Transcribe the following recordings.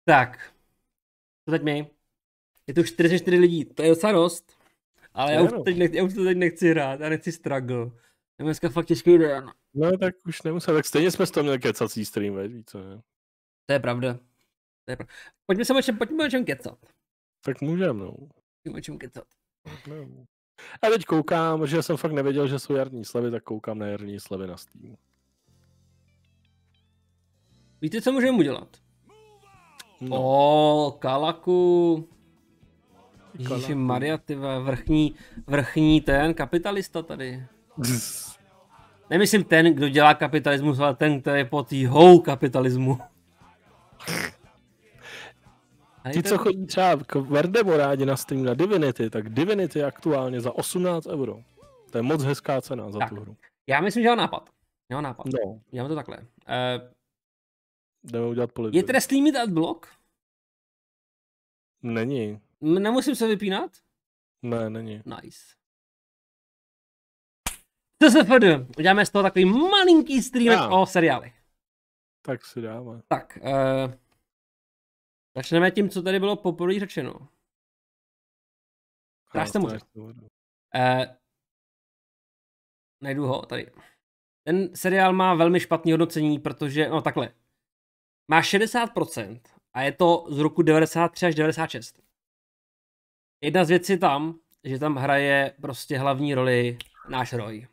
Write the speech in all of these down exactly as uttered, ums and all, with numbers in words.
Tak, to teď mi. Je tu čtyřicet čtyři lidí, to je docela dost. Ale já už, teď nechci, já už to teď nechci hrát, já nechci struggle. Je dneska fakt těžký den. No tak už nemusel, tak stejně jsme z toho měli kecací stream, veď, víc, ne? To je pravda. To je pravda. Pojďme se o čem, pojďme o čem kecat. Tak můžeme, no. Pojďme o čem kecat. No. A teď koukám, že jsem fakt nevěděl, že jsou jarní slevy, tak koukám na jarní slevy na Steamu. Víte, co můžeme udělat? No. O, Kalaku. Ježiši Maria, ty vrchní, vrchní ten kapitalista tady. Nemyslím ten, kdo dělá kapitalismus, ale ten, který je pod jihou kapitalismu. Ti, co chodí třeba k Verdemu rádi na stream na Divinity, tak Divinity je aktuálně za osmnáct euro. To je moc hezká cena za tak, tu hru. Já myslím, že mám nápad. Já mám nápad. No. Děláme to takhle. Uh, Jdeme udělat politiku. Je trestný mít adblock? Není. Nemusím se vypínat? Ne, není. Nice. C S F D. Uděláme z toho takový malinký stream o seriálech. Tak si dáme. Tak. Uh, začneme tím, co tady bylo poprvé řečeno. Strážce moře. Uh, najdu ho tady. Ten seriál má velmi špatné hodnocení, protože, no takhle, má šedesát procent a je to z roku devadesát tři až devadesát šest. Jedna z věcí je tam, že tam hraje prostě hlavní roli náš Roy.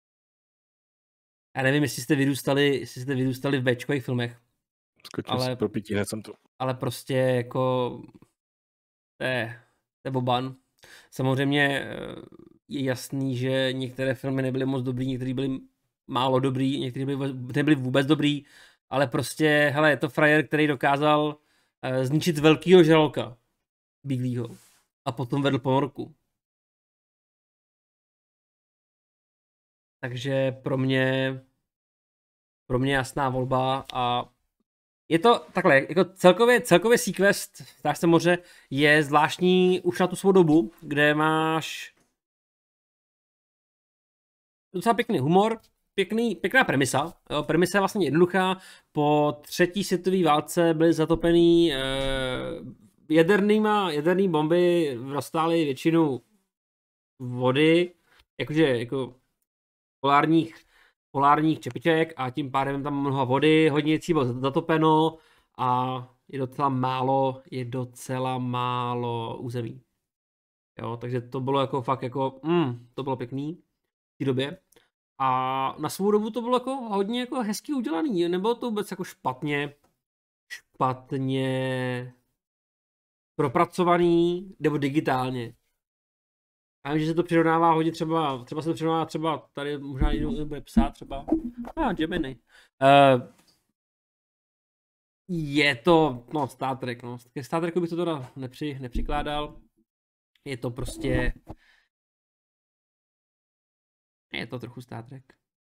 Já nevím, jestli jste vyrůstali, jestli jste vyrůstali v béčkových filmech. Skočil ale, si pro pití, hned jsem tu. Ale prostě jako, to je, to je boban. Samozřejmě je jasný, že některé filmy nebyly moc dobrý, některé byly málo dobrý, některé byly, nebyly vůbec dobrý, ale prostě, hele, je to frajer, který dokázal uh, zničit velkýho žraloka, bílýho, a potom vedl ponorku. Takže pro mě, pro mě jasná volba a je to takhle, jako celkově, celkově Sequest, Strážce moře, je zvláštní už na tu svou dobu, kde máš docela pěkný humor, pěkný, pěkná premisa. Jo, premisa je vlastně jednoduchá. Po třetí světové válce byly zatopený eh, jadernýma, jaderný bomby roztály většinu vody, jakože jako polárních, polárních čepiček a tím pádem tam mnoho vody, hodně věcí bylo zatopeno a je docela málo, je docela málo území. Jo, takže to bylo jako fakt jako, mm, to bylo pěkný v té době. A na svou dobu to bylo jako hodně jako hezky udělaný, nebylo to vůbec jako špatně, špatně propracovaný, nebo digitálně. Já vím, že se to přirovnává hodně třeba, třeba se to přirovnává třeba, tady možná někdo bude psát třeba, a ah, Gemini. Uh, je to, no Star Trek, no, ke Star Treku bych to teda nepři, nepřikládal. Je to prostě, je to trochu Star Trek.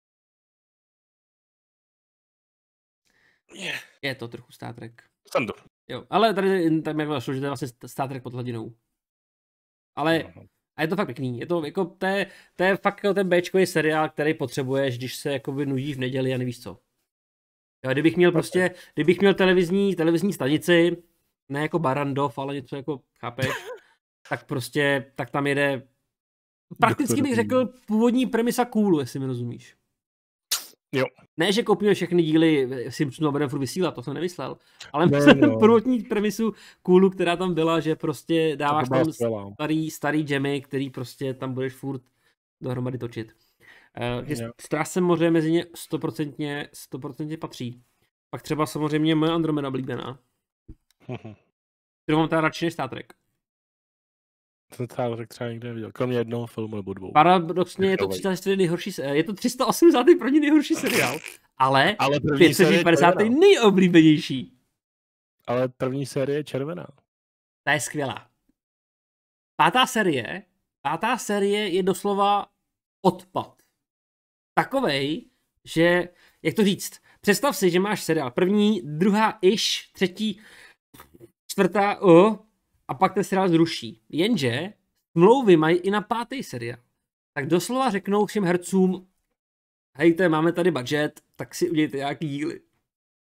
Yeah. Je to trochu Star Trek. Jsem to. Jo, ale tady tam jak šlo, že to je vlastně Star Trek pod hladinou. Ale uh-huh. A je to fakt pěkný. Je to, jako, to, je, to je fakt jako ten béčkový seriál, který potřebuješ, když se jakoby nudíš v neděli a nevíš co. Jo, kdybych měl prostě, kdybych měl televizní, televizní stanici, ne jako Barandov, ale něco jako, chápeš, tak prostě, tak tam jede, prakticky bych řekl původní premisa Coolu, jestli mi rozumíš. Jo. Ne, že koupíme všechny díly Simpsonu a budeme furt vysílat, to jsem nemyslel, ale no, no. Prvotní premisu Coolu, která tam byla, že prostě dáváš tam starý, starý jammy, který prostě tam budeš furt dohromady točit. Uh, Strážce moře mezi ně stoprocentně, stoprocentně patří. Pak třeba samozřejmě moje Andromeda oblíbená. Kterou mám teda radši než Star Trek. Jsem Star Trek třeba nikdy neviděl, kromě jednoho filmu nebo dvou. Paradoxně je to tři sta čtyřicet nejhorší, je to tři sta osmdesát první nejhorší seriál, ale, ale pět set padesát nejoblíbenější. Ale první série je červená. Ta je skvělá. Pátá série, pátá série je doslova odpad. Takovej, že, jak to říct, představ si, že máš seriál první, druhá iš, třetí, čtvrtá o, a pak ten seriál zruší. Jenže smlouvy mají i na pátý seriál. Tak doslova řeknou všem hercům, hejte, máme tady budget, tak si udějte nějaký díly.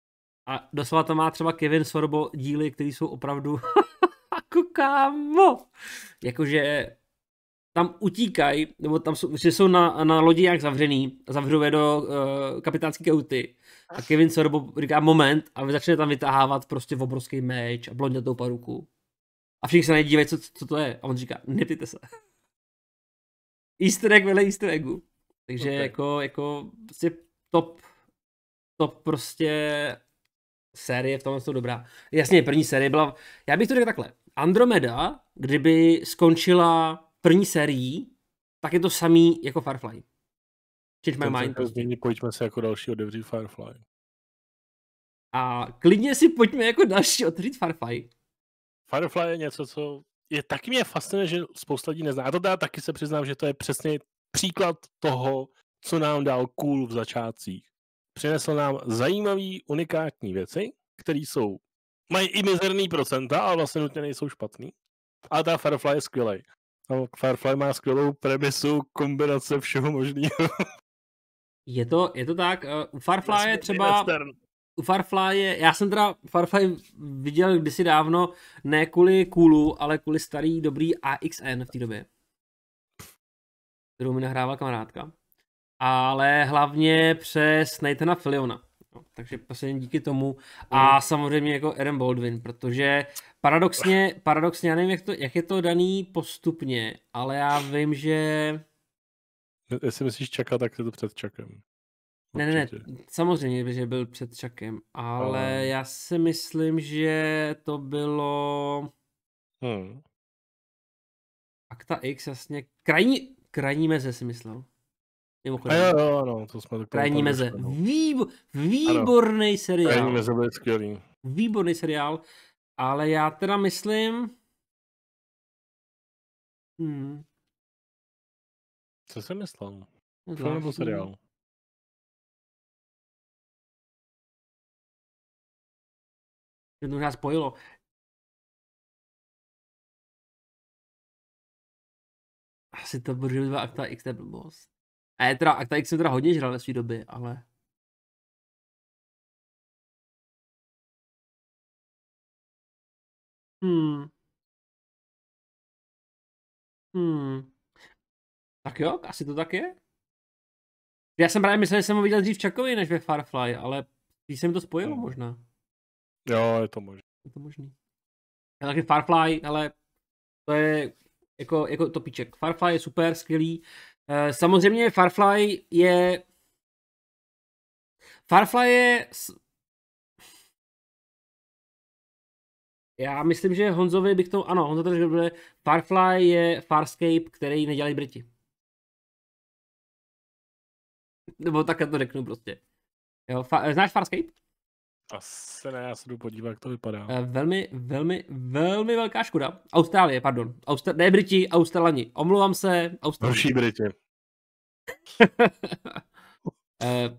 A doslova tam má třeba Kevin Sorbo díly, které jsou opravdu jako kámo. Jakože tam utíkají, nebo tam jsou, že jsou na, na lodi nějak zavřený, zavřou je do uh, kapitánské kauty. A Kevin Sorbo říká moment a začne tam vytahávat prostě v obrovský meč a blondětou paruku. A všichni se na něj dívají, co, co to je. A on říká, nepijte se. Easter egg vedle Easter eggu. Takže okay. jako, jako prostě top, top prostě série v tomhle jsou dobrá. Jasně, první série byla, já bych to řekl takhle. Andromeda, kdyby skončila první sérií, tak je to samý jako Firefly. Change my mind. Prostě. Pojďme se jako další otevřít Firefly. A klidně si pojďme jako další otevřít Firefly. Firefly je něco, co je taky mě fascinuje, že spousta lidí nezná. A to dá taky se přiznám, že to je přesně příklad toho, co nám dal Cool v začátcích. Přinesl nám zajímavý, unikátní věci, které jsou, mají i mizerný procenta, ale vlastně nutně nejsou špatný. A ta Firefly je skvělej. Firefly má skvělou premisu, kombinace všeho možného. Je to, je to tak, u Firefly je třeba, u Firefly je, já jsem teda Firefly viděl kdysi dávno, ne kvůli Coolu, ale kvůli starý dobrý A X N v té době, kterou mi nahrávala kamarádka. Ale hlavně přes Nathana Filliona. No, takže prostě díky tomu. A samozřejmě jako Aaron Baldwin, protože paradoxně, paradoxně já nevím, jak, to, jak je to daný postupně, ale já vím, že... Jestli myslíš Chucka, tak je to před Chuckem. Ne, ne, ne, samozřejmě, že byl před Chuckem, ale um. já si myslím, že to bylo... Hmm. Akta X, jasně. Krajní, krajní meze si myslel. A jo, jo, ano, to jsme Krajní meze. Výbo, výborný ano. seriál. Krajní meze byl skvělý. Výborný seriál, ale já teda myslím... Hmm. Co jsem myslel? Film nebo seriál? To možná spojilo. Asi to bude dva Akta X, to je blbost. A je teda, Akta X jsem teda hodně žral ve své době, ale... Hmm. Hmm. Tak jo, asi to tak je. Já jsem právě myslel, že jsem ho viděl dřív v Chuckovi než ve Firefly, ale když jsem to spojilo možná. Jo, je to možné. Je to možný. Já taky Firefly, ale to je jako, jako topíček. Firefly je super, skvělý. E, samozřejmě Firefly je... Firefly je... Já myslím, že Honzovi bych to... Ano, Honzo to řekl, že Firefly je Farscape, který nedělají Briti. Nebo takhle to řeknu prostě. Jo, fa- znáš Farscape? Asi ne, já se jdu podívat, jak to vypadá. E, velmi, velmi, velmi velká škoda. Austrálie, pardon. Austra- ne Briti, Australani. Omlouvám se. Australani. Horší Briti. e,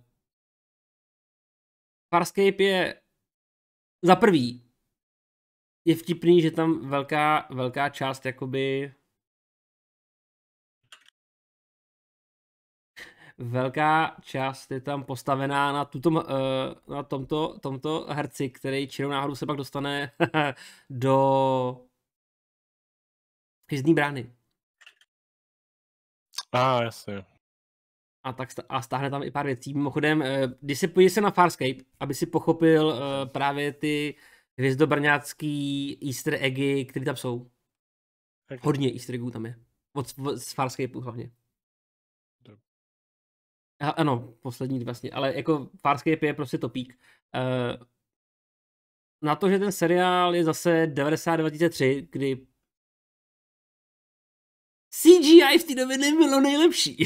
Farscape je za prvý je vtipný, že tam velká, velká část jakoby velká část je tam postavená na, tuto, na tomto, tomto herci, který čirou náhodou se pak dostane do Hvězdný brány. A ah, jasně. A tak a stáhne tam i pár věcí. Mimochodem, když se podíš se na Farscape, aby si pochopil právě ty hvězdobrňácký easter eggy, které tam jsou. Okay. Hodně easter eggů tam je. Od, z Farscapeu hlavně. A, ano, poslední vlastně, ale jako Farscape je prostě topík. Uh, na to, že ten seriál je zase devadesát dva tisíc tři, kdy C G I v té době nebylo nejlepší.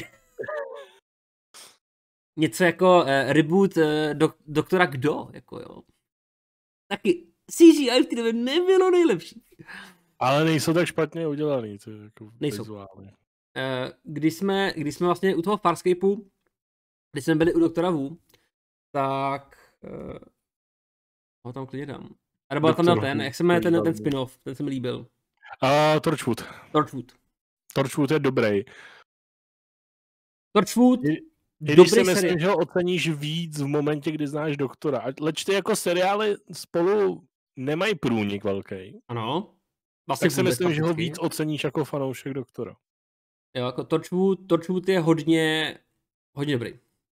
Něco jako uh, reboot uh, dok- doktora Kdo, jako jo. Taky C G I v té době nebylo nejlepší. Ale nejsou tak špatně udělaný. To je jako nejsou. Uh, když, jsme, když jsme vlastně u toho Farscapeu, když jsme byli u doktora Wu, tak uh, ho tam klidně dám. A nebo tam měl ten, jak se jmenuje ten, ten spin-off, ten se mi líbil. Uh, Torchwood. Torchwood. Torchwood je dobrý. Torchwood I když si myslím, že ho oceníš víc v momentě, kdy znáš doktora. Leč ty jako seriály spolu nemají průnik velký. Ano. Vlastně tak si myslím, fakticky. Že ho víc oceníš jako fanoušek doktora. Jo, jako Torchwood, Torchwood je hodně, hodně dobrý.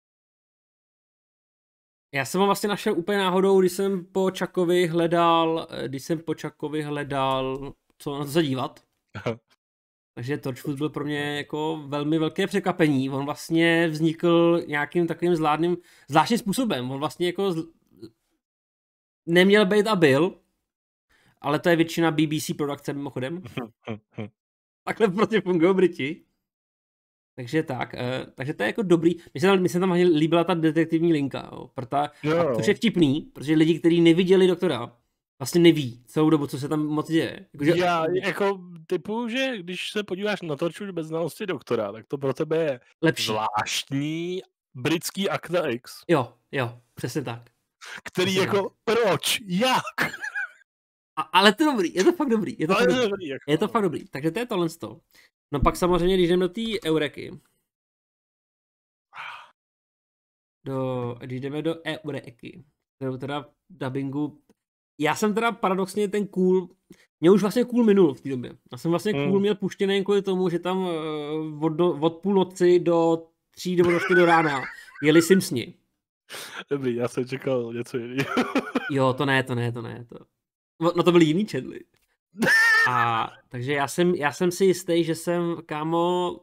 Já jsem ho vlastně našel úplně náhodou, když jsem po Chuckovi hledal, když jsem po Chuckovi hledal, co na to se dívat. Takže Torchwood byl pro mě jako velmi velké překvapení. On vlastně vznikl nějakým takovým zvládným, zvláštním způsobem. On vlastně jako zl... neměl být a byl, ale to je většina B B C produkce mimochodem. Takhle prostě fungují Briti. Takže tak, uh, takže to je jako dobrý. Mně se tam, mně se tam líbila ta detektivní linka, jo, proto, a což je vtipný, protože lidi, kteří neviděli doktora, vlastně neví celou dobu, co se tam moc děje. Jako, že... Já jako typu, že když se podíváš na Torchwood bez znalosti doktora, tak to pro tebe je lepší. Zvláštní britský Akta X. Jo, jo, přesně tak. Který přesně jako, tak. Proč? Jak? A, ale to dobrý, je to fakt dobrý. Je to, fakt dobrý. dobrý jako. Je to fakt dobrý, takže to je tohle z toho. No pak samozřejmě, když jdeme do té Eureky, do, když jdeme do Eureky, kterou teda dubbingu, já jsem teda paradoxně ten cool, mě už vlastně cool minul v té době. Já jsem vlastně cool hmm. měl puštěný kvůli tomu, že tam od, do, od půlnoci do tří nebo do čtyři do rána jeli Simpsoni. Dobrý, já jsem čekal něco jiného. Jo, to ne, to ne, to ne. To. No to byly jiný čedly. A takže já jsem, já jsem si jistý, že jsem, kámo,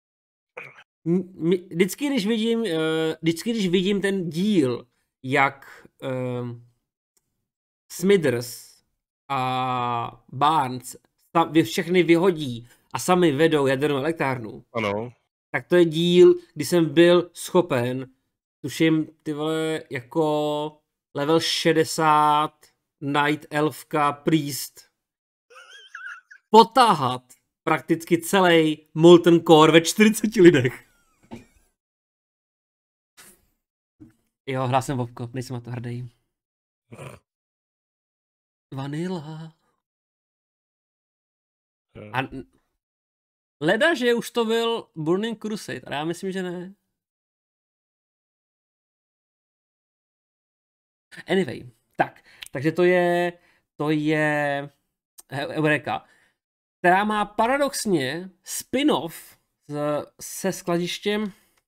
m- vždycky, když vidím, uh, vždycky, když vidím ten díl, jak uh, Smithers a Barnes tam všechny vyhodí a sami vedou jadernou elektrárnu, ano. Tak to je díl, kdy jsem byl schopen, tuším, ty vole, jako level šedesát, Night Elfka, Priest, potáhat prakticky celý Molten Core ve čtyřiceti lidech. Jo, hrál jsem Vovko, nejsem na to hrdý. Vanilla. A leda, že už to byl Burning Crusade, ale já myslím, že ne. Anyway, tak, takže to je, to je Eureka, která má paradoxně spin-off z, se skladištěm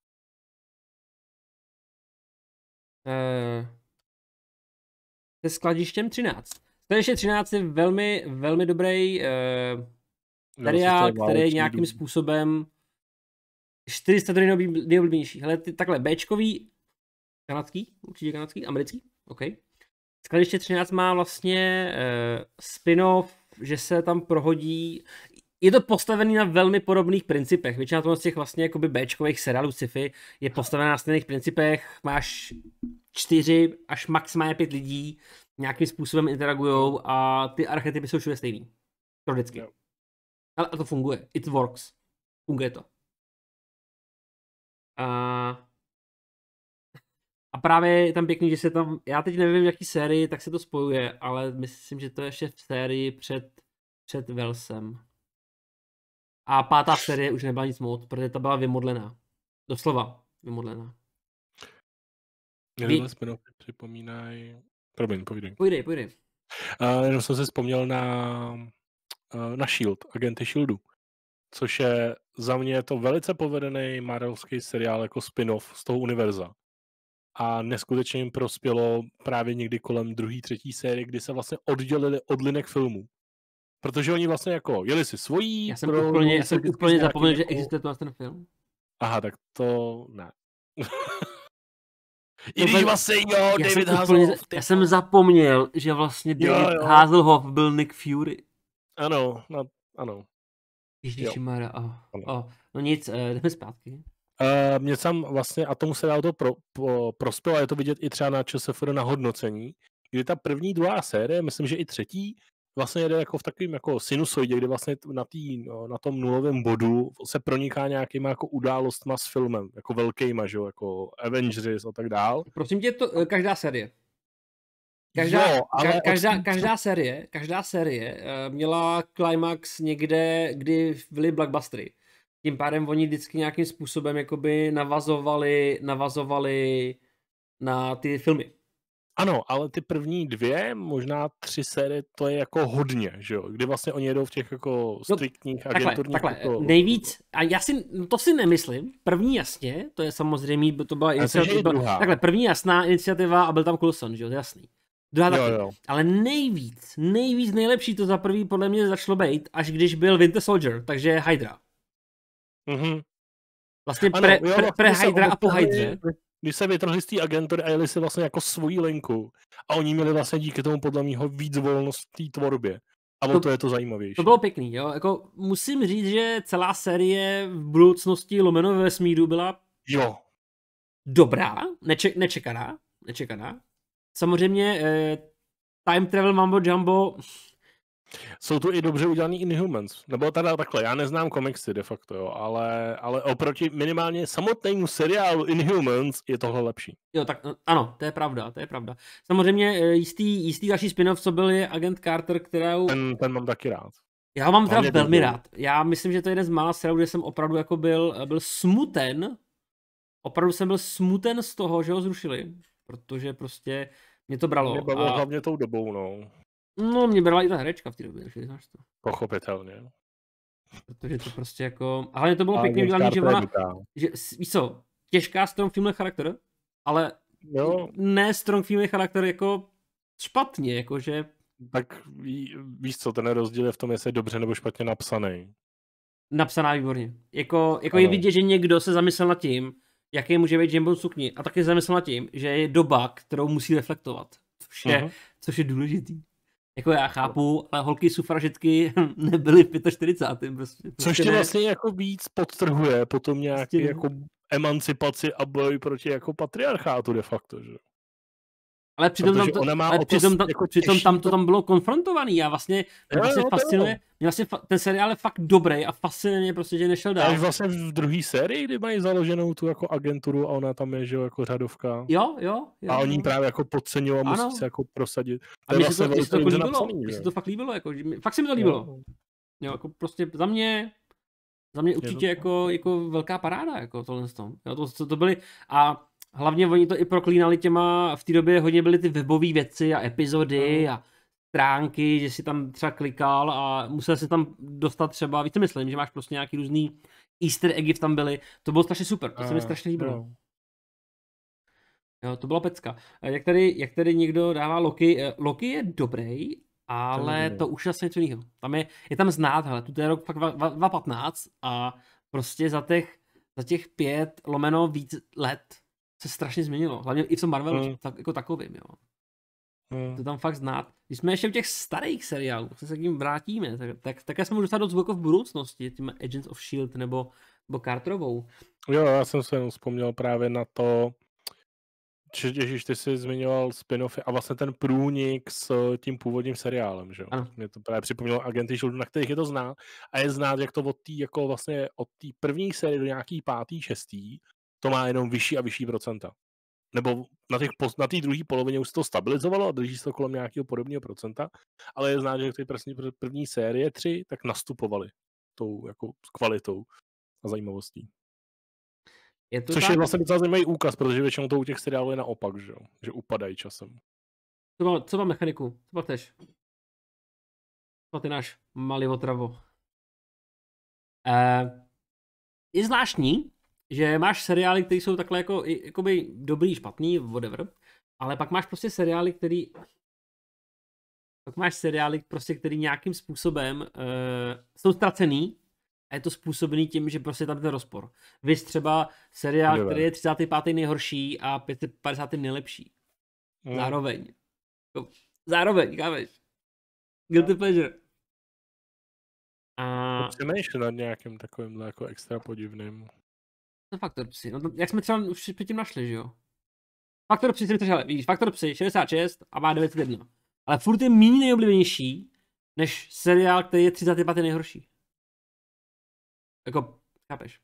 uh, se skladištěm třináct. Skladiště třináct je velmi, velmi dobrý uh, seriál, který nějakým způsobem čtyři sta nejoblíbenější. Hele, ty, takhle, Bčkový, kanadský, určitě kanadský, americký, OK. Skladiště třináct má vlastně uh, spin-off, že se tam prohodí, je to postavený na velmi podobných principech. Většina toho z těch vlastně jakoby Bčkových seriálů sci-fi je postavená na stejných principech. Máš čtyři až maximálně pět lidí, nějakým způsobem interagujou a ty archetypy jsou všude stejný. To vždycky. No. Ale to funguje. It works. Funguje to. A, a právě je tam pěkný, že se tam, já teď nevím, v jaký sérii, tak se to spojuje, ale myslím, že to je ještě v sérii před, před Velsem. A pátá série už nebyla nic moc, protože ta byla vymodlená. Doslova vymodlená. Mě spin-off připomínají... Promiň, povídej. Pojdej, pojdej. Uh, jenom jsem se vzpomněl na, uh, na Shield, agenty Shieldu, což je za mě to velice povedený marvelský seriál jako spin-off z toho univerza. A neskutečně jim prospělo právě někdy kolem druhé, třetí série, kdy se vlastně oddělili od linek filmů. Protože oni vlastně jako jeli si svojí... Já jsem pro, úplně, já jsem úplně zapomněl, jako... že existuje to ten film. Aha, tak to ne. I když vlastně jo, já David jsem Hasselhoff. Já jsem zapomněl, že vlastně David Hasselhoff byl Nick Fury. Ano, no, ano. Ježišmarja, oh, oh. No nic, uh, jdeme zpátky. Uh, mě tam vlastně, a tomu se dá to pro, pro, prospělo, a je to vidět i třeba na ČSFD na hodnocení, kdy ta první, druhá série, myslím, že i třetí, vlastně jede jako v takovým jako sinusoidě, kde vlastně na, tý, no, na tom nulovém bodu se proniká nějakýma jako událostma s filmem, jako velkýma, že jo, jako Avengers a tak dál. Prosím tě, to každá série. Každá, jo, ale ka, každá, každá série, každá série uh, měla climax někde, kdy byly blockbustery. tím pádem oni vždycky nějakým způsobem jakoby navazovali, navazovali na ty filmy. Ano, ale ty první dvě, možná tři série, to je jako hodně, že jo? Kdy vlastně oni jedou v těch jako striktních no, agenturních... Takhle, takhle. Jako... Nejvíc, a já si, to si nemyslím, první jasně, to je samozřejmě, to byla iniciativa, takhle, první jasná iniciativa a byl tam Coulson, že jo, jasný. Druhá taky. Jo, jo. Ale nejvíc, nejvíc nejlepší to za prvý podle mě začalo být, až když byl Winter Soldier, takže Hydra. Mhm. Vlastně ano, pre, jo, pre, pre Hydra a po Hydře. Když se vytrhli z té agentury a jeli si vlastně jako svoji linku a oni měli vlastně díky tomu podle mého víc volnost v té tvorbě. A to, to je to zajímavější. To bylo pěkný, jo. Jako, musím říct, že celá série v budoucnosti lomeno ve vesmíru byla jo. dobrá, neče- nečekaná, nečekaná. Samozřejmě eh, time travel mambo jumbo. Jsou tu i dobře udělaný Inhumans. Nebo teda takhle, já neznám komiksy de facto, jo, ale, ale oproti minimálně samotnému seriálu Inhumans je tohle lepší. Jo, tak ano, to je pravda, to je pravda. Samozřejmě jistý, jistý další spin-off, co byl, je Agent Carter, kterou... Ten, ten mám taky rád. Já ho mám teda velmi rád. Já myslím, že to je jeden z mála seriálů, kde jsem opravdu jako byl, byl smuten. Opravdu jsem byl smuten z toho, že ho zrušili. Protože prostě mě to bralo. Mě bavilo a... hlavně tou dobou, no. No, mě brala i ta herečka v té době, že znáš to. Pochopitelně. Protože to prostě jako... A hlavně to bylo pěkně udělané, že ona... Že, víš co, těžká strong female charakter, ale jo. ne strong female charakter jako špatně, jakože... Tak ví, víš co, ten rozdíl je v tom, jestli je dobře nebo špatně napsaný. Napsaná výborně. Jako, jako je vidět, že někdo se zamyslel nad tím, jaký může být James Bond sukni. A taky zamyslel nad tím, že je doba, kterou musí reflektovat. Což je, uh-huh. což je důležitý. Jako já chápu, ale holky sufražitky nebyly v čtyřicátém pátém Prostě, prostě Což tě ne. vlastně jako víc podtrhuje potom nějaký prostě jako emancipaci a boj proti jako patriarchátu de facto, že? Ale přitom, tam to, ale přitom, tam, jako přitom tam to tam bylo konfrontovaný. Já vlastně, mě vlastně jo, fascinuje, mě vlastně fa- ten seriál je fakt dobrý a fascinuje mě prostě, že nešel dál. Až vlastně v druhé sérii, kdy mají založenou tu jako agenturu a ona tam je, že jo, jako řadovka. Jo, jo. jo a oni jo. právě jako podceňují a musí se jako prosadit. A mně se to, vlastně to, to líbilo, napsaný, mně se to fakt líbilo, jako, fakt se mi to líbilo. Jo. Jo, jako prostě za mě, za mě určitě jako, jako velká paráda, jako tohle z tom. Jo, to, to, to byly, a hlavně oni to i proklínali těma, v té době hodně byly ty webové věci a epizody mm. a stránky, že si tam třeba klikal a musel si tam dostat třeba, víte myslím, že máš prostě nějaký různý easter eggy tam byly. To bylo strašně super, to se mi strašně líbilo. No. Jo, to byla pecka. Jak tady, jak tady někdo dává Loki, Loki je dobrý, ale to, to už asi něco jiného. Tam je, je tam znát, hele, tu je rok fakt dva tisíce patnáct a prostě za těch, za těch pět lomeno víc let se strašně změnilo. Hlavně i v tom Marvelu, hmm. tak, jako takovým, jo. Hmm. To tam fakt znát. Když jsme ještě v těch starých seriálů, se k ním vrátíme, tak, tak, tak já jsme můžu dostat do zvukov v budoucnosti, tím Agents of Shield nebo, nebo Carterovou. Jo, já jsem se jenom vzpomněl právě na to, že Ježíš, ty jsi zmiňoval spin-offy a vlastně ten průnik s tím původním seriálem, že jo? Mě to právě připomnělo Agenty Shieldu, na kterých je to znát a je znát, jak to od té jako vlastně od té první série do nějaký pátý, šestý, to má jenom vyšší a vyšší procenta. Nebo na té na druhé polovině už se to stabilizovalo a drží se to kolem nějakého podobného procenta, ale je znát, že ty první, první série tři tak nastupovaly tou jako kvalitou a zajímavostí. Je to Což tak? Je vlastně docela zajímavý úkaz, protože většinou to u těch seriálů je naopak, že, že upadají časem. Co má, co má mechaniku? Co má tež? Co ty náš malý otravo? Uh, je zvláštní, že máš seriály, které jsou takhle jako, jakoby dobrý, špatný, whatever, ale pak máš prostě seriály, který pak máš seriály, prostě, který nějakým způsobem uh, jsou ztracený a je to způsobený tím, že prostě tam ten rozpor. Vys třeba seriál, Děle. který je třicátý pátý nejhorší a padesátý nejlepší. Hmm. Zároveň. Zároveň, kámeš. Guilty pleasure. A... Přemýšlím nad nějakým takovýmhle jako extra podivným. No Faktor Psy, no, jak jsme třeba už předtím našli, že jo? Faktor Psy jsem třeba, víš, Faktor Psy šedesát šest a má devět set jedna. Ale furt je méně nejoblíbenější, než seriál, který je třicátý pátý nejhorší. Jako, chápeš?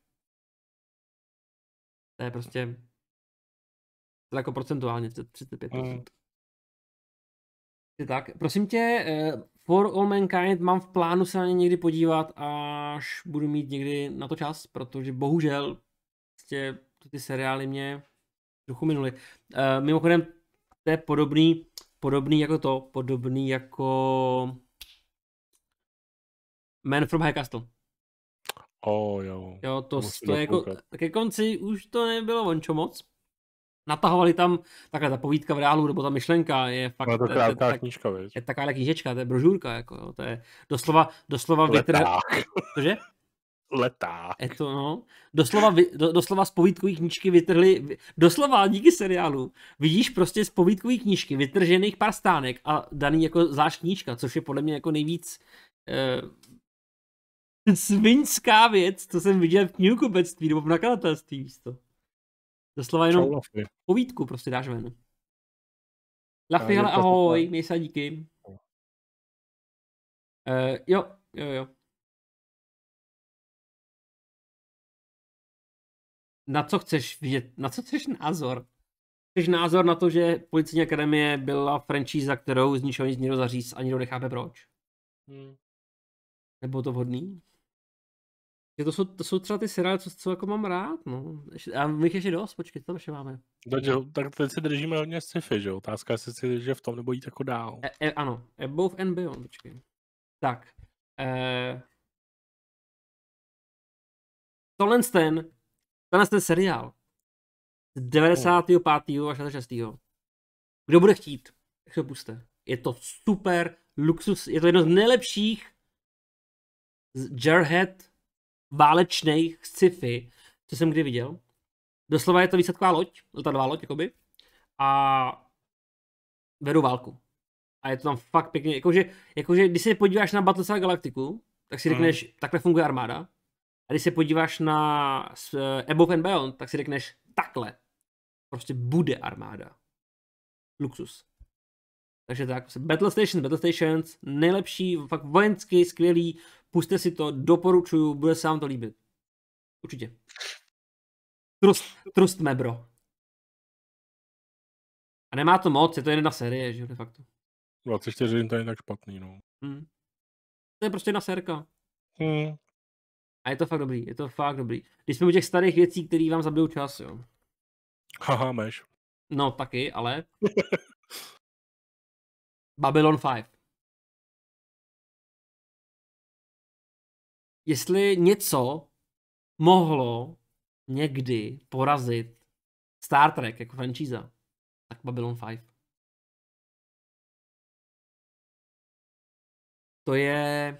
To je prostě to jako procentuálně třicet pět procent. Mm. Tak, prosím tě, For All Mankind mám v plánu se na ně někdy podívat, až budu mít někdy na to čas, protože bohužel prostě ty seriály mě trochu minuly. Uh, mimochodem, to je podobný, podobný jako to, podobný jako Man from High Castle. Oh, jo. Jo, to, to je jako, ke konci už to nebylo vončo moc. Natahovali tam, takhle ta povídka v reálu, nebo ta myšlenka je fakt... No to je, krátká je, knížka, víš. Je taková knížečka, to je brožurka, jako jo, to je doslova, doslova vytrh... Cože? Leták. Je to, no. Doslova, do, doslova z povídkové knížky vytrhli, doslova díky seriálu, vidíš prostě z povídkové knížky vytržených pár stánek a daný jako zvlášť knížka, což je podle mě jako nejvíc eh, sviňská věc, co jsem viděl v knihkupectví nebo v nakladatelství místo. Doslova jenom povídku prostě dáš ven. Lafy, hele, ahoj, měj se, díky. Uh, jo, jo, jo. Na co chceš vidět, na co chceš názor? Chceš názor na to, že Policejní akademie byla franšíza, kterou z ničeho nic někdo zaříz a nikdo nechápe proč? Hmm. Nebylo to vhodný? To jsou, to jsou třeba ty seriály, co, co jako mám rád, no. A my jich ještě dost, počkej, co ještě máme? Takže, tak teď se držíme hodně sci-fi, že jo? Otázka je, jestli si drží v tom, nebo jít jako dál. E, e, ano, Above and Beyond, počkej. Tak. E... Tohle ten, tenhle ten seriál z devadesátého pátého až šestého Kdo bude chtít, tak se puste. Je to super luxus, je to jedno z nejlepších Jarhead válečných sci-fi, co jsem kdy viděl. Doslova je to výsadková loď, letadlová loď, jakoby, a vedou válku. A je to tam fakt pěkně, jakože, jakože když se podíváš na Battlestar Galactiku, tak si řekneš, hmm. takhle funguje armáda. A když se podíváš na uh, Above and Beyond, tak si řekneš, takhle prostě bude armáda. Luxus. Takže tak, Battle Stations, Battle Stations, nejlepší, fakt vojensky, skvělý, puste si to, doporučuju, bude se vám to líbit. Určitě. Trust, trust me, bro. A nemá to moc, je to jedna série, že jo, de facto. dvacet čtyři hodin to je tak špatný, no. Hmm. To je prostě jedna sérka. Hmm. A je to fakt dobrý, je to fakt dobrý. Když jsme u těch starých věcí, které vám zabijou čas, jo. Haha, meš. No, taky, ale... Babylon pět. Jestli něco mohlo někdy porazit Star Trek jako franšíza, tak Babylon pět. To je...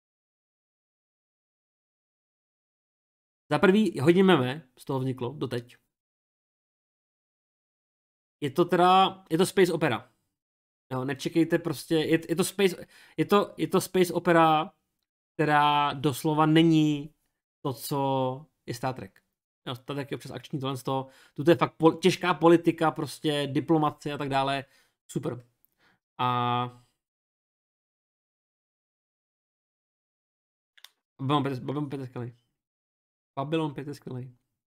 Za prvý hodně meme z toho vzniklo doteď. Je to teda, je to space opera. No, nečekejte prostě, je, je, to space, je, to, je to space opera, která doslova není to, co je Star Trek. No, Star Trek je občas akční, tohle z toho, tuto je fakt pol, těžká politika, prostě diplomacie a tak dále. Super. A Babylon pět je skvělý. Babylon pět je skvělý.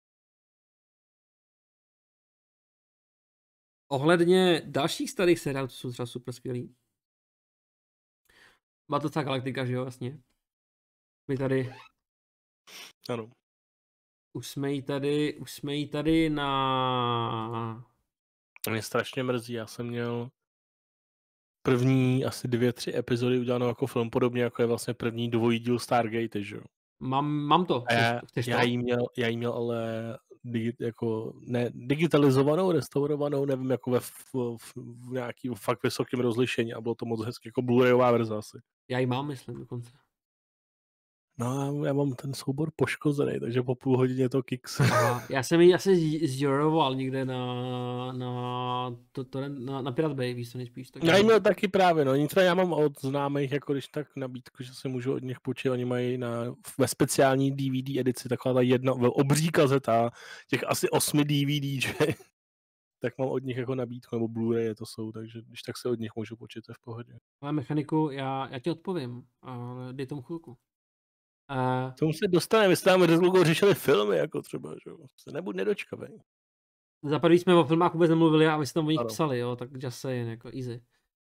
Ohledně dalších starých seriálů, to jsou třeba super skvělý. Battlestar Galactica, že jo, vlastně. My tady... Ano. Už jsme jí tady, už jsme jí tady na... Mě strašně mrzí, já jsem měl první asi dvě, tři epizody udělanou jako film, podobně jako je vlastně první dvojí díl Stargate, že jo. Mám, mám to. Chceš, já, chceš já, to? jí měl, já jí měl ale digit, jako ne, digitalizovanou, restaurovanou, nevím, jako ve v, v, v nějakým fakt vysokém rozlišení a bylo to moc hezky, jako Blu-rayová verze asi. Já ji mám, myslím, dokonce. No, já mám ten soubor poškozený, takže po půl hodině to kicks. Aha, já jsem ji asi zjoroval někde na, na, to, to, na, na Pirate Bay, víš to nejspíš. Tak já ji měl taky právě, no, nicméně já mám od známých, jako když tak nabídku, že si můžu od nich půjčit, oni mají na, ve speciální D V D edici taková ta jedna, obří kazeta, těch asi osmi D V D, že? Tak mám od nich jako nabídku, nebo Blu-ray to jsou, takže když tak se od nich můžu počít, v pohodě. Ale mechaniku, já, já ti odpovím, ale dej tomu chvilku. Uh, tomu se dostane, vy jste tam dlouho řešili filmy, jako třeba, že jo, se nebuď nedočkavej. Za prvý jsme o filmách vůbec nemluvili a vy jste tam o nich ano. psali, jo, tak just saying, jako easy.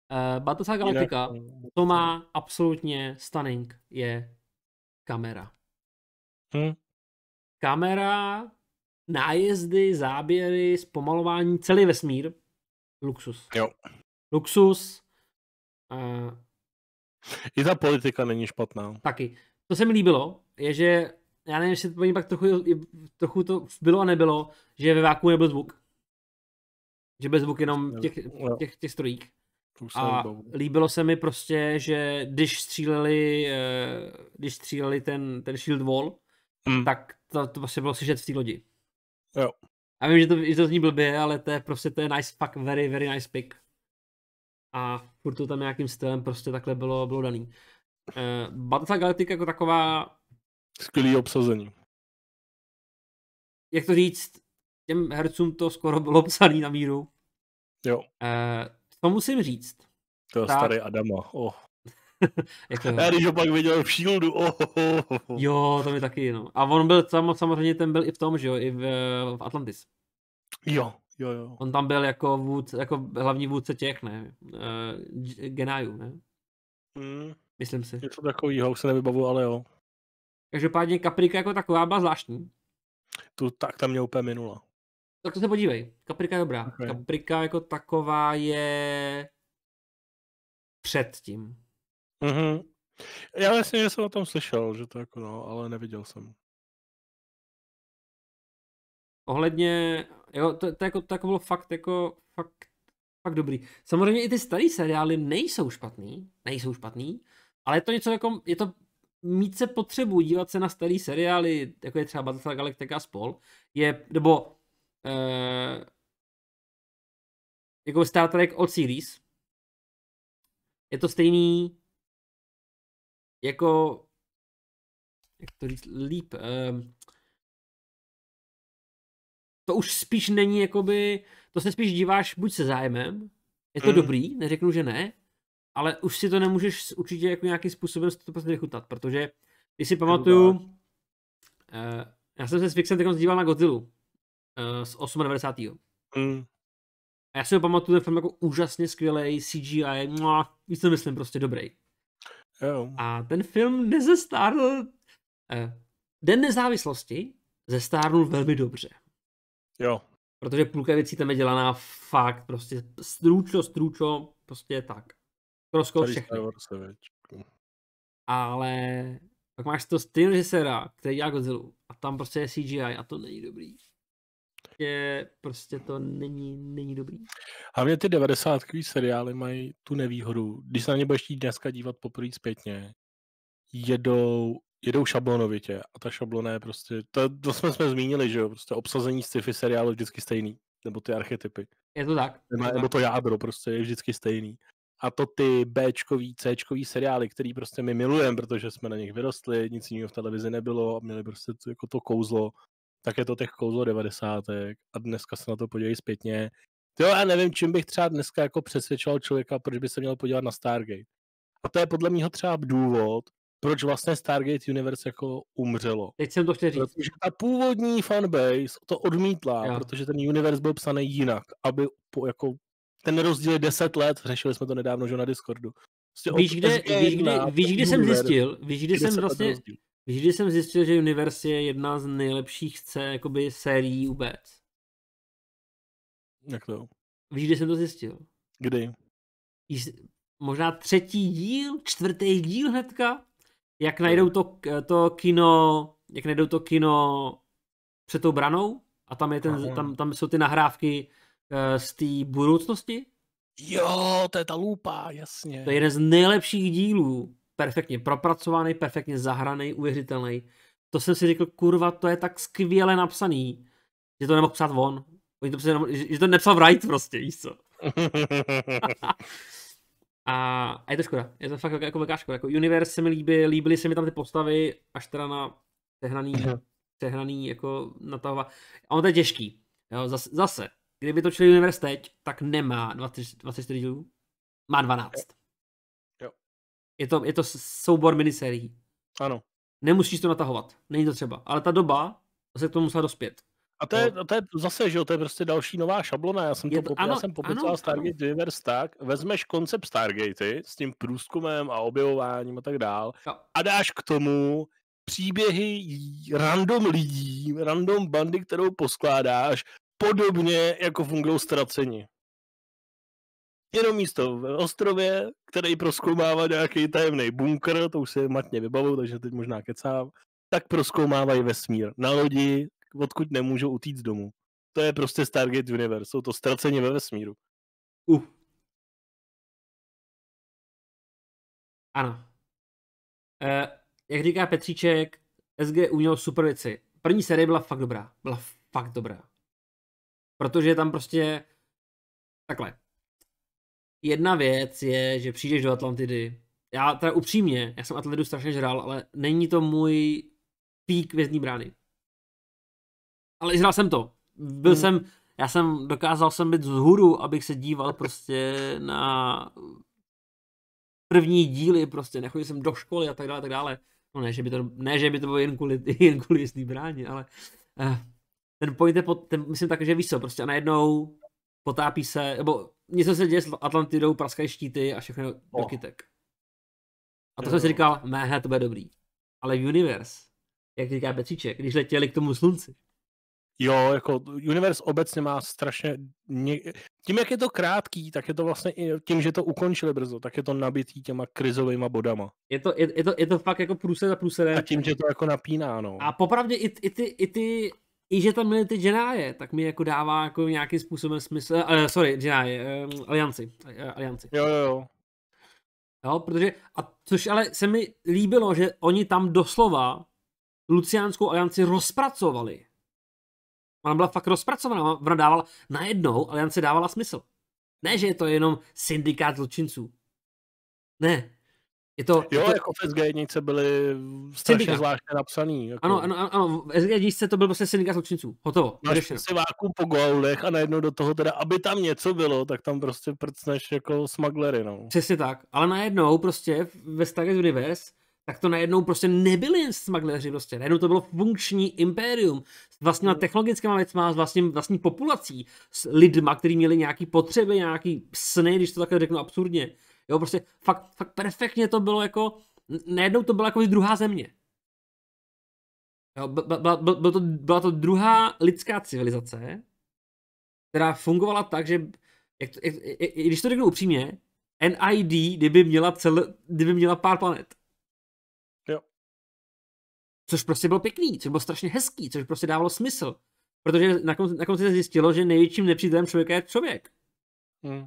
Uh, Battlestar Galactica, to má absolutně stunning, je kamera. Hmm. Kamera, nájezdy, záběry, zpomalování, celý vesmír. Luxus. Jo. Luxus. Uh, I ta politika není špatná. taky. To se mi líbilo, je, že já nevím, jestli to pak trochu, trochu to bylo a nebylo, že ve váku nebyl zvuk. Že byl zvuk jenom v těch, těch, těch strojích. A líbilo se mi prostě, že když stříleli, když stříleli ten, ten shield wall, hmm. tak to, to prostě bylo slyšet v té lodi. Jo. A vím, že to, že to zní blbě, ale to je prostě to je nice, fuck, very, very nice pick. A furt to tam nějakým stylem prostě takhle bylo, bylo daný. Uh, Battlestar Galactica jako taková... Skvělý obsazení. Jak to říct, těm hercům to skoro bylo psaný na míru. Jo. Uh, to musím říct. To je tak... starý Adama. Oh. jako, Já když ho pak viděl v Shieldu. Oh, oh, oh. Jo, to mi taky, no. A on byl sam, samozřejmě, ten byl i v tom, že jo, i v, v Atlantis. Jo, jo, jo. On tam byl jako, vůd, jako hlavní vůdce těch, ne? Uh, Genájů, ne? Mm. Myslím si. Něco takovýho, už se nevybavu, ale jo. Každopádně Caprica jako taková byla zvláštní. Tu tak tam mě úplně minula. Tak to se podívej. Caprica je dobrá. Okay. Caprica jako taková je před tím. Mhm. Já myslím, že jsem o tom slyšel, že to jako no, ale neviděl jsem. Ohledně, jo, to, to, jako, to jako bylo fakt jako, fakt, fakt dobrý. Samozřejmě i ty starý seriály nejsou špatný, nejsou špatný, ale je to něco jako, je to mít se potřebu dívat se na starý seriály, jako je třeba Battlestar Galactica a spol, je, nebo eh, jako Star Trek Old Series, je to stejný jako, jak to říct líp, eh, to už spíš není jakoby, to se spíš díváš buď se zájmem, je to mm. dobrý, neřeknu, že ne, ale už si to nemůžeš určitě jako nějakým způsobem to prostě vychutat, protože když si pamatuju, uh, já jsem se s Vixem teď díval na Godzilla uh, z devadesátého osmého Mm. A já si ho pamatuju, ten film jako úžasně skvělej, C G I, no, víc to myslím, prostě dobrý. Jo. A ten film nezestárnul, uh, Den nezávislosti zestárnul velmi dobře. Jo. Protože půlka věcí tam je dělaná fakt, prostě strůčo, strůčo, prostě tak. Skoro všechny. Ale pak máš to stejného režiséra, který dělá Godzilla a tam prostě je C G I a to není dobrý. Je, prostě to není, není dobrý. Hlavně ty devadesátkový seriály mají tu nevýhodu. Když se na ně budeš dneska dívat poprvé zpětně, jedou jedou šablonovitě a ta šablona je prostě, to, to jsme jsme zmínili, že jo, prostě obsazení sci-fi seriálu je vždycky stejný, nebo ty archetypy. Je to tak. Nebo, je to, nebo tak. to jádro prostě je vždycky stejný. A to ty Bčkový, Cčkový seriály, který prostě my milujeme, protože jsme na nich vyrostli, nic jiného v televizi nebylo a měli prostě to, jako to kouzlo, tak je to těch kouzlo devadesátek a dneska se na to podívej zpětně. Jo, já nevím, čím bych třeba dneska jako přesvědčoval člověka, proč by se měl podívat na Stargate. A to je podle mýho třeba důvod, proč vlastně Stargate Universe jako umřelo. Teď jsem to chtěl říct. Protože ta původní fanbase to odmítla, jo. Protože ten universe byl psaný jinak, aby po, jako ten rozdíl je deset let, řešili jsme to nedávno, že na Discordu. Prostě víš, kde, víš, kdy, víš, kdy jsem zjistil, víš, kdy jsem vlastně, víš, kdy jsem zjistil, že Universe je jedna z nejlepších C, jakoby sérií vůbec. Jak to? Víš, kdy jsem to zjistil? Kdy? Možná třetí díl, čtvrtý díl hnedka, jak najdou to, to kino, jak najdou to kino před tou branou a tam, je ten, tam, tam jsou ty nahrávky uh, z té budoucnosti. Jo, to je ta lupa, jasně. To je jeden z nejlepších dílů. Perfektně propracovaný, perfektně zahraný, uvěřitelný. To jsem si řekl, kurva, to je tak skvěle napsaný, že to nemohl psát on. Oni to prostě nemohl, že to nepsal Wright prostě, víš co. A, a je to škoda, je to fakt jako velká škoda. Jako Universe se mi líbí, líbily se mi tam ty postavy, až teda na přehnaný, přehnaný jako natahovat. A ono to je těžký. Jo, zase, zase, kdyby točili Universe teď, tak nemá dvacet, dvacet čtyři dílů, má dvanáct. Jo. Je to, je to soubor minisérií. Ano. Nemusíš to natahovat, není to třeba. Ale ta doba se k tomu musela dospět. A to je, to je zase, že jo, to je prostě další nová šablona. Já jsem, to, to, to, ano, já jsem popisoval Stargate ano. Universe tak, vezmeš koncept Stargatey s tím průzkumem a objevováním a tak dál no. a dáš k tomu příběhy random lidí, random bandy, kterou poskládáš, podobně jako fungují Ztraceni. Jenom místo v ostrově, který prozkoumává nějaký tajemný bunkr, to už si matně vybavuju, takže teď možná kecám, tak prozkoumávají vesmír na lodi, odkud nemůžou utíct domů. To je prostě Stargate Universe, jsou to Ztraceni ve vesmíru. Uh. Ano. Eh, jak říká Petříček, S G uměl super věci. První série byla fakt dobrá. Byla fakt dobrá. Protože tam prostě takhle. Jedna věc je, že přijdeš do Atlantidy. Já teda upřímně, já jsem Atlantidu strašně žral, ale není to můj pík Hvězdní brány. Ale žral jsem to. Byl hmm. jsem, já jsem, dokázal jsem být vzhůru, abych se díval prostě na první díly, prostě nechodil jsem do školy a tak dále, tak dále. No ne, že by to, ne, že by to bylo jen kvůli, jen kvůli Hvězdní bráně, ale uh, ten point je, pod, ten, myslím tak, že víš co, prostě a najednou potápí se, nebo něco se děje s Atlantidou, praskají štíty a všechno oh. do kytek. A to jo. jsem si říkal, mé, to bude dobrý. Ale Universe, jak říká Petříček, když letěli k tomu slunci. Jo, jako Universe obecně má strašně, ně... tím jak je to krátký, tak je to vlastně i tím, že to ukončili brzo, tak je to nabitý těma krizovýma bodama. Je to, je, je to, je to fakt jako průsled za průsledem. A tím, že to jako napíná, no. A popravdě i, i ty, i ty, i že tam měli ty Jedi, tak mi jako dává jako nějakým způsobem smysl, uh, sorry, Jedi, um, alianci, uh, alianci. Jo, jo, jo. Jo, protože, a což ale se mi líbilo, že oni tam doslova Luciánskou alianci rozpracovali. Ona byla fakt rozpracovaná, ona dávala, najednou aliance dávala smysl. Ne, že je to jenom syndikát zločinců. Ne. Je to, jo, je to... jako v S G jedna byly strašně syndikát. Zvláštně napsaný. Jako... Ano, ano, ano, v S G jedna to byl prostě syndikát zločinců. Hotovo. Máš si váku po goulech a najednou do toho teda, aby tam něco bylo, tak tam prostě prcneš jako smaglery, no. Přesně tak, ale najednou prostě ve Stargate Universe tak to najednou prostě nebyli jen smagleři prostě, najednou to bylo funkční impérium s vlastníma technologickými věcma, s vlastním, vlastní populací, s lidma, kteří měli nějaký potřeby, nějaký sny, když to takhle řeknu absurdně. Jo, prostě fakt, fakt perfektně to bylo jako, najednou to byla jako druhá země. Jo, byla, byla, to, byla to druhá lidská civilizace, která fungovala tak, že, jak to, jak, jak, když to řeknu upřímně, N I D, kdyby měla, cel, kdyby měla pár planet. Jo. Což prostě bylo pěkný, což bylo strašně hezký, což prostě dávalo smysl. Protože na konci, na konci se zjistilo, že největším nepřítelem člověka je člověk. Hmm.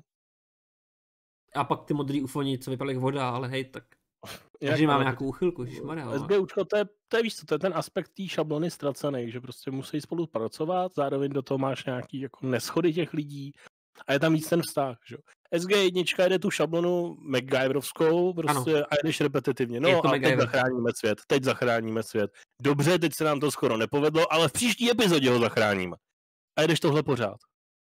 A pak ty modrý ufoni, co vypadaly jak voda, ale hej, tak... Takže máme nějakou úchylku, žmaria. SGUčko, to je, to je, víš co, to je ten aspekt té šablony ztracený, že prostě musí spolu pracovat, zároveň do toho máš nějaký jako neschody těch lidí a je tam víc ten vztah, že jo. S G jedna jede tu šablonu MacGyverovskou prostě ano. A jedeš repetitivně. No a teď zachráníme svět, teď zachráníme svět. Dobře, teď se nám to skoro nepovedlo, ale v příští epizodě ho zachráníme. A jedeš tohle pořád.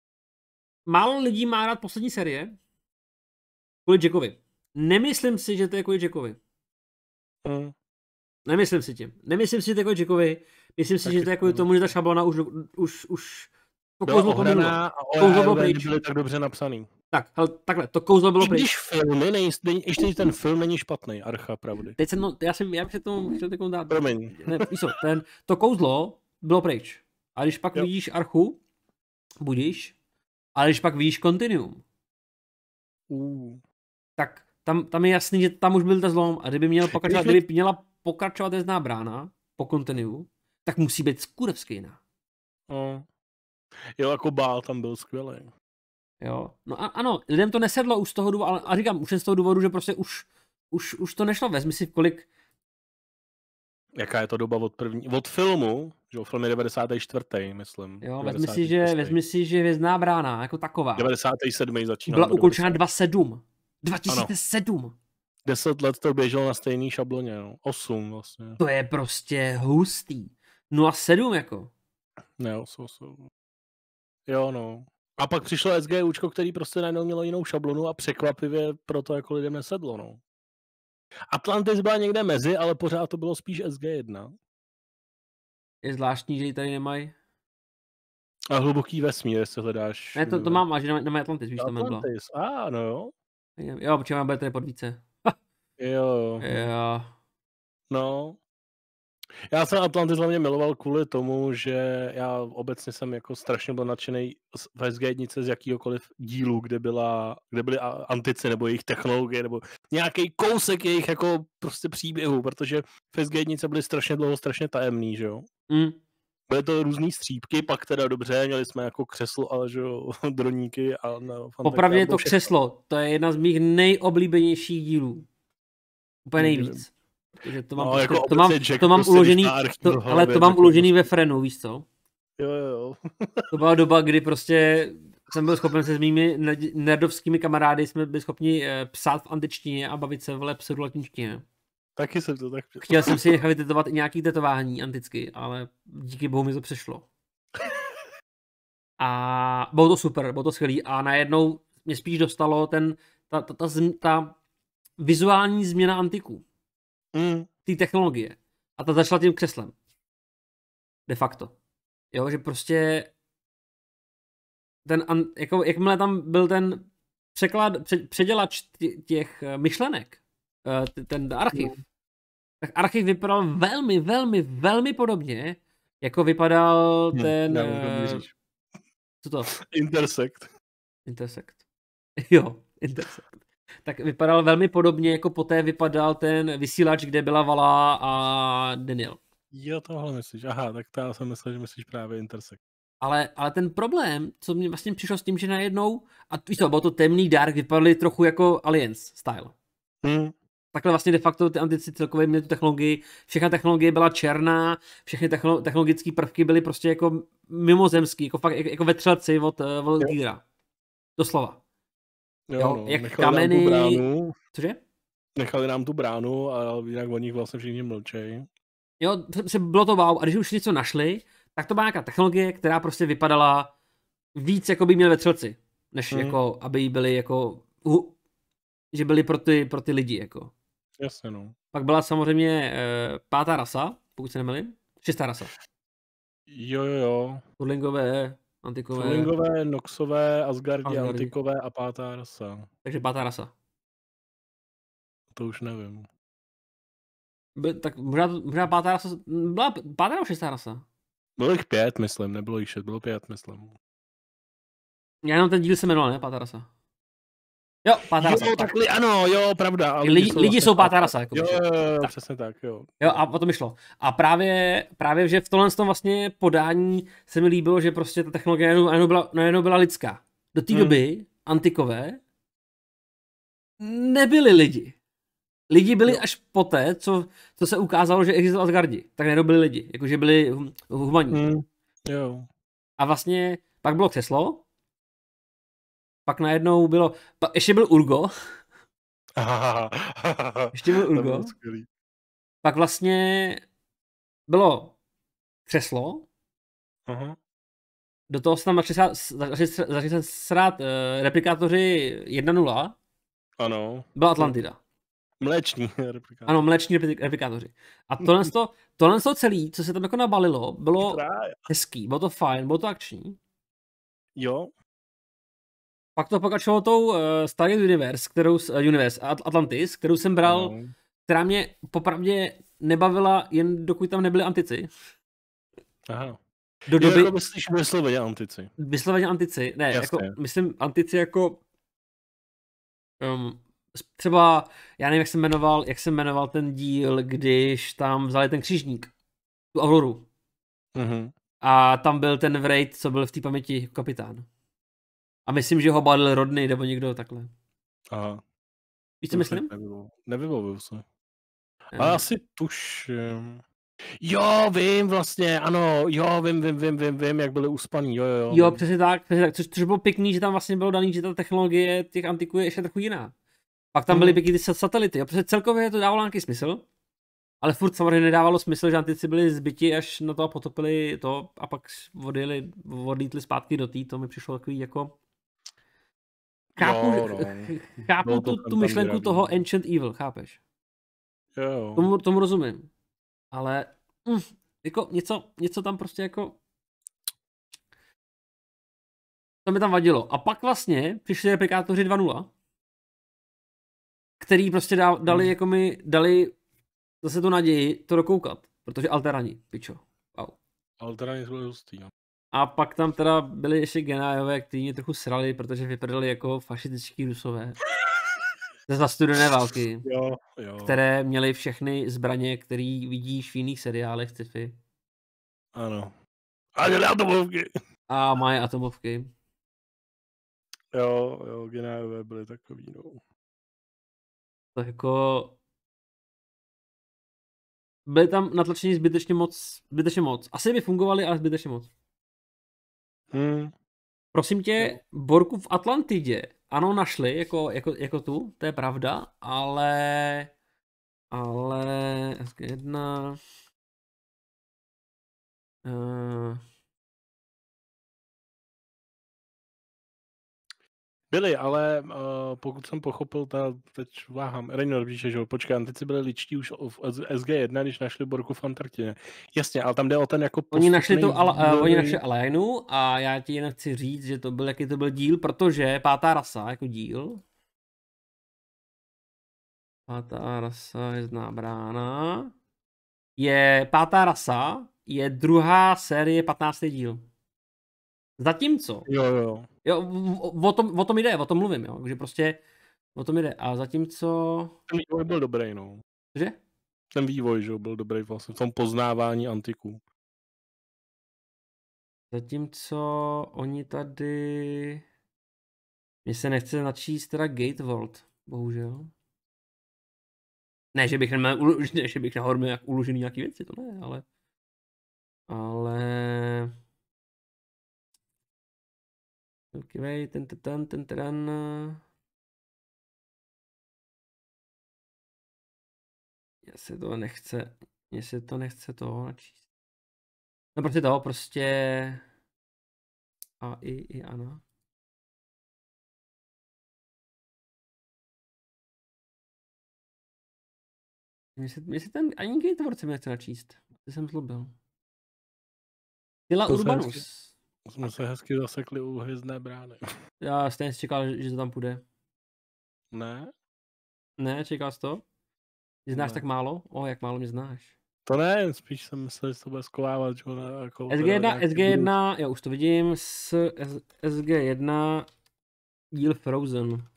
Málo lidí má rád poslední série kvůli Jackovi. Nemyslím si, že to je kvůli Jackovi. Hmm. Nemyslím si tím. Nemyslím si, že to je kvůli Jackovi. Myslím si, tak že to je kvůli tomu, že ta šablona už, už, už to kouzlo pominulo. A kouzlo bylo pryč. Byly tak dobře napsaný. Tak, hele, takhle, to kouzlo bylo pryč. Když filmy, nej, ještě ten film není špatný, Archa pravdy. Teď jsem, no, já jsem, já bych se tomu chtěl takovou dát. Promiň. Ne, víš co, ten, to kouzlo bylo pryč. A když pak jo. vidíš Archu, budíš, ale když pak vidíš Continuum, uh. tak tam, tam je jasný, že tam už byl ten zlom a kdyby, měl pokračovat, kdyby měla pokračovat Hvězdná brána po Continuu, tak musí být kurevsky jiná. Uh. Jo, jako Bál tam byl skvělý. Jo, no a, ano, lidem to nesedlo už z toho důvodu, ale a říkám, už z toho důvodu, že prostě už, už, už to nešlo, vezmi si kolik. Jaká je to doba od první, od filmu, že film je devadesátý čtvrtý, myslím. Jo, vezmi si, že, vezmi si, že Hvězdná brána, jako taková. devadesátý sedmý začíná. Byla ukončena dva tisíce sedm. dva tisíce sedm. Ano. Deset let to běželo na stejný šabloně, no. Osm vlastně. To je prostě hustý. nula sedm jako. Ne, osm, osm. Jo, no. A pak přišlo SGUčko, který prostě najednou mělo jinou šablonu a překvapivě proto jako lidem nesedlo, no. Atlantis byla někde mezi, ale pořád to bylo spíš S G jedna. Je zvláštní, že ji tady nemají. A hluboký vesmír, jestli hledáš. Ne, to, to mám, až na, na Atlantis, víš, tam nebylo. Atlantis, a ah, no jo. Jo, protože mám bude tady pod více. Jo. Jo. No. Já jsem Atlantis hlavně miloval kvůli tomu, že já obecně jsem jako strašně byl nadšený v S G jedna z jakýhokoliv dílu, kde, byla, kde byly antici nebo jejich technologie, nebo nějaký kousek jejich jako prostě příběhu, protože v S G jedna byly strašně dlouho strašně tajemný, že jo. Mm. Byly to různý střípky, pak teda dobře, měli jsme jako křeslo, ale že jo, droníky a no, popravdě je to všechno. Křeslo, to je jedna z mých nejoblíbenějších dílů. Úplně nejvíc. Protože to mám, no, prostě, jako to mám, Jack, to mám prostě uložený, to, hlavě, ale to mám uložený ve frenu, víš co? Jo, jo. To byla doba, kdy prostě jsem byl schopen se s mými nerdovskými kamarády, jsme byli schopni psát v antičtině a bavit se v pseudolatinštině. Taky jsem to tak... Chtěl jsem si nechat vytetovat i nějaký tetování anticky, ale díky bohu mi to přešlo. A bylo to super, bylo to skvělý a najednou mě spíš dostalo ten, ta, ta, ta, ta vizuální změna antiků. Mm. Té technologie. A ta začala tím křeslem. De facto. Jo, že prostě ten, jako, jakmile tam byl ten překlad, před, předělač těch myšlenek, ten archiv, mm. tak archiv vypadal velmi, velmi, velmi podobně, jako vypadal hmm, ten... Uh, co to? Intersect. Intersect. Jo, Intersect. Tak vypadal velmi podobně, jako poté vypadal ten vysílač, kde byla Vala a Daniel. Jo, tohle myslíš. Aha, tak to já jsem myslel, že myslíš právě Intersect. Ale, ale ten problém, co mě vlastně přišlo s tím, že najednou, a víš to, bylo to temný dark, vypadaly trochu jako Aliens style. Hmm. Takhle vlastně de facto ty antici celkově měly tu technologii, všechna technologie byla černá, všechny technolo- technologické prvky byly prostě jako mimozemský, jako fakt jako vetřelci od, od Gira. Doslova. Jo, jo no, jak kameny... Cože? Nechali nám tu bránu a jinak o nich vlastně všichni mlčejí. Jo, bylo to wow. A když už něco našli, tak to byla nějaká technologie, která prostě vypadala víc, jako by měli vetřelci, než hmm. jako, aby byli jako, uh, že byli pro ty, pro ty lidi, jako. Jasně, no. Pak byla samozřejmě uh, pátá rasa, pokud se nemýlím. Šestá rasa. Jo, jo, jo. Furlingové, antikové. Furlingové, Noxové, Asgardi, Asgardi, antikové a pátá rasa. Takže pátá rasa. To už nevím. By, tak možná, možná pátá rasa, byla pátá nebo šestá rasa? Bylo jich pět, myslím, nebylo jich šest, bylo pět, myslím. Já jenom ten díl se jmenoval, ne? Pátá rasa. Jo, pátá rasa. Jo, takhle, ano, jo, pravda. Ale lidi, jsou, lidi jsou pátá rasa. Jako jo, jo, jo, tak. Přesně tak, jo. Jo, a o to mi šlo. A právě, právě že v tomhle tom vlastně podání se mi líbilo, že prostě ta technologie najednou byla, najednou byla lidská. Do té hmm. doby antikové nebyli lidi. Lidi byli jo. až poté, co, co se ukázalo, že existoval Asgardi. Tak najednou byli lidi, jakože byli hum, humaní. Hmm. Jo. A vlastně pak bylo křeslo, pak najednou bylo, pa, ještě byl Urgo. ještě byl Urgo. Pak vlastně bylo křeslo. Aha. Do toho se tam začali se srát uh, replikátoři jedna nula. Ano. Byla Atlantida. Mléční replikátoři. Ano, mléční replikátoři. A tohle to, tohle to celé, co se tam jako nabalilo, bylo hezký, bylo to fajn, bylo to akční. Jo. Pak to pokračovalo tou uh, Stargate Universe, kterou, uh, Universe, Atlantis, kterou jsem bral, no. která mě popravdě nebavila, jen dokud tam nebyli antici. Aha. Do doby... Jako myslíš vysloveně antici? Vysloveně antici, ne, jako, myslím antici jako um, třeba, já nevím, jak jsem jmenoval, jak jsem jmenoval ten díl, když tam vzali ten křižník, tu Auroru. Mhm. A tam byl ten Wraith, co byl v té paměti kapitán. A myslím, že ho badil Rodney, nebo někdo takhle. Aha. Víš, co myslím? Nevybavuju se. Ale asi tuším. Jo, vím vlastně, ano, jo, vím, vím, vím, vím, vím, jak byli uspaný, jo, jo. Jo, přesně tak, přesně tak, což, což bylo pěkný, že tam vlastně bylo daný, že ta technologie těch antiků je ještě trochu jiná. Pak tam byly hmm. pěkný ty satelity, jo, protože celkově to dávalo nějaký smysl, ale furt samozřejmě nedávalo smysl, že antici byli zbyti až na to a potopili to a pak odjeli, odlítli zpátky do tý, to mi přišlo takový jako... Chápu, jo, no. chápu tu, tu myšlenku toho Ancient Evil, chápeš? Jo. Tomu, tomu rozumím. Ale mm, jako něco, něco tam prostě jako To mi tam vadilo. A pak vlastně přišli replikátoři dva nula, který prostě dali, hmm. jako mi, dali zase tu naději to dokoukat, protože Alterani, pičo. Wow. Alterani byly hustý, no. A pak tam teda byli ještě Genájové, kteří mě trochu srali, protože vypadaly jako fašističtí Rusové. Ze studené války, jo, jo. které měly všechny zbraně, které vidíš v jiných seriálech sci-fi. Ano. A měli atomovky. A mají atomovky. Jo, jo, Genájové byly takový, no. Tak jako... Byly tam natlačení zbytečně moc, zbytečně moc. Asi by fungovaly, ale zbytečně moc. Hmm. Prosím tě, Borku v Atlantidě, ano, našli, jako, jako, jako tu, to je pravda, ale... Ale... S G jedna... Uh... Byli, ale uh, pokud jsem pochopil, ta, teď váhám, Reynor píše, že počkej, teď si byli ličtí už v S G jedna, když našli Borku v Antarktidě. Jasně, ale tam jde o ten jako Oni našli tu, al, uh, oni našli Alienu a já ti jen chci říct, že to byl, jaký to byl díl, protože pátá rasa jako díl. Pátá rasa je zná brána. Je pátá rasa, je druhá série, patnáctý díl. Zatímco. Jo, jo. Jo, o tom, o tom jde, o tom mluvím, jo, takže prostě o tom jde. A zatímco... Ten vývoj byl dobrý, no. Že? Ten vývoj, že byl dobrý vlastně v tom poznávání antiků. Zatímco oni tady... Mně se nechce načíst teda Gateworld, bohužel. Ne, že bych neměl, ne, že bych nahoru měl uložený nějaký věci, to ne, ale... Ale... Okay, ten, ten, ten, ten, ten... Mně se to nechce, mně se to nechce to načíst. No prostě to, prostě... A i, i Ana. Mně se, mně se ten ani Gateworld se mi nechce načíst. To jsem zlobil. Tyla Urbanus. Jsme se hezky zasekli u Hvězdné brány. Já stejně čekal, že to tam půjde. Ne? Ne, čekal jsi to? Mě znáš ne. Tak málo? O, jak málo mě znáš. To ne, spíš jsem myslel, že to bude skovávat, že ne, jako... S G jedna, S G jedna, jo, už to vidím, s S G jedna díl Frozen.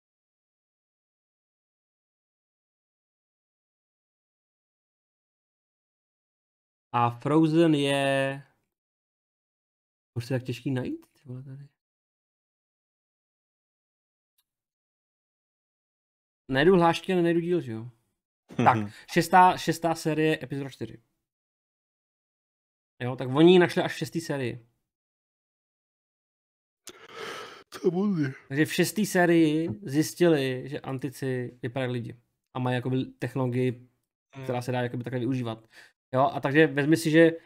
A Frozen je... Už je tak těžký najít? Tady. Najdu hlášky a nenajdu díl, že jo? Tak, šestá, šestá série, epizoda čtyři. Jo, tak oni ji našli až v šestý sérii. To bude. Takže v šestý sérii zjistili, že antici vypadají lidi. A mají jakoby technologii, která se dá jakoby takhle využívat. Jo, a takže vezmi si, že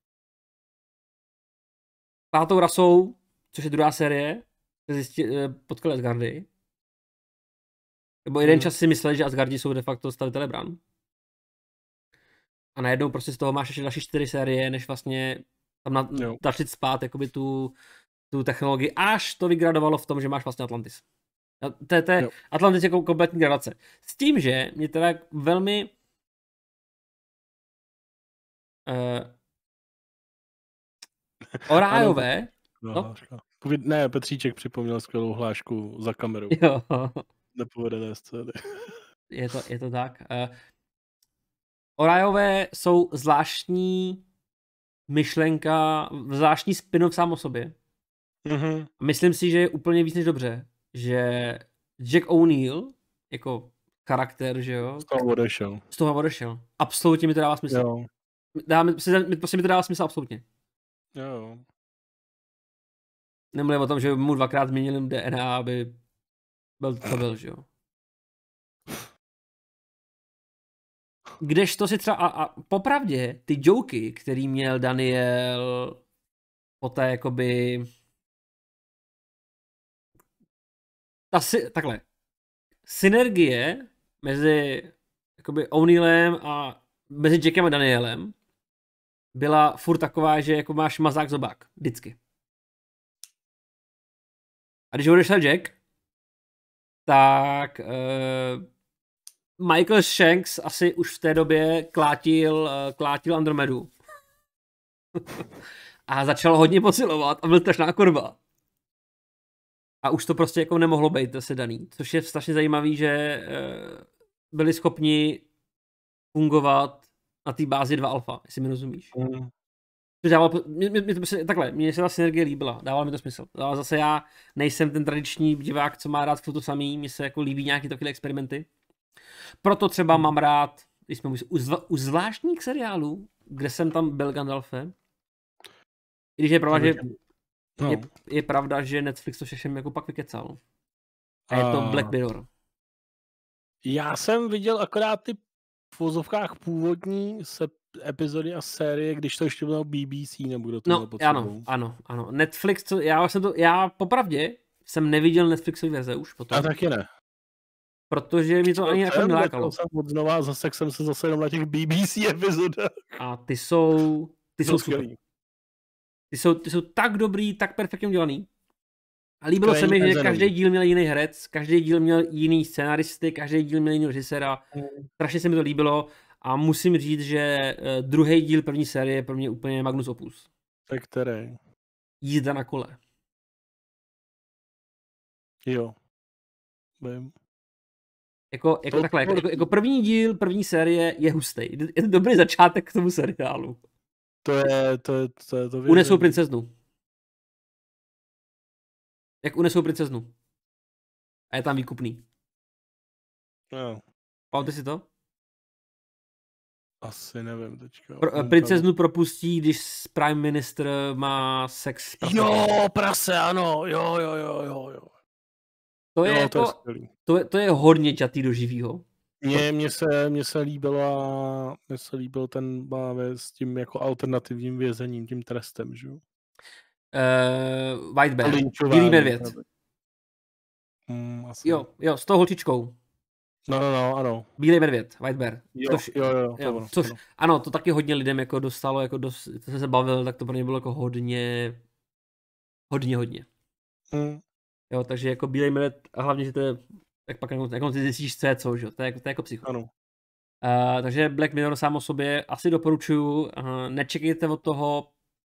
pátou rasou, což je druhá série, se zjistili, potkali Asgardy. Nebo jeden hmm. čas si mysleli, že Asgardi jsou de facto stavitelé bran. A najednou prostě z toho máš ještě další čtyři série, než vlastně tam na, začít spát jakoby tu, tu technologii, až to vygradovalo v tom, že máš vlastně Atlantis. To je Atlantis jako kompletní gradace. S tím, že mě teda velmi uh, Orájové no, no? Ne, Petříček připomněl skvělou hlášku za kamerou. Jo. Nepovedené scény. Je to, je to tak. Uh, Orajové jsou zvláštní myšlenka, zvláštní spin-off sám o sobě. Mm-hmm. Myslím si, že je úplně víc než dobře, že Jack O'Neill, jako charakter, že jo? Z toho odešel. Z toho odešel. Absolutně mi to dává smysl. Jo. Dá, prostě mi to dává smysl absolutně. Jo. Nemluvím o tom, že mu dvakrát změnili D N A, aby byl to byl, že jo? Kdežto si třeba, a, a popravdě, ty joky, který měl Daniel poté jakoby ta si, takhle, synergie mezi jakoby O'Neillem a mezi Jackem a Danielem byla furt taková, že jako máš mazák zobák, vždycky. A když odešel Jack, tak uh, Michael Shanks asi už v té době klátil, uh, klátil Andromedu. A začal hodně posilovat a byl strašná korba. A už to prostě jako nemohlo být zase daný. Což je strašně zajímavý, že uh, byli schopni fungovat na té bázi dva alfa, jestli mi rozumíš. Mm. Dávalo, mě, mě, mě to prostě, takhle, mně se ta synergie líbila, dávalo mi to smysl. Ale zase já nejsem ten tradiční divák, co má rád to samý, mně se jako líbí nějaké takové experimenty. Proto třeba mám rád, když jsme mluvili, u, zva, u zvláštních seriálů, kde jsem tam byl Gandalfe, i když je pravda, že, no. je, je pravda, že Netflix to všechno jako pak vykecal. A je to Black Mirror. Já jsem viděl akorát ty v vozovkách původní se epizody a série, když to ještě bylo B B C, nebo kdo to no, ano, ano, ano. Netflix, co, já jsem to, já popravdě jsem neviděl Netflixový verze už potom. A taky ne. Protože mi to, to ani jako nelákalo. Jsem odznova, zase jsem se zase jenom na těch B B C epizodách. A ty jsou, ty jsou super. Ty jsou, ty jsou tak dobrý, tak perfektně udělaný. A líbilo Krajní se mi, že každý díl měl jiný herec, každý díl měl jiný scenaristy, každý díl měl jiný režiséra. Hmm. Strašně se mi to líbilo. A musím říct, že uh, druhý díl první série je pro mě úplně magnus opus. Tak který? Jízda na kole. Jo. Vím. Jako, jako to, takhle, to, jako, jako první díl první série je hustý. Je to dobrý začátek k tomu seriálu. To je, to je, to je, to věřím. Unesou princeznu. Jak unesou princeznu. A je tam výkupný. No. Pamatuješ si to? Asi nevím teďka. Pro, princeznu propustí, když prime minister má sex s prase. Jo, prase, ano, jo, jo, jo, jo, jo. To je, jo, jako, to, je to, je, to je hodně čatý do živýho. Mně, mně se, mně se líbila, mně se líbil ten báve s tím jako alternativním vězením, tím trestem, že jo? Uh, White Bear, Bílý medvěd. Hmm, asi. Jo, jo, s tou holčičkou. No, no, no, ano. Bílý medvěd, White Bear. Jo, což, jo, jo. jo ono, což, ano. ano, to taky hodně lidem jako dostalo, jako dost, to jsem se bavil, tak to pro ně bylo jako hodně, hodně, hodně. Hmm. Jo, takže jako Bílý medvěd, a hlavně, že to je, jak pak jako, jako ty zjistíš, co je co, že? To je, to je jako psycho. Ano. Uh, takže Black Mirror sám o sobě asi doporučuju, uh, nečekejte od toho.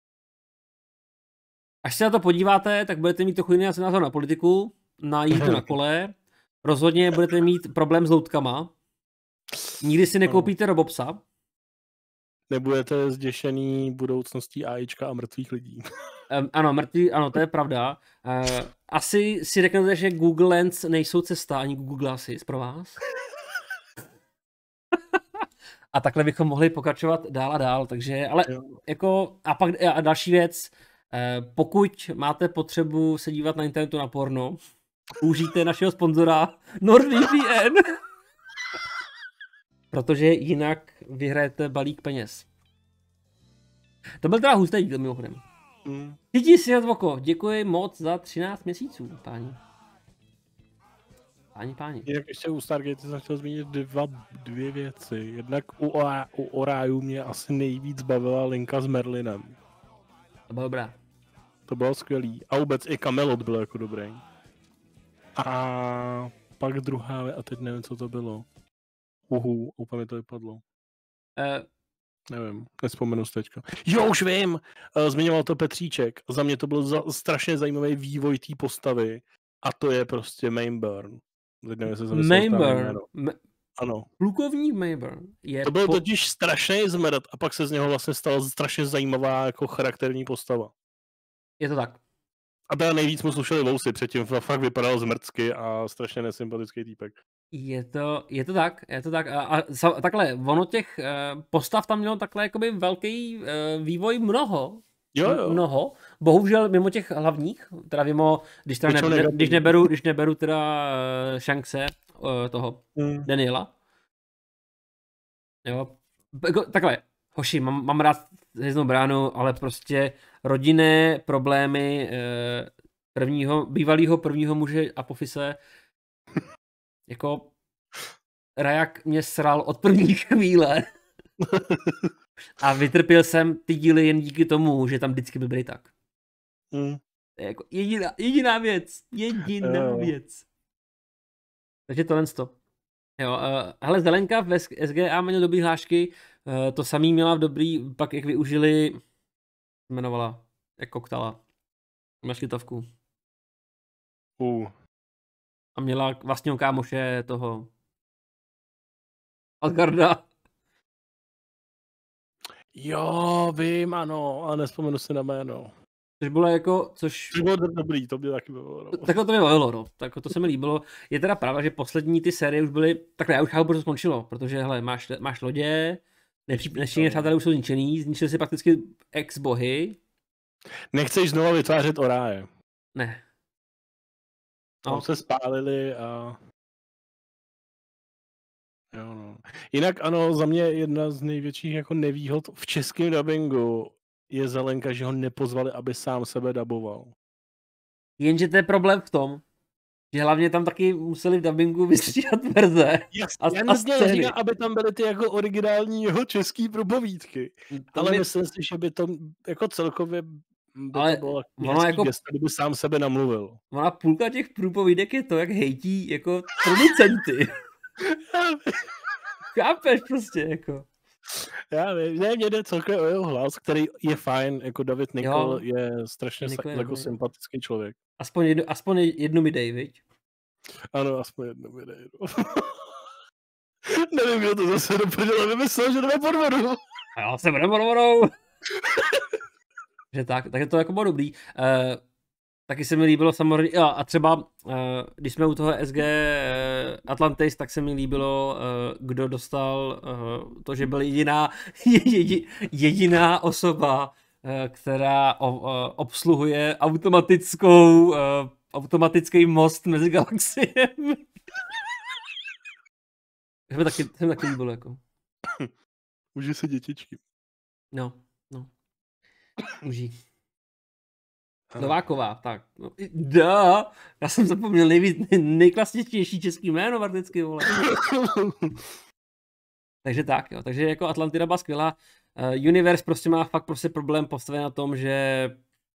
Až se na to podíváte, tak budete mít trochu jiný názor na politiku, na jízdu na kole. Rozhodně budete mít problém s loutkama. Nikdy si nekoupíte Robopsa. Nebudete zděšený budoucností AIčka a mrtvých lidí. Um, ano, mrtví, ano, to je pravda. Uh, asi si řeknete, že Google Lens nejsou cesta, ani Google Glasses pro vás. A takhle bychom mohli pokračovat dál a dál, takže, ale jo. jako, a pak a další věc, uh, pokud máte potřebu se dívat na internetu na porno, užijte našeho sponzora NordVPN. Protože jinak vyhrajete balík peněz. To byl teda hustý díl mimochodem. Mm. Chytí si na oko. Děkuji moc za třináct měsíců, páni. Páni, páni. Jinak ještě u Stargate jsem chtěl zmínit dva, dvě věci. Jednak u, Ora, u Oraju mě asi nejvíc bavila linka s Merlinem. To bylo dobré. To bylo skvělý. A vůbec i Camelot byl jako dobrý. A pak druhá, a teď nevím, co to bylo. Uhu, úplně to vypadlo. Uh, Nevím, nespomenu se teďka. Jo, už vím! Zmiňoval to Petříček. Za mě to byl za, strašně zajímavý vývoj té postavy. A to je prostě Mainburn. Mainburn. Ma- ano. Plukovník Mainburn. Je to byl po... totiž strašný zmrt a pak se z něho vlastně stala strašně zajímavá jako charakterní postava. Je to tak. A teda nejvíc mu slušeli vousy, předtím fakt vypadal zmrtsky a strašně nesympatický týpek. Je to, je to tak, je to tak. A, a, a takhle, ono těch uh, postav tam mělo takhle jakoby velký uh, vývoj mnoho. Jo, jo. Mnoho. Bohužel mimo těch hlavních, teda mimo, když, teda ne, ne, když, neberu, když neberu teda uh, Shankse, uh, toho hmm. Daniela. Jo. Takhle, hoši, mám, mám rád hvězdnou bránu, ale prostě rodinné problémy uh, prvního, bývalého prvního muže Apofise jako Rajak mě sral od první chvíle. A vytrpěl jsem ty díly jen díky tomu, že tam vždycky byl tak. Mm. To je jako jediná, jediná věc. Jediná Jo. věc. Takže tohle to. Jo, uh, hele, Zelenka v S G A měla dobrý hlášky, uh, to samý měla v dobrý, pak jak využili, jmenovala, jak koktala, na šlitovku. Uh. A měla vlastního kámoše toho Asgarda. Jo, vím, ano, ale nespomenu si na jméno. Což bylo jako, což... To bylo dobrý, to mě taky bylo. No. Takhle to mi bavilo, no. Tak to se mi líbilo. Je teda pravda, že poslední ty série už byly, takhle já už chápu, proč to skončilo, protože hele, máš, máš lodě, nepříjemné přátelé už jsou zničený, zničili si prakticky ex-bohy. Nechceš znova vytvářet oráje. Ne. Tam No. se spálili a... Jo, no. Jinak ano, za mě jedna z největších jako nevýhod v českém dabingu je Zelenka, že ho nepozvali, aby sám sebe daboval. Jenže to je problém v tom, že hlavně tam taky museli v dabingu vystříhat verze. Yes, a, já a scény. neříkám, aby tam byly ty jako originální jeho český propovídky. To ale mi... myslím si, že by to jako celkově by ale to bylo ono jako... gesto, kdyby sám sebe namluvil. Ona půlka těch průpovídek je to, jak hejtí jako producenty. Chápeš prostě, jako. Já vím, ne, mě jde celkově o jeho hlas, který je fajn, jako David Nicol jo, je strašně Nicol sa, jako je sympatický člověk. Aspoň jednu, aspoň jednu mi dej, viď? Ano, aspoň jednu mi dej. No. Nevím, kdo to zase do prdele vymyslel, že jdeme podvodu. A já se budem podvodou. Že tak, tak to jako bylo dobrý. Uh, taky se mi líbilo samozřejmě, jo, a třeba, uh, když jsme u toho S G uh, Atlantis, tak se mi líbilo, uh, kdo dostal uh, to, že byl jediná, jedi, jediná osoba, uh, která o, uh, obsluhuje automatickou, uh, automatický most mezi galaxiem. To mi taky, to mi taky líbilo, jako. Užij si dětičky. No, no. Užij. Nováková, tak. No, da, já jsem zapomněl nejvíc, nejklasičtější český jméno varticky, vole. Takže tak, jo. Takže jako Atlantida byla skvělá. Uh, Universe prostě má fakt prostě problém postaven na tom, že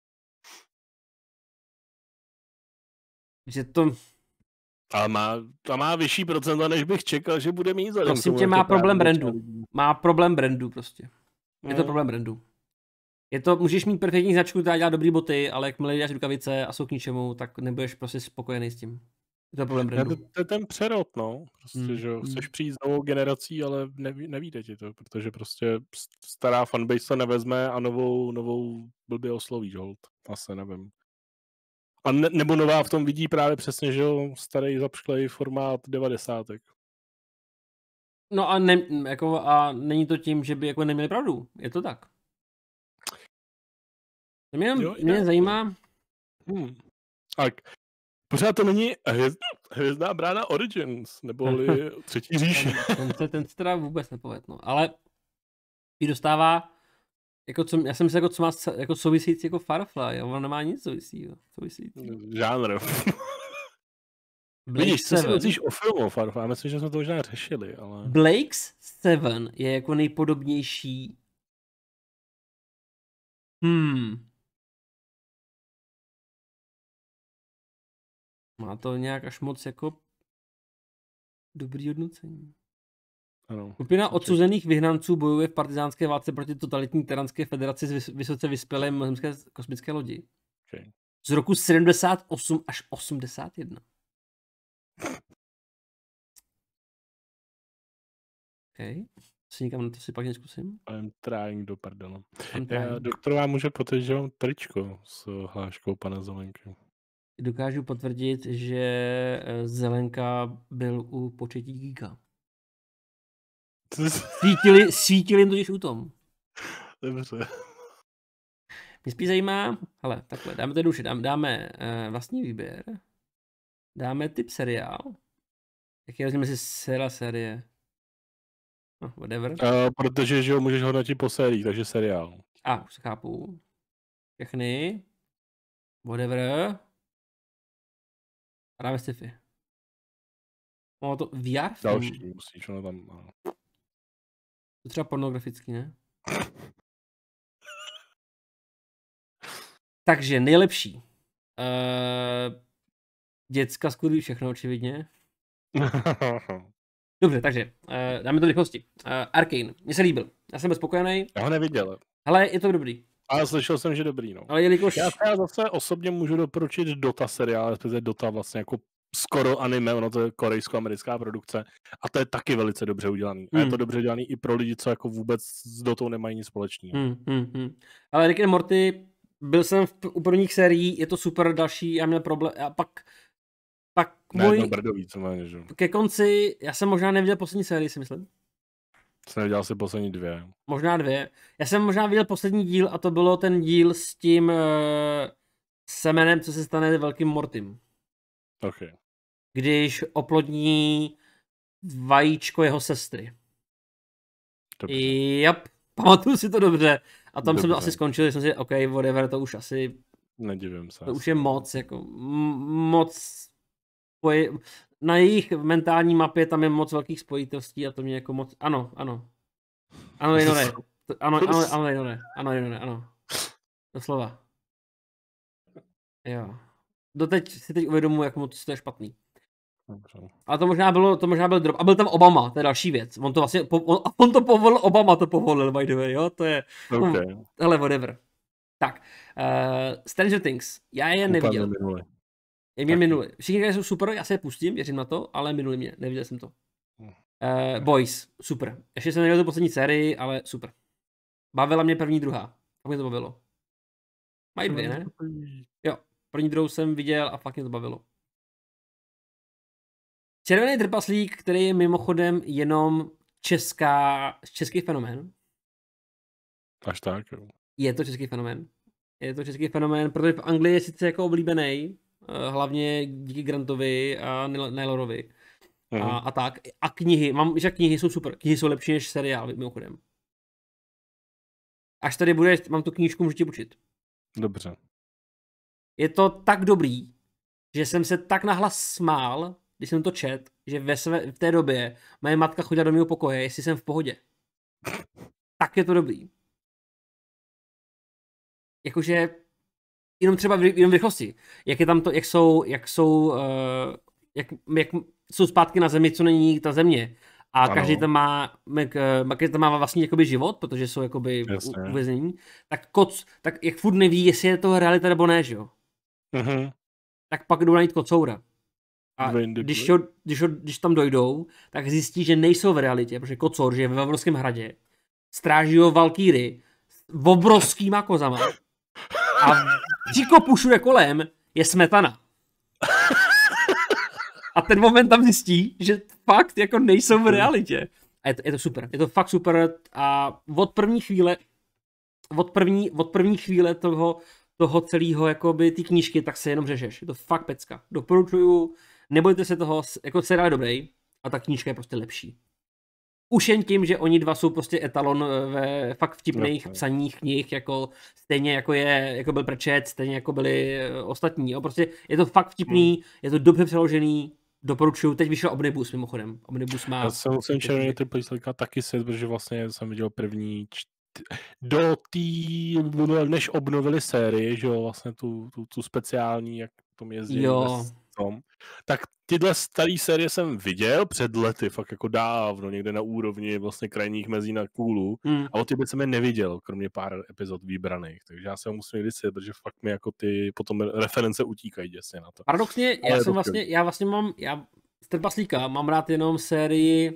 že to... Ale má, ta má vyšší procenta, než bych čekal, že bude mít. Prosím tě, má problém brandu. Má problém brandu prostě. Je to mm. problém brandu. Je to, můžeš mít perfektní značku, která dělá dobrý boty, ale jakmile děláš rukavice a jsou k ničemu, tak nebudeš prostě spokojený s tím. Je to problém brandu. To je ten přerod, no. Prostě, hmm. že chceš přijít s novou generací, ale neví, nevíde ti to, protože prostě stará fanbase to nevezme a novou, novou blbě osloví, hold. Asi nevím. A ne, nebo nová v tom vidí právě přesně, že jo, starý zapšklej formát devadesátek. No a, ne, jako, a není to tím, že by jako neměli pravdu. Je to tak. Mě, jo, mě je. zajímá... Hmm. Tak, pořád to není hvězd, hvězdná brána Origins, neboli třetí říše. Ten, ten, ten se teda vůbec nepovedl, no. Ale ji dostává, jako co, já jsem si jako, co má jako související jako Firefly, a on nemá nic souvisejícího. související. Žánr. Vidíš, co si myslíš o filmu Firefly? Já myslím, že jsme to možná řešili, ale... Blake's Seven je jako nejpodobnější. Hmm... Má to nějak až moc jako dobrý hodnocení. Ano. Skupina odsuzených vyhnanců bojuje v partizánské válce proti totalitní tyranské federaci z vysoce vyspělé mimozemské kosmické lodi. Okay. Z roku sedmdesát osm až osmdesát jedna. OK. Si nikam to si pak neskusím. I'm trying do pardonu. Doktor vám může potvrdit, že mám tričko s hláškou pana Zelenky. Dokážu potvrdit, že Zelenka byl u početí Geeka. Svítili, svítili jim totiž u tom. Dobře. Mě spíš zajímá, hele, takhle, dáme to duši, dáme, dáme uh, vlastní výběr, dáme typ seriál, jaký rozdíl mezi seriál série, no, whatever. Uh, protože, že ho můžeš hodnotit po sérii, takže seriál. A, už se chápu. Všechny, whatever. A dáme sci-fi. No to V R film. Další musíš, ono tam... No. To třeba pornografický, ne? Takže nejlepší. Uh, děcka skvělý všechno, očividně. Dobře, takže uh, dáme to rychlosti. Uh, Arcane, mně se líbil. Já jsem byl spokojený. Já ho neviděl. Hele, je to dobrý. Ale slyšel jsem, že dobrý, no. Ale jelikož... Já, já zase osobně můžu doporučit Dota seriál, respektive Dota vlastně jako skoro anime, ono to je korejsko-americká produkce a to je taky velice dobře udělaný. A hmm. je to dobře udělaný i pro lidi, co jako vůbec s Dotou nemají nic společného. Hmm, hmm, hmm. Ale Rick and Morty, byl jsem v, u prvních sérií, je to super, další, já měl problém, a pak pak můj... Ne, brdový, co má, že? Ke konci, já jsem možná neviděl poslední sérii, si myslím. Jsem neviděl si poslední dvě. Možná dvě. Já jsem možná viděl poslední díl a to bylo ten díl s tím uh, semenem, co se stane velkým Mortym. Okay. Když oplodní vajíčko jeho sestry. Dobře. Jap, pamatuju si to dobře. A tam dobře. jsem to asi skončil, jsem si, OK, whatever, to už asi... Nedivím se. To asi. už je moc, jako m- moc... Spoji... Na jejich mentální mapě tam je moc velkých spojitostí a to mě jako moc... Ano, ano. Ano, jenom ne. Ano, ano, ano, jenom ne. Ano, jenom ne, ano. Doslova. Jo. Doteď si teď uvědomuji, jak moc to je špatný. Dobře. Ale to možná bylo, to možná byl drop. A byl tam Obama, to je další věc. On to vlastně, po, on, on to povolil, Obama to povolil, by the way, jo, to je, Okay. um, hele, whatever. Tak, uh, Stranger Things, já je neviděl. Minuli. Je mě minuli. Všichni jsou super, já se je pustím, věřím na to, ale minuli mě, neviděl jsem to. Uh, Boys, super. Ještě jsem neviděl tu poslední sérii, ale super. Bavila mě první, druhá. A mě to bavilo. Mají dvě, ne? Jo, první, druhou jsem viděl a fakt mě to bavilo. Červený trpaslík, který je mimochodem jenom česká, český fenomén. Až tak, jo. Je to český fenomén. Je to český fenomén, protože v Anglii je sice jako oblíbený, hlavně díky Grantovi a Naylorovi. Mm. A, a tak. A knihy, mám, že knihy jsou super. Knihy jsou lepší než seriál, mimochodem. Až tady bude, mám tu knížku, můžu ti učit. Dobře. Je to tak dobrý, že jsem se tak nahlas smál, když jsem to čet, že ve své, v té době moje matka chodila do mého pokoje, jestli jsem v pohodě. Tak je to dobrý. Jakože jenom třeba v, jenom v rychlosti. Jak je tam to, jak jsou, jak jsou, uh, jak, jak jsou zpátky na zemi, co není ta země. A ano. každý tam má, každý tam má vlastní jakoby život, protože jsou jakoby uvěznění. Tak koc, tak jak furt neví, jestli je to realita nebo ne, že jo? Uh-huh. Tak pak jdou najít kocoura. A když, ho, když, ho, když tam dojdou, tak zjistí, že nejsou v realitě, protože kocour žije ve Vavrovském hradě, stráží ho valkýry s obrovskýma kozama a příkopu všude kolem je smetana. A ten moment tam zjistí, že fakt jako nejsou v realitě. A je to, je to super, je to fakt super a od první chvíle, od první, od první chvíle toho, toho celého jakoby ty knížky, tak se jenom řešeš. Je to fakt pecka. Doporučuju, nebojte se toho, jako seriál je dobrý a ta knížka je prostě lepší. Už jen tím, že oni dva jsou prostě etalon ve fakt vtipných no, psaních knih, jako stejně jako je, jako byl Pratchett, stejně jako byli ostatní. Jo. Prostě je to fakt vtipný, hmm. je to dobře přeložený, doporučuju. Teď vyšel Omnibus mimochodem. Omnibus má... Já jsem musím červený trpaslíka taky set, protože vlastně jsem viděl první čty... do té, než obnovili sérii, že jo, vlastně tu, tu, tu speciální, jak tom jezdí tom, tak tyhle staré série jsem viděl před lety, fakt jako dávno, někde na úrovni vlastně krajních mezí na Kůlu, hmm. a od té jsem je neviděl, kromě pár epizod vybraných, takže já se musím někdy si, protože fakt mi jako ty potom reference utíkají děsně na to. Paradoxně, já jsem vlastně, já vlastně mám, já z Trpaslíka mám rád jenom sérii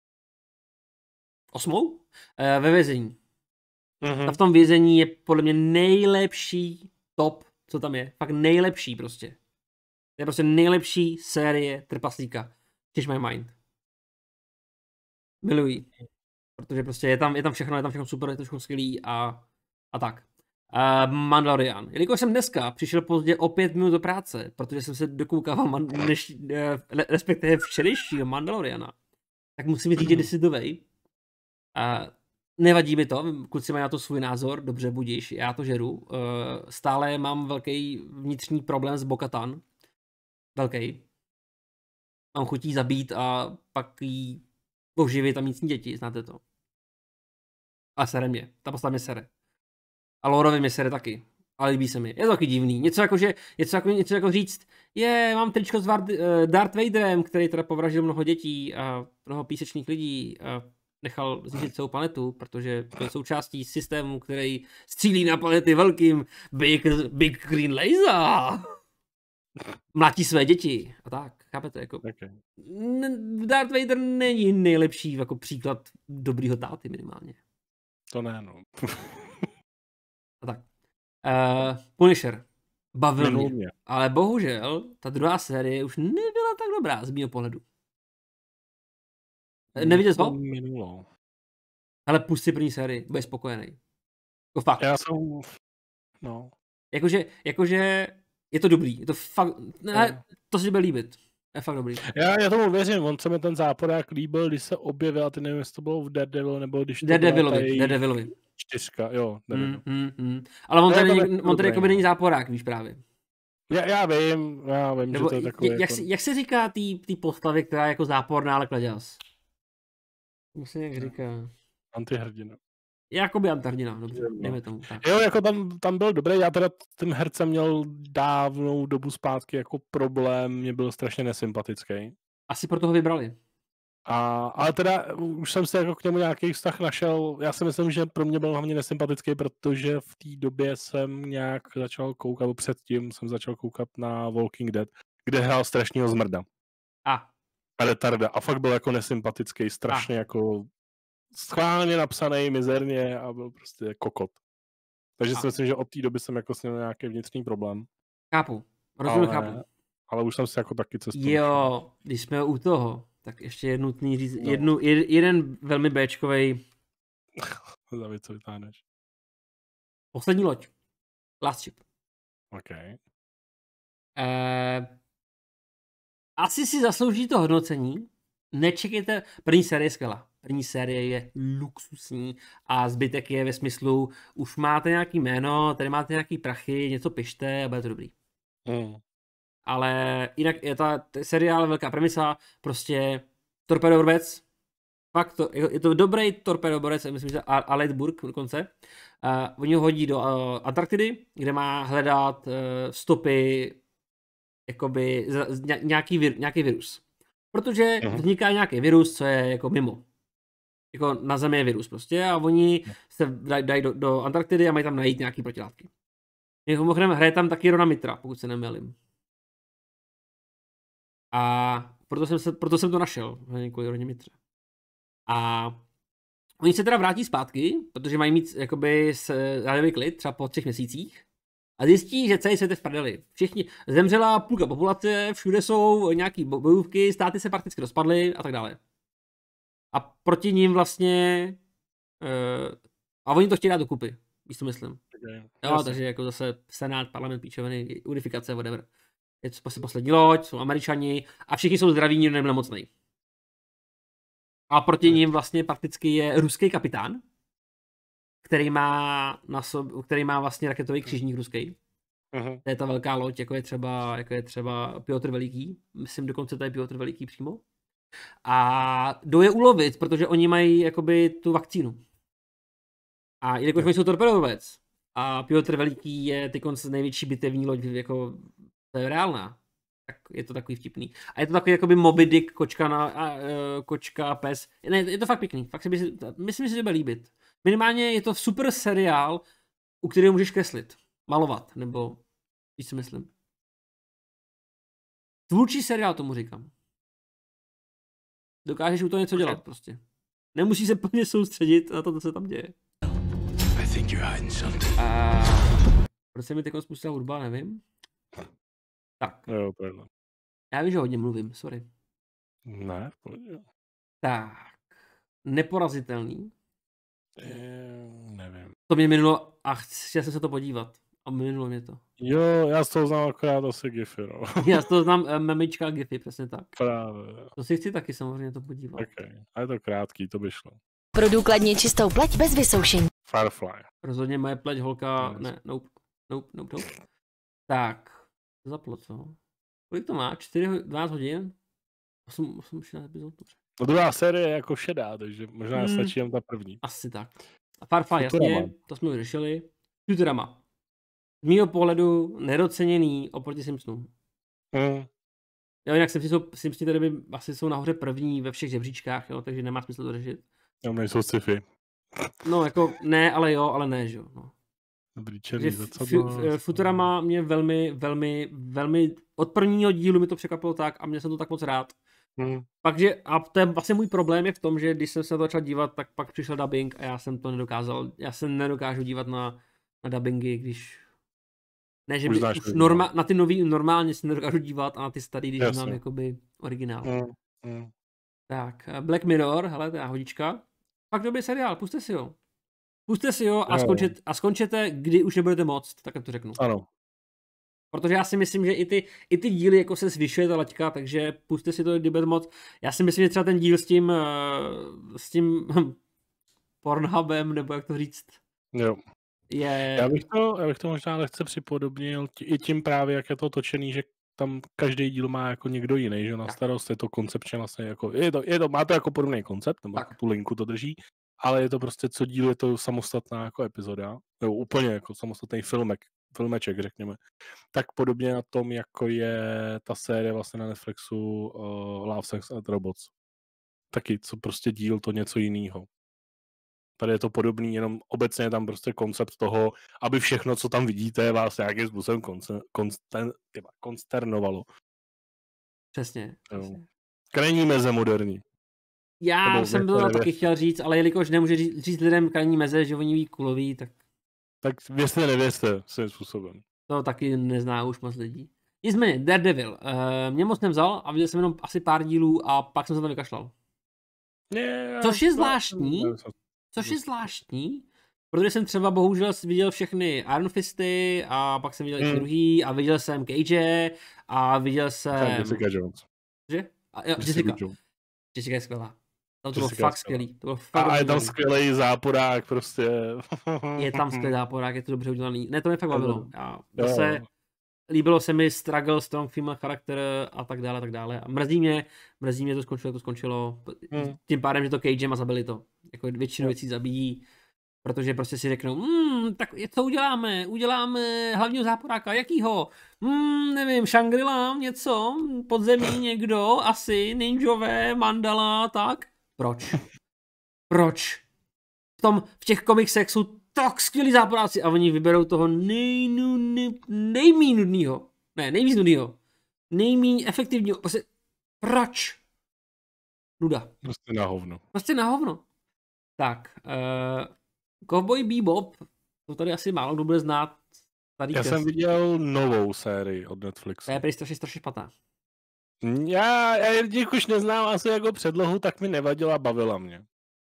osmou e, ve vězení. Mm-hmm. Ta v tom vězení je podle mě nejlepší top, co tam je. Fakt nejlepší prostě. To je prostě nejlepší série Trpaslíka. Change my mind. Miluji. Protože prostě je tam, je tam všechno, je tam všechno super, je to všechno skvělý a, a tak. Uh, Mandalorian. Jelikož jsem dneska přišel pozdě o pět minut do práce, protože jsem se dokoukával man, než, uh, respektive včerejšího Mandaloriana, tak musím říct, že desidovej. Uh, Nevadí mi to, kluci mají na to svůj názor, dobře budíš, já to žeru. Uh, stále mám velký vnitřní problém s Bo-Katan. Velký. Mám chutí zabít a pak jí oživit a mít s ní děti, znáte to. A sere mě, ta postava mě sere. A Lorovi mě sere taky. ale líbí se mi. Je to taky divný. Něco jako, že, něco jako, něco jako říct, je, mám tričko s Vard, uh, Darth Vaderem, který teda povraždil mnoho dětí a mnoho písečných lidí a nechal zničit celou planetu, protože to je součástí systému, který střílí na planety velkým Big, big Green Laser. Mlátí své děti a tak, chápete, jako Okay. Darth Vader není nejlepší jako příklad dobrýho táty minimálně. To ne, no. A tak. Uh, Punisher. Bavil Minul mě. mě. Ale bohužel, ta druhá série už nebyla tak dobrá z mého pohledu. Neviděl jsi to? Minulo. Ale pusť si první sérii, budeš spokojený. Jako fakt. Já jsem, no. Jakože, jakože je to dobrý, je to fakt, ne, to si bude líbit. Je fakt dobrý. Já, já tomu věřím, on se mi ten záporák líbil, když se objevil, a ty nevím, jestli to bylo v Daredevil, nebo když to Daredevilovi, byla Daredevilovi. čtyřka, jo. Mm, mm, mm. Ale on No, tady, to není, taky on tady dobré, jako by není záporák, víš právě. Já, já vím, já vím, Nebo že to je takový... jak, jako... si, jak se říká tý, tý postavě, která je jako záporná, ale kleděs? Jak se jak říká? Antihrdina. Jakoby antihrdina, dobře, dejme tomu. Tak. Jo, jako tam, tam byl dobrý, já teda ten herce měl dávnou dobu zpátky jako problém, mě byl strašně nesympatický. Asi proto ho vybrali. A, ale teda už jsem si jako k němu nějaký vztah našel, já si myslím, že pro mě byl hlavně nesympatický, protože v té době jsem nějak začal koukat, nebo předtím jsem začal koukat na Walking Dead, kde hrál strašného zmrda. A. A retarda. A fakt byl jako nesympatický, strašně a. jako schválně napsaný, mizerně a byl prostě kokot. Takže a. si myslím, že od té doby jsem jako s ním nějaký vnitřní problém. Chápu. Rozumím, ale, chápu. Ale už jsem si jako taky cestu. Jo, našel. Když jsme u toho, tak ještě je nutný říct no. jednu, jed, jeden velmi béčkovej. David, co vytáhneš? Poslední loď. Last Ship. OK. Eh, asi si zaslouží to hodnocení. Nečekejte, první série je skvělá. První série je luxusní a zbytek je ve smyslu, už máte nějaký jméno, tady máte nějaký prachy, něco pište a bude to dobrý. Mm. Ale jinak je ta seriál velká premisa, prostě torpedoborec, fakt to, je to dobrý torpedoborec, myslím, že Aleitburg dokonce. Uh, oni ho hodí do uh, Antarktidy, kde má hledat uh, stopy, jakoby z, z, nějaký, vir, nějaký virus. Protože uh-huh. vzniká nějaký virus, co je jako mimo. Jako na Zemi je virus prostě a oni se dají daj do, do Antarktidy a mají tam najít nějaký protilátky. Mimochodem hraje tam taky Rona Mitra, pokud se nemýlím. A proto jsem, se, proto jsem to našel, kvůli Roně Mitře. A oni se teda vrátí zpátky, protože mají mít jakoby rádiový klid, třeba po třech měsících. A zjistí, že celý svět je v prdeli. Všichni, zemřela půlka populace, všude jsou nějaký bojůvky, státy se prakticky rozpadly a tak dále. A proti ním vlastně, uh, a oni to chtějí dát dokupy, víš co myslím. Okay. Jo, takže jako zase senát, parlament, píčoviny, unifikace, whatever. Je to prostě poslední loď, jsou Američani a všichni jsou zdraví, nikdo nebyl nemocnej. A proti ním vlastně prakticky je ruský kapitán, který má, na sob, který má vlastně raketový křižník ruský. Uh-huh. To je ta velká loď, jako je třeba, jako je třeba Piotr Veliký. Myslím dokonce to je Piotr Veliký přímo. A jdou je ulovit, protože oni mají jakoby tu vakcínu. A jelikož oni jsou torpedovec a Piotr Veliký je teď největší bitevní loď, jako to je reálná, tak je to takový vtipný. A je to takový jakoby Moby Dick, kočka, na, a, uh, kočka, pes. Ne, je to fakt pěkný. Fakt si by, myslím, že si to bude líbit. Minimálně je to super seriál, u kterého můžeš kreslit, malovat, nebo víš, co myslím. Tvůrčí seriál tomu říkám. Dokážeš u toho něco dělat prostě. Nemusíš se plně soustředit na to, co se tam děje. A proč se mi teď spustila hudba, nevím. Tak. Jo, to je. Já vím, že hodně mluvím, sorry. Ne, pohodě. Tak. Neporazitelný. Je, nevím. To mě minulo a chtěl jsem se to podívat. A minulo mě to. Jo, já z toho znám akorát asi Giphy, no. Já z toho znám uh, memička Giphy, přesně tak. Právě. To si chci taky samozřejmě to podívat. Okay. A je to krátký, to by šlo. Pro důkladně čistou pleť bez vysoušení. Firefly. Rozhodně moje pleť holka, ne, nope, nope, nope, nope. Tak, zaplo co? Kolik to má? čtyři, dvanáct hodin? osm, osm, šedesát epizod, dobře. No druhá série je jako šedá, takže možná hmm. stačí jen ta první. Asi tak. A Firefly, jasně, to jsme už řešili. Futurama. z mýho pohledu nedoceněný oproti Simpsonům. Mm. Jo, jinak Simpsoni jsou, Simpsoni tady by asi jsou nahoře první ve všech žebříčkách, jo, takže nemá smysl to řešit. Tam nejsou sci-fi. No, jako ne, ale jo, ale ne, že jo. No. Dobrý černý F- zrcadlo. F- Futurama mě velmi, velmi, velmi, od prvního dílu mi to překvapilo tak a mě jsem to tak moc rád. Hmm. Pak, že, a to je vlastně můj problém je v tom, že když jsem se na to začal dívat, tak pak přišel dubbing a já jsem to nedokázal, já se nedokážu dívat na, na dubbingy, když ne, že Už by, znáš už originál. norma, na ty nový normálně se nedokážu dívat a na ty starý, když Jasně. znám jakoby originál. Hmm. Hmm. Tak, Black Mirror, hele, to je náhodička. Pak dobrý seriál, puste si ho. Puste si ho a, Jo. skončit, a skončete, kdy už nebudete moc, tak to řeknu. Ano. Protože já si myslím, že i ty, i ty díly jako se zvyšuje ta laťka, takže puste si to, kdy budete moc. Já si myslím, že třeba ten díl s tím, uh, s tím Pornhubem, nebo jak to říct, Jo. je... Já bych to, já bych to možná lehce připodobnil tí, i tím právě, jak je to točený, že tam každý díl má jako někdo jiný, že na starost je to koncepčně vlastně jako, je to, je to, má to jako podobný koncept, nebo Tak. tu linku to drží, ale je to prostě co díl je to samostatná jako epizoda, nebo úplně jako samostatný filmek, filmeček řekněme. Tak podobně na tom, jako je ta série vlastně na Netflixu uh, Love, Sex and Robots. Taky, co prostě díl, to něco jiného. Tady je to podobný, jenom obecně je tam prostě koncept toho, aby všechno, co tam vidíte, vás nějakým způsobem konce, konster, konsternovalo. Přesně. přesně. Krajní meze moderní. Já Nebo jsem to nevěřte. taky chtěl říct, ale jelikož nemůže říct, říct lidem krajní meze, že oni ví kuloví, tak Tak věřte, nevěřte svým způsobem. to taky nezná už moc lidí. Nicméně, Daredevil. Uh, mě moc nevzal a viděl jsem jenom asi pár dílů a pak jsem se tam vykašlal. Ne, Což je zvláštní, což je zvláštní, protože jsem třeba bohužel viděl všechny Iron Fisty a pak jsem viděl i Hmm. druhý a viděl jsem Cage a viděl jsem... Jessica Jones. Že? A, jo, Jessica. Jones. Jessica je skvělá. To, to bylo Jessica je fakt skvělý. To bylo fakt A je dobře tam udělaný. skvělý záporák prostě. Je tam skvělý záporák, je to dobře udělaný. Ne, to mě fakt bavilo. Já Jo, zase jo. líbilo se mi struggle, strong female charakter a tak dále, a tak dále. A mrzí mě, mrzí mě to skončilo, jak to skončilo. Hmm. Tím pádem, že to Cagem a zabili to. Jako většinu Jo. věcí zabijí, protože prostě si řeknou, hmm, tak co uděláme? Uděláme hlavního záporáka, jakýho? Hmm, nevím, Shangri-La, něco, podzemí někdo, asi, ninjové, mandala, tak. Proč? Proč? V tom, v těch komiksech jsou tak skvělí záporáci a oni vyberou toho nejnu, nej, nejmíň nudnýho. Ne, nejvíc nudnýho. Nejmíň efektivního. Prostě, proč? Nuda. Prostě na hovno. Prostě na hovno. Tak, uh, Cowboy Bebop, to tady asi málo kdo bude znát. Starý Já kres. jsem viděl novou sérii od Netflixu. To je prý strašně, strašně špatná. Já, já když už neznám asi jako předlohu, tak mi nevadila, bavila mě.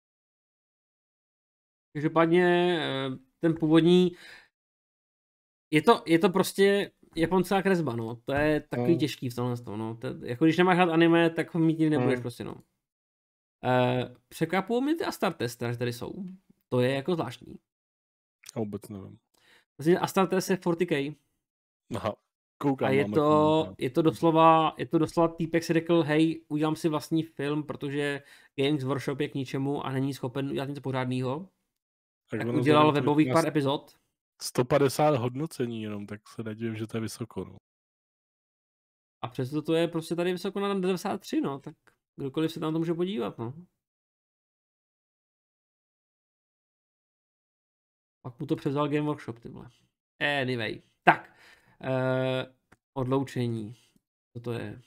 Každopádně eh, ten původní, je to, je to prostě japonská kresba, no. To je takový Hmm. těžký v tomhle tom, no. To, jako když nemáš rád anime, tak ho mít nikdy nebudeš Hmm. prostě, no. Eh, překvapují mě ty Astartes, které tady jsou. To je jako zvláštní. A vůbec nevím. Vlastně Astartes je čtyři K Aha, koukám. a je máme to, komentář. je to doslova, je to doslova týpek si řekl, hej, udělám si vlastní film, protože Games Workshop je k ničemu a není schopen udělat něco pořádného. Tak ono udělal vzhledem k webových tomu, pár že epizod. sto padesát hodnocení jenom, tak se nedivím, že to je vysoko. No. A přesto to je prostě tady vysoko na devadesát tři, no, tak kdokoliv se tam to může podívat, no. Pak mu to převzal Game Workshop, ty vole. Anyway. Tak. Uh, odloučení. Co to je?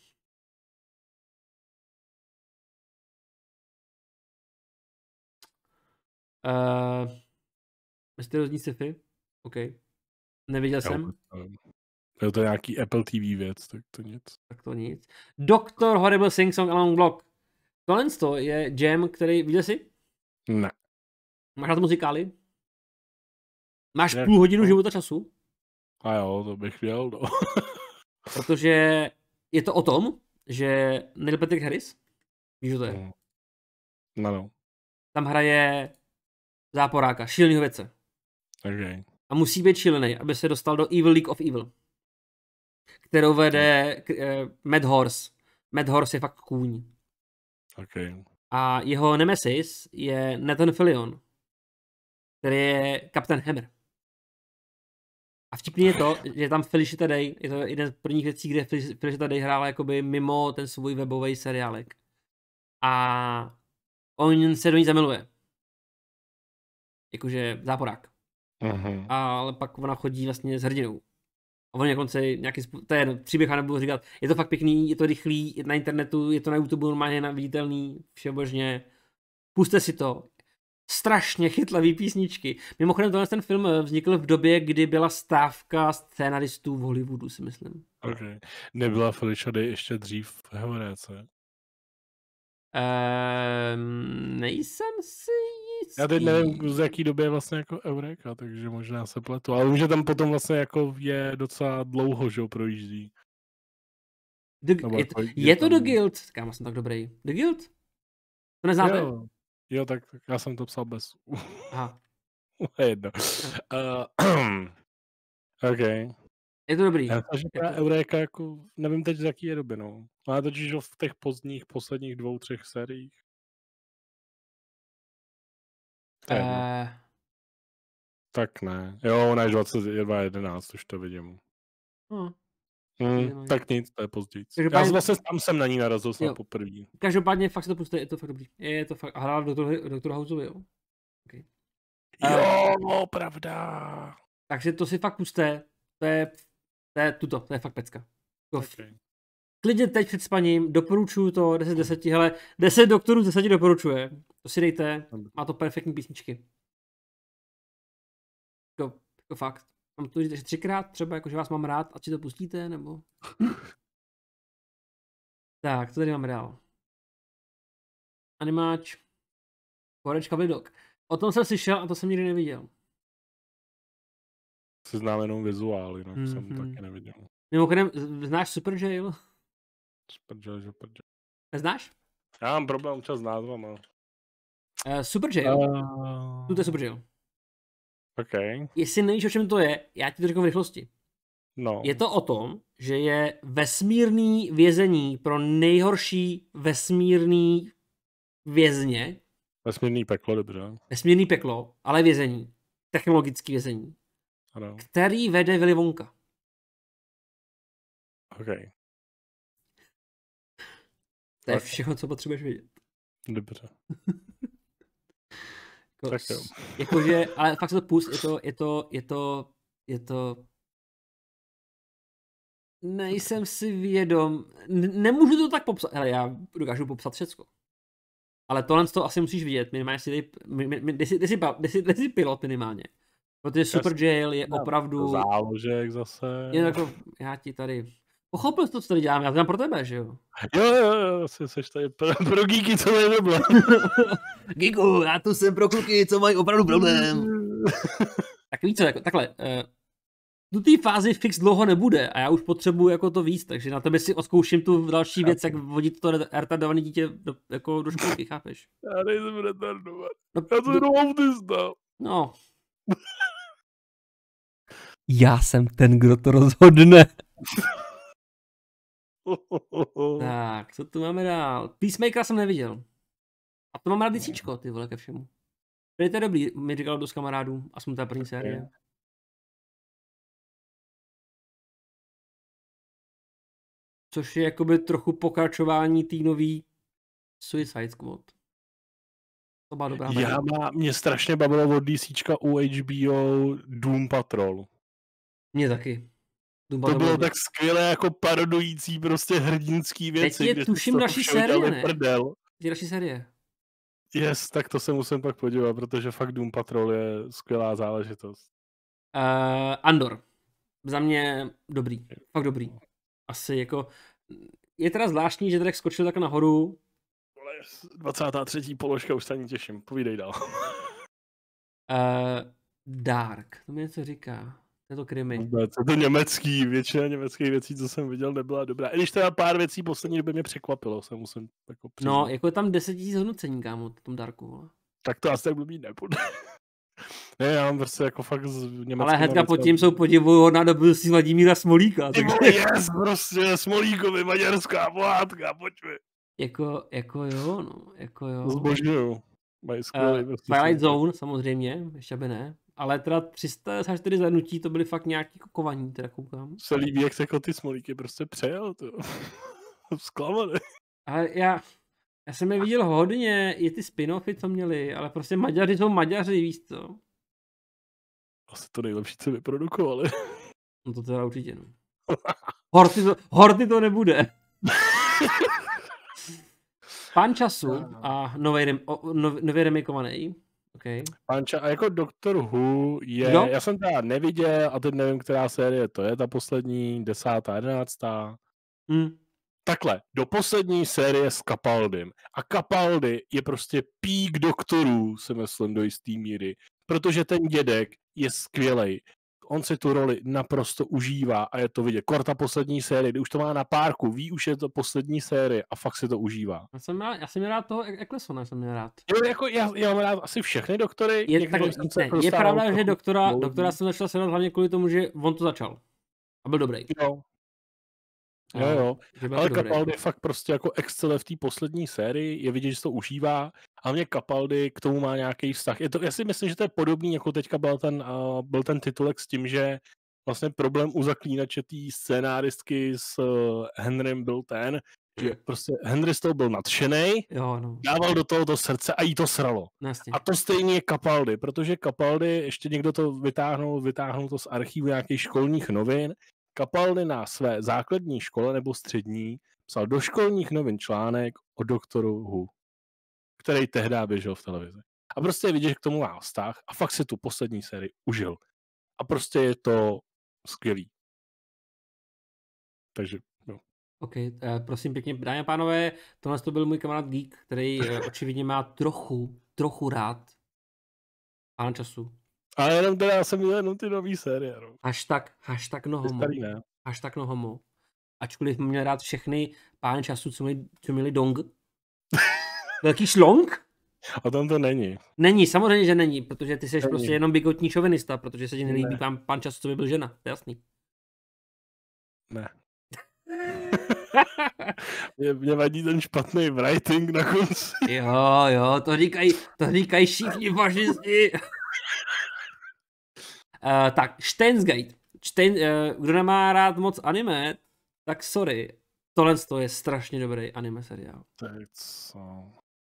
Uh, mysteriózní sci-fi? OK. Neviděl Já jsem, vůbec nevím. Je to nějaký Apple T V věc, tak to nic. tak to nic. Doktor Horrible Sing Song Along Block. Tohle to je jam, který, viděl jsi? Ne. Máš na to muzikály? Máš Jak půl hodinu to? života času? A jo, to bych měl, no. Protože je to o tom, že Neil Patrick Harris, víš, co to je? Mm. No, no. Tam hraje záporáka, šílenýho vědce. Okay. A musí být šílený, aby se dostal do Evil League of Evil. Kterou vede uh, Mad Horse. Mad Horse je fakt kůň. Okay. A jeho nemesis je Nathan Fillion, který je Kapten Hammer. A vtipný je to, že tam Felicita Day, je to jedna z prvních věcí, kde Felicita Day hrála jakoby mimo ten svůj webový seriálek. A on se do ní zamiluje. Jakože záporák. Uh-huh. Ale pak ona chodí vlastně s hrdinou. A on na konci nějaký způsob, to je jedno, příběh a nebudu říkat, je to fakt pěkný, je to rychlý, je na internetu, je to na YouTube normálně viditelný, všebožně. Puste si to. Strašně chytlavý písničky. Mimochodem tohle ten film vznikl v době, kdy byla stávka scénaristů v Hollywoodu, si myslím. Okay. Nebyla Felicia Day ještě dřív v Heuréce? Um, nejsem si jistý. Já teď nevím, z jaký doby je vlastně jako Eureka, takže možná se pletu. Ale vím, že tam potom vlastně jako je docela dlouho, že ho projíždí. The, je, to, je to The Guild? Kámo, jsem tak dobrý. The Guild? To neznáte? Jo, jo tak, tak já jsem to psal bez. Aha. Je jedno. Uh, OK. Je to dobrý. Já že ta Eureka jako, nevím teď z jaký je doby, no. Má totiž v těch pozdních, posledních dvou, třech sériích. Uh... Tak ne. Jo, ona je dvacet jedna jedenáct, už to vidím. Hmm. Hmm, tak nic, to je později. Každopádně... Já vlastně tam jsem na ní narazil snad poprvé. Každopádně fakt se to pustíte, je to fakt dobrý. Je to fakt, a hrál doktor, doktora Houseovi, jo? Okay. Jo, no, pravda. Takže to si fakt pusté, to je, to je tuto, to je fakt pecka. Okay. Klidně teď před spaním, doporučuju to, deset z deseti, hele, deset doktorů z deseti doporučuje, to si dejte, má to perfektní písničky. Jako, jako fakt. Mám to říct třikrát, třeba jako, že vás mám rád, ať si to pustíte, nebo... Tak, co tady máme dál? Animáč. Horečka Vlidok. O tom jsem slyšel a to jsem nikdy neviděl. Si znám jenom vizuály, no, mm-hmm. jsem taky neviděl. Mimochodem, znáš Superjail? Superjail, Superjail. Neznáš? Já mám problém občas s názvama. Uh, Superjail. Uh... Tu to je Superjail. Okay. Jestli nevíš, o čem to je, já ti to řeknu v rychlosti. No. Je to o tom, že je vesmírný vězení pro nejhorší vesmírný vězně. Vesmírný peklo, dobře. Vesmírný peklo, ale vězení. Technologický vězení. Ano. Který vede Willy Wonka. OK. To je všechno, co potřebuješ vědět. Dobře. Jako, tak jo. Jakože, ale fakt se to pust, je to, je to, je to, je to... Nejsem si vědom, N- nemůžu to tak popsat, hele, já dokážu popsat všecko. Ale tohle to asi musíš vidět, minimálně si dej, dej si, dej si, dej si, dej si pilot minimálně. Protože Superjail je opravdu... Záložek zase. Je jako, já ti tady... Pochopil jsi to, co tady dělám, já to dělám pro tebe, že jo? Jo, jo, jo, jsi, jsi tady pro, pro geeky, co mají problém. Geeku, já tu jsem pro kluky, co mají opravdu problém. Tak víš co, jako, takhle, uh, do té fázi fix dlouho nebude a já už potřebuji jako to víc, takže na tebe si odzkouším tu další věc, jak vodit to retardované dítě do, jako do školky, chápeš? Já nejsem retardovat. No, já jsem jenom autista. No. Já jsem ten, kdo to rozhodne. Tak, co tu máme dál? Peacemakera jsem neviděl. A to mám rád disíčko, ty vole, ke všemu. To je dobrý, mi říkalo dost kamarádů a jsme ta první série. Okay. Což je jakoby trochu pokračování té nový Suicide Squad. To byla dobrá. Já má, mě strašně bavilo od DCčka u H B O Doom Patrol. Mě taky. Doom to bylo tak skvělé jako parodující prostě hrdinský věci. Teď je tuším další série, ne? Prdel. Je další série. Yes, tak to se musím pak podívat, protože fakt Doom Patrol je skvělá záležitost. Uh, Andor. Za mě dobrý. Fakt dobrý. Asi jako... Je teda zvláštní, že Drake skočil tak nahoru. dvacátá třetí položka, už se ani těším. Povídej dál. uh, Dark. To mi něco říká. Je to krimi. Je to německý. Většina německých věcí, co jsem viděl, nebyla dobrá. I když teda pár věcí poslední době mě překvapilo, se musím jako přiznat. No, jako je tam deset tisíc hodnocení, kámo, v tom Darku. Ale. Tak to asi tak blbý nebude. Ne, já mám prostě jako fakt z německého... Ale hnedka pod tím jsou podivuhodná dobrosti Vladimíra Smolíka. Ty vole, yes, prostě Smolíkovi, maďarská pohádka, pojďme. Jako, jako jo, no, jako jo. Zbožňuju. Mají skvělý. Uh, Twilight Zone, samozřejmě, ještě by ne. ale teda tři sta devadesát čtyři zhlédnutí, to byly fakt nějaký kokovaní, teda koukám. Se líbí, jak se jako ty smolíky prostě přejel, to. Zklamaný. Ale já, já jsem je viděl hodně, i ty spin-offy, co měli, ale prostě Maďaři jsou Maďaři, víš co? Asi to nejlepší, co vyprodukovali. No to teda určitě, no. Horty to, horty to nebude. Pán času a nový, rem, nový remikovaný. Okay. Pánča, a jako Doctor Who je, no? já jsem teda neviděl a teď nevím, která série to je, ta poslední, desátá, jedenáctá. Hmm. Takhle, do poslední série s Capaldym. A Capaldy je prostě pík doktorů, si myslím, do jistý míry. Protože ten dědek je skvělej. On si tu roli naprosto užívá a je to vidět. Korta poslední série, kdy už to má na párku, ví už je to poslední série a fakt si to užívá. Já jsem, rád, já jsem měl rád toho Ecclestona, jsem měl rád. Jo, jako já, já mám rád asi všechny doktory. Je, tak, ne, je pravda, že doktora, doktora jsem začal sledovat hlavně kvůli tomu, že on to začal. A byl dobrý. Jo. Jo, jo, ale Capaldy fakt prostě jako excele v té poslední sérii, je vidět, že se to užívá, a mě Capaldy k tomu má nějaký vztah. Je to, já si myslím, že to je podobný, jako teďka byl ten, uh, byl ten titulek s tím, že vlastně problém u zaklínače té scénáristky s uh, Henrym byl ten, že prostě Henry z toho byl nadšenej, jo, no. dával do toho to srdce a jí to sralo. Vlastně. A to stejně je Capaldy, protože Capaldy, ještě někdo to vytáhnul, vytáhnul to z archivu nějakých školních novin, Capaldy na své základní škole nebo střední psal do školních novin článek o doktoru Who, který tehdy běžel v televizi. A prostě je vidět, že k tomu má vztah a fakt si tu poslední sérii užil. A prostě je to skvělý. Takže, jo. OK, uh, prosím pěkně, dámy a pánové, tohle to byl můj kamarád Geek, který uh, očividně má trochu, trochu rád Pán času. Ale jenom teda, já jsem měl jenom ty nový série. No. Hashtag, hashtag no homo. Starý, ne? Hashtag no homo. Ačkoliv měl rád všechny Pány času, co měli, co měli dong. Velký šlong? A tam to není. Není, samozřejmě, že není, protože ty jsi není. prostě jenom bigotní šovinista, protože se ti nelíbí ne. pán, pán času, co by byl žena, to je jasný. Ne. mě, mě vadí ten špatný writing na konci. Jo, jo, to říkají, to říkají všichni fašisti. Uh, tak, Steins Gate. Stein, uh, kdo nemá rád moc anime, tak sorry. Tohle je strašně dobrý anime seriál. Tak co?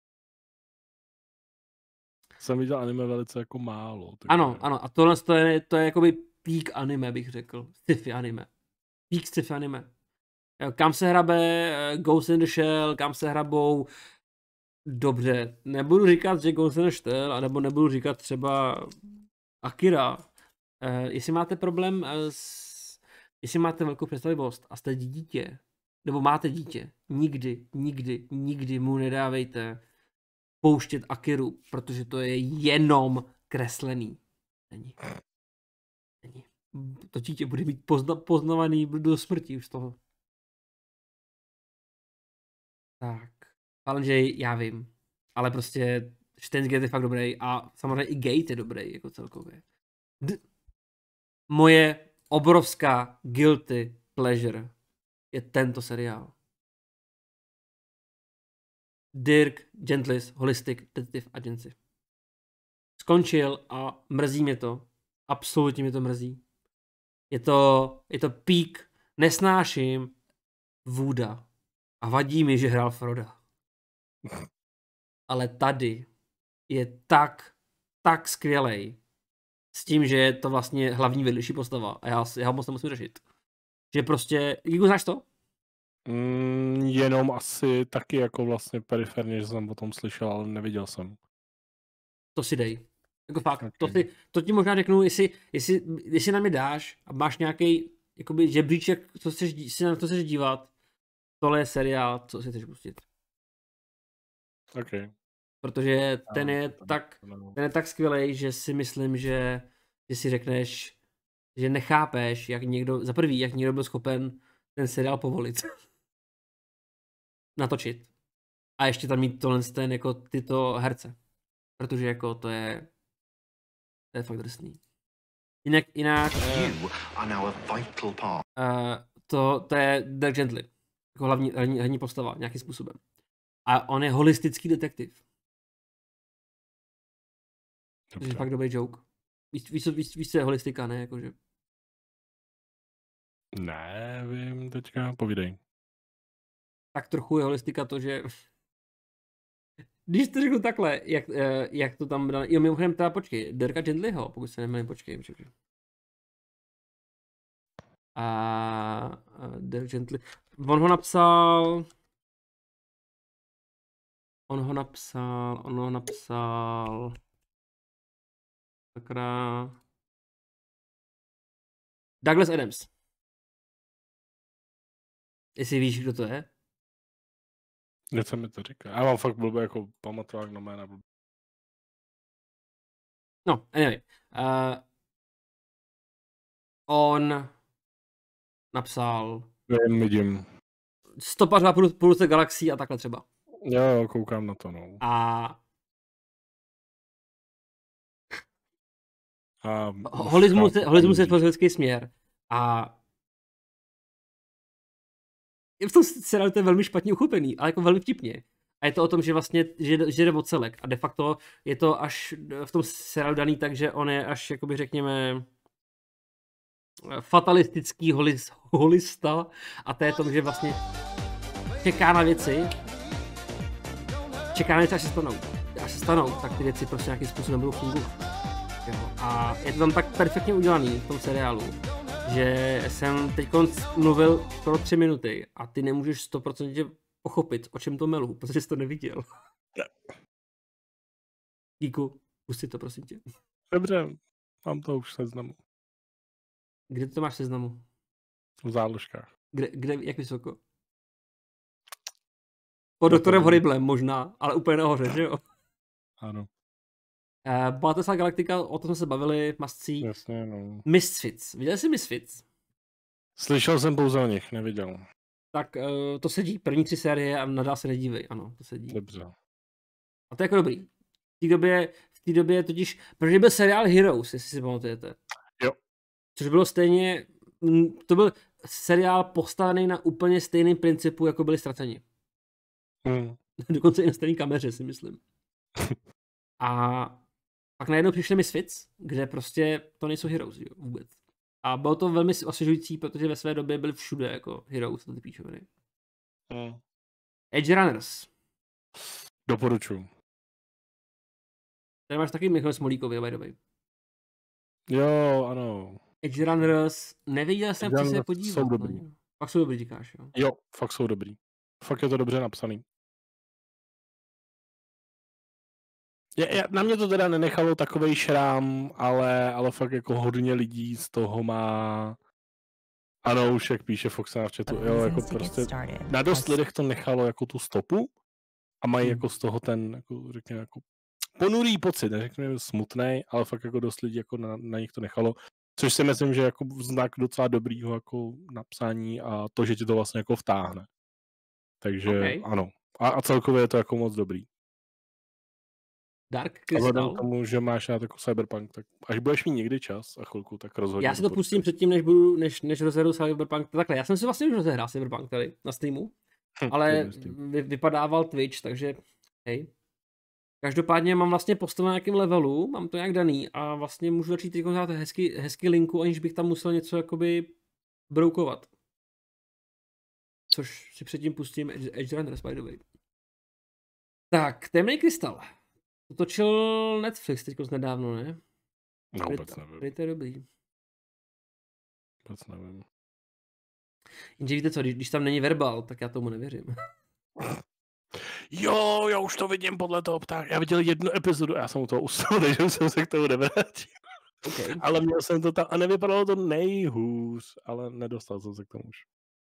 Jsem viděl anime velice jako málo. Takže... Ano, ano. A tohle je, to je jakoby peak anime, bych řekl. Sci-fi anime. Peak sci-fi anime. Kam se hrabe Ghost in the Shell, kam se hrabou... Dobře, nebudu říkat, že Ghost in the Shell, anebo nebudu říkat třeba Akira. Uh, jestli máte problém uh, s... Jestli máte velkou představivost a jste dítě, nebo máte dítě, nikdy, nikdy, nikdy mu nedávejte pouštět Akiru, protože to je jenom kreslený. Není. Není. To dítě bude být pozna, poznavaný do smrti už z toho. Tak. Ale že já vím. Ale prostě Steins Gate je fakt dobrý a samozřejmě i Gate je dobrý, jako celkově. D- Moje obrovská guilty pleasure je tento seriál. Dirk Gently's Holistic Detective Agency. Skončil a mrzí mě to. Absolutně mě to mrzí. Je to, je to peak. Nesnáším Wooda. A vadí mi, že hrál Froda. Ale tady je tak, tak skvělej. S tím, že je to vlastně hlavní vedlejší postava. A já, já ho moc nemusím řešit. Že prostě... Gigu, znáš to? Mm, jenom asi taky jako vlastně periferně, že jsem o tom slyšel, ale neviděl jsem. To si dej. Jako fakt, okay. to, si, to ti možná řeknu, jestli, jestli, jestli na mě dáš a máš nějaký jakoby žebříček, co chceš, si na to chceš dívat, tohle je seriál, co si chceš pustit. Okay. Protože ten je, tak, ten je tak skvělej, že si myslím, že, že si řekneš, že nechápeš, jak někdo, za prvý, jak někdo byl schopen ten seriál povolit. Natočit. A ještě tam mít tohle ten, jako tyto herce. Protože jako to je to je fakt drsný. Jinak, jinak uh, uh, to, to je Dirk Gently. Jako hlavní, hlavní, hlavní postava, nějakým způsobem. A on je holistický detektiv. To je fakt dobrý joke. Víš, víš, víš, víš co je holistika, ne? Jakože. Nevím, teďka povídej. Tak trochu je holistika to, že když to řeknu takhle, jak, jak to tam dal, jo, mimochodem teda počkej, Dirka Gentlyho, pokud se nemýlím, počkej, počkej. A, a Dirk Gently, on ho napsal, on ho napsal, on ho napsal, sakra, Douglas Adams. Jestli víš, kdo to je? Něco mi to říká. Já mám fakt blbě jako pamatovák na jména. Blbě. No, anyway. Uh, on napsal Jen vidím. Stopař po půlce galaxií a takhle třeba. Jo, koukám na to, no. A A holismus je, holismus je filozofický směr. A je v tom seriálu to je velmi špatně uchopený, ale jako velmi vtipně. A je to o tom, že vlastně že, že jde o celek. A de facto je to až v tom seriálu daný tak, že on je až, jakoby řekněme, fatalistický holis, holista. A to je to, že vlastně čeká na věci, čeká na věci, až se stanou. Až se stanou, tak ty věci prostě nějakým způsobem budou fungovat. Jo. A je to tam tak perfektně udělaný v tom seriálu, že jsem teď mluvil skoro tři minuty a ty nemůžeš sto procent pochopit, o čem to melu, protože jsi to neviděl. Díku, pusti to, prosím tě. Dobře, mám to už v seznamu. Kde to máš v seznamu? V záložkách. Kde, kde, jak vysoko? Pod doktorem Horriblem možná, ale úplně nahoře, že jo? Ano. Uh, Battlestar Galactica, o tom jsme se bavili, mascí. Jasně, no. Misfits, viděl jsi Misfits? Slyšel jsem pouze o nich, neviděl. Tak uh, to sedí, první tři série a nadál se nedívej, ano, to sedí. Dobře. A to je jako dobrý. V té době, v té době totiž, protože byl seriál Heroes, jestli si pamatujete. Jo. Což bylo stejně, to byl seriál postavený na úplně stejném principu, jako byli Ztraceni. Hmm. Dokonce i na stejné kameře, si myslím. A pak najednou přišli Misfits, kde prostě to nejsou Heroes, jo, vůbec. A bylo to velmi osvěžující, protože ve své době byli všude jako Heroes, to ty píčoviny. Hmm. Edge Runners. Doporučuji. Tady máš taky Michal Smolíkovi, by the way. Jo, ano. Edge Runners, neviděl jsem, chci se podívat. Jsou dobrý. Pak jsou dobrý, říkáš, jo? Jo, fakt jsou dobrý. Fakt je to dobře napsaný. Je, je, na mě to teda nenechalo takovej šrám, ale, ale fakt jako hodně lidí z toho má... Ano, už jak píše Fox na chatu, jo, jako prostě na dost lidech to nechalo jako tu stopu a mají jako z toho ten, jako řekněme, jako ponurý pocit, neřekněme smutnej, ale fakt jako dost lidí jako na, na nich to nechalo, což si myslím, že jako znak docela dobrýho jako napsání a to, že ti to vlastně jako vtáhne. Takže okay. Ano. A, a celkově je to jako moc dobrý. Dark Crystal. A vzhledem k tomu, že máš rád jako Cyberpunk, tak až budeš mít někdy čas a chvilku, tak rozhodně. Já si to pustím předtím, než budu, než, než rozhledu Cyberpunk. Takhle, já jsem si vlastně už rozehrál Cyberpunk tady na streamu, hm, ale vy, vypadával Twitch, takže hej. Každopádně mám vlastně postavu na nějakém levelu, mám to nějak daný a vlastně můžu začít teď dát hezky, hezky linku, aniž bych tam musel něco jakoby broukovat. Což si předtím pustím Edge Runners, by the way. Tak, Temný krystal. To točil Netflix teďko nedávno, ne? No, vůbec nevím. To je dobrý. Vůbec nevím. Jenže víte co, když, když tam není verbal, tak já tomu nevěřím. Jo, já už to vidím podle toho ptáka. Já viděl jednu epizodu, já jsem u toho usnul, takže jsem se k tomu nevrátil. Okay. Ale měl jsem to tam a nevypadalo to nejhůř, ale nedostal jsem se k tomu už.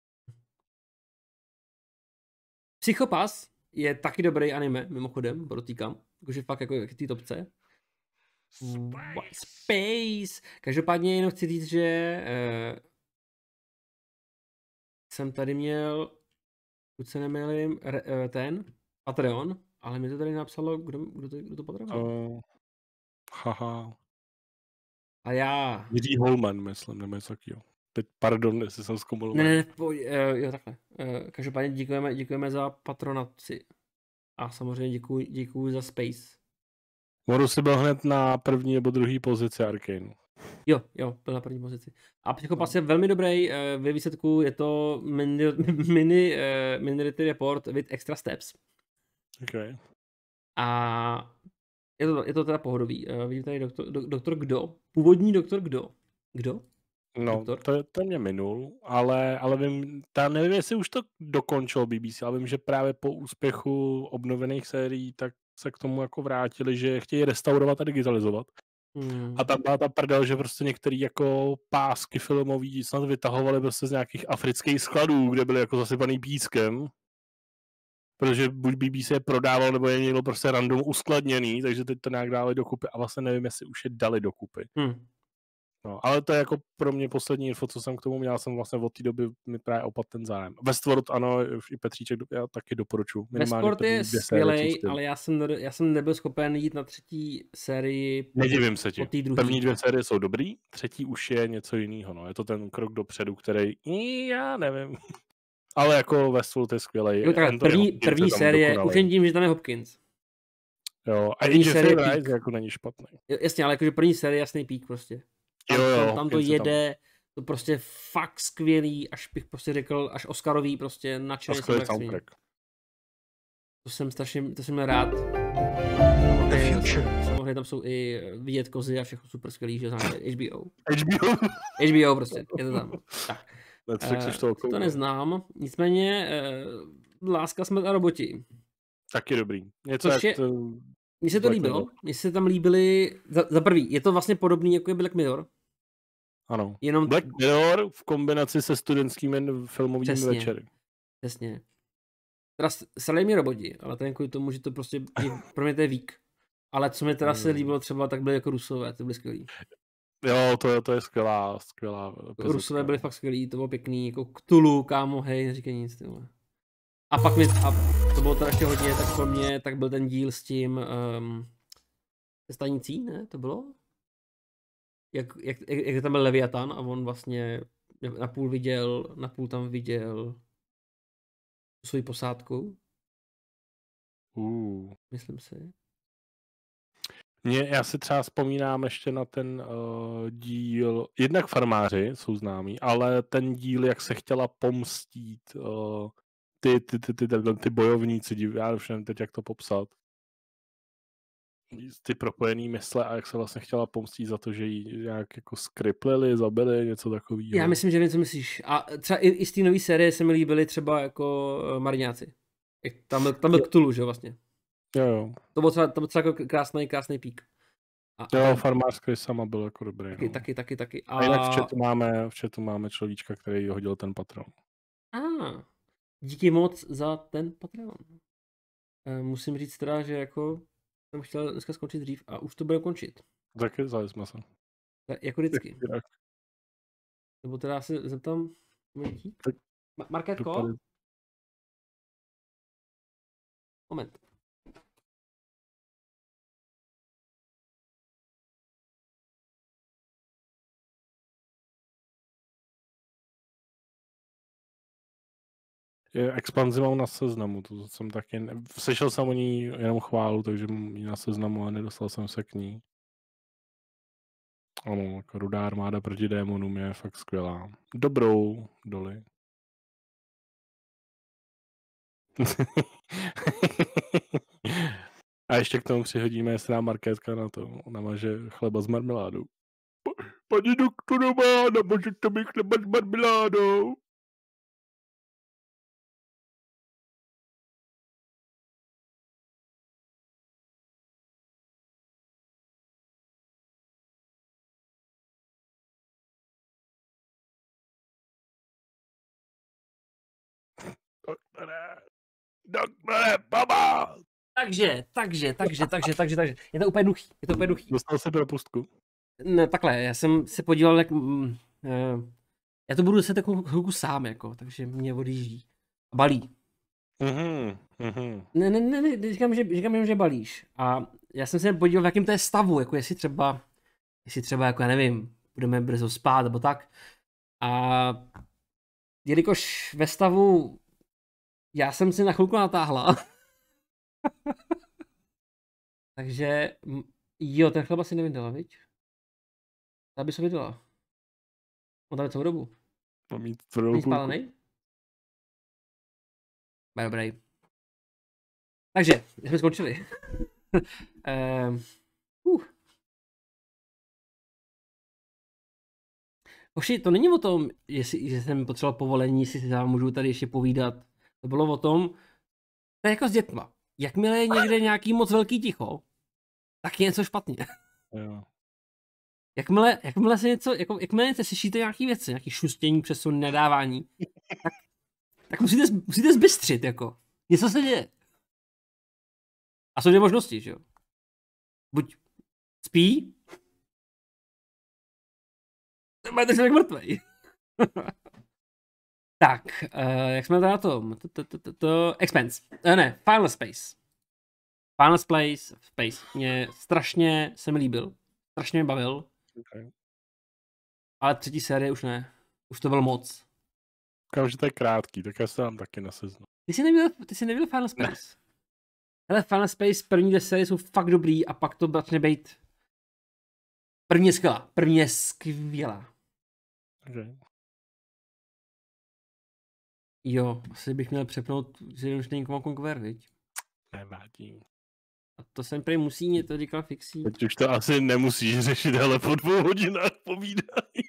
Psychopass je taky dobrý anime, mimochodem, podotýkám. Jakože fakt jako v té topce. Space. Space. Každopádně jenom chci říct, že uh, jsem tady měl, pokud se nemýlím, uh, ten Patreon, ale mi to tady napsalo, kdo, kdo, to, kdo to Patreon? Uh, haha. A já... Jiří Holman, myslím, nebo něco takového. Teď pardon, jestli jsem zkomolil. Ne, ne, pojď, uh, jo, takhle. Uh, každopádně děkujeme, děkujeme za patronaci. A samozřejmě děkuji, děkuji za Space. Moru si byl hned na první nebo druhý pozici Arcaneu. Jo, jo, byl na první pozici. A Psychopass je velmi dobrý, ve výsledku je to mini, mini, uh, Minority Report with extra steps. Okay. A je to, je to teda pohodový. Uh, vidím tady doktor, do, doktor Kdo. Původní doktor Kdo. Kdo? No, to, to mě minul, ale, ale vím, tam nevím, jestli už to dokončil B B C, ale vím, že právě po úspěchu obnovených sérií, tak se k tomu jako vrátili, že chtějí restaurovat a digitalizovat. Hmm. A tam byla ta prdel, že prostě některý jako pásky filmový snad vytahovali prostě z nějakých afrických skladů, kde byly jako zasypaný pískem. Protože buď B B C je prodával, nebo je mělo prostě random uskladněný, takže teď to nějak dali dokupy a vlastně nevím, jestli už je dali dokupy. Hmm. No, ale to je jako pro mě poslední info, co jsem k tomu měl, jsem vlastně od té doby mi právě opad ten zájem. Westworld, ano, i Petříček, já taky doporučuji. Westworld je skvělej, ale já jsem, já jsem nebyl schopen jít na třetí sérii. Nedivím se ti. První dvě série jsou dobrý, třetí už je něco jiného, no. Je to ten krok dopředu, který, já nevím. Ale jako Westworld je skvělej. Jo, tak první, první série, už jen tím, že tam je Hopkins. Jo, a i Jeffrey Wright jako není špatný. Jasně, ale jakože první série jasný pík prostě. Tam, jo, jo, tam, tam to jede, tam. To prostě fakt skvělý, až bych prostě řekl, až Oscarový prostě nadšený jsem tak svým. To jsem strašně, to jsem měl rád. Samozřejmě tam jsou i vidět kozy a všechno super skvělý, že znáte H B O. H B O? H B O prostě, je to tam. Tak. Uh, to, to neznám, nicméně uh, Láska, smrt a roboti. Taky dobrý. Něco jak je, to... Mně se to líbilo, mně se tam líbily, za, za prvý, je to vlastně podobný jako je Black Mirror. Ano. Jenom... Black Mirror v kombinaci se studentskými filmovými přesně, večery. Přesně. Teda srali mě roboti, ale to jen kvůli tomu, že to prostě, je, pro mě to je vík. Ale co mi teda se líbilo třeba, tak byly jako Rusové, to byly skvělý. Jo, to, to je skvělá, skvělá. Rusové byly fakt skvělý, to bylo pěkný, jako Cthulhu, kámo, hej, neříkej nic, tyhle. A pak mi, a to bylo teda ještě hodně, tak pro mě, tak byl ten díl s tím, um, se stanicí, ne, to bylo? Jak, jak, jak, jak tam byl Leviatan a on vlastně napůl viděl, napůl tam viděl svoji posádku. Uh. Myslím si. Mě, já si třeba vzpomínám ještě na ten uh, díl, jednak Farmáři jsou známí, ale ten díl, jak se chtěla pomstít uh, ty, ty, ty, ty, ty, ty bojovníci, já už nevím teď, jak to popsat. Ty propojený mysle a jak se vlastně chtěla pomstít za to, že jí nějak jako skriplili, zabili, něco takového. Já myslím, že vím, co myslíš. A třeba i, i z té nové série se mi líbily třeba jako uh, Mariňáci. Tam byl, tam byl Cthulhu, že vlastně. Jo, jo. To byl třeba, to byl třeba jako krásný, krásný pík. A, jo, Farmářský sama byl jako dobrý. Taky, no. taky, taky, taky. A, a jinak v chatu máme, v chatu máme človíčka, který hodil ten Patreon. A, díky moc za ten Patreon. E, musím říct teda, že jako jsem chtěl dneska skončit dřív a už to bude končit. Taky zali jsme se. Jako vždycky. Nebo teda se zeptám, Ma- Markétko? Dopady. Moment. Expanzi mám na seznamu, to jsem taky, ne... slyšel jsem o ní jenom chválu, takže mám ji na seznamu a nedostal jsem se k ní. Ano, jako Rudá armáda proti démonům je fakt skvělá. Dobrou, Doli. A ještě k tomu přihodíme, jestli nám Markétka na to namaže chleba s marmeládou. Pani doktorová, namažete mi chleba s marmeládou. Doktore, doktore, baba! Takže, takže, takže, takže, takže, takže. Je to úplně duchý, je to úplně duchý. Dostal jsi propustku? Ne, takhle, já jsem se podíval, jak... Mm, uh, já to budu se takovou chvilku sám, jako, takže mě odjíždí. Balí. Mhm, mhm. Ne, ne, ne, ne, říkám, že, říkám, že balíš. A já jsem se podíval, v jakém to je stavu, jako jestli třeba, jestli třeba, jako já nevím, budeme brzo spát, nebo tak. A jelikož ve stavu já jsem si na chvilku natáhla, takže Jo, ten chleba si nevydala, viď? Ta by se vydala. On tady celou dobu. Mám mít Není tvrdou půlku. spálený? Dobrý. Takže, jsme skončili. um, uh. Hoši, to není o tom, jestli, že jsem potřeboval povolení, jestli si vám můžu tady ještě povídat. To bylo o tom, to je jako s dětma. Jakmile je někde nějaký moc velký ticho, tak je něco špatně. Jo. Jakmile, jakmile se něco, jako, jakmile se slyšíte nějaký věci, nějaký šustění, přesun, nedávání, tak, tak musíte, musíte zbystřit, jako. Něco se děje. A jsou dvě možnosti, že jo? Buď spí, nebo je to člověk mrtvej. Tak, uh, jak jsme na tom? To Expanse. Uh, ne, Final Space. Final Space, Space. Mě strašně se mi líbil. Strašně mě bavil. Okay. Ale třetí série už ne. Už to bylo moc. Říkám, že to je krátký, tak já se dám taky na seznam. Ty jsi neviděl, ty jsi neviděl Final Space? Ne. Hele, Final Space první dvě série jsou fakt dobrý a pak to začne být... První je skvělá. První je skvělá. Okay. Jo, asi bych měl přepnout, že už není Conquer, viď? Nevadí. A to jsem prý musí, mě to říkal Fixí. Teď už to asi nemusíš řešit, ale po dvou hodinách povídají.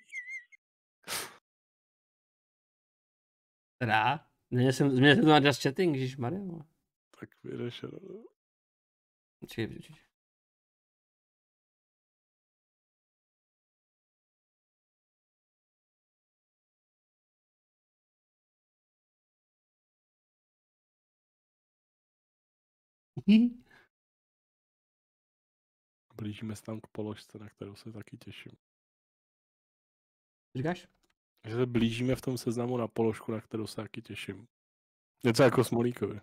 Teda? Měl jsem, měl jsem to na Just Chatting, ježišmarja. Tak vyřešeno. Počkej, počkej. Blížíme se tam k položce, na kterou se taky těším. Říkáš? Že se blížíme v tom seznamu na položku, na kterou se taky těším. Něco jako Smolíkovi.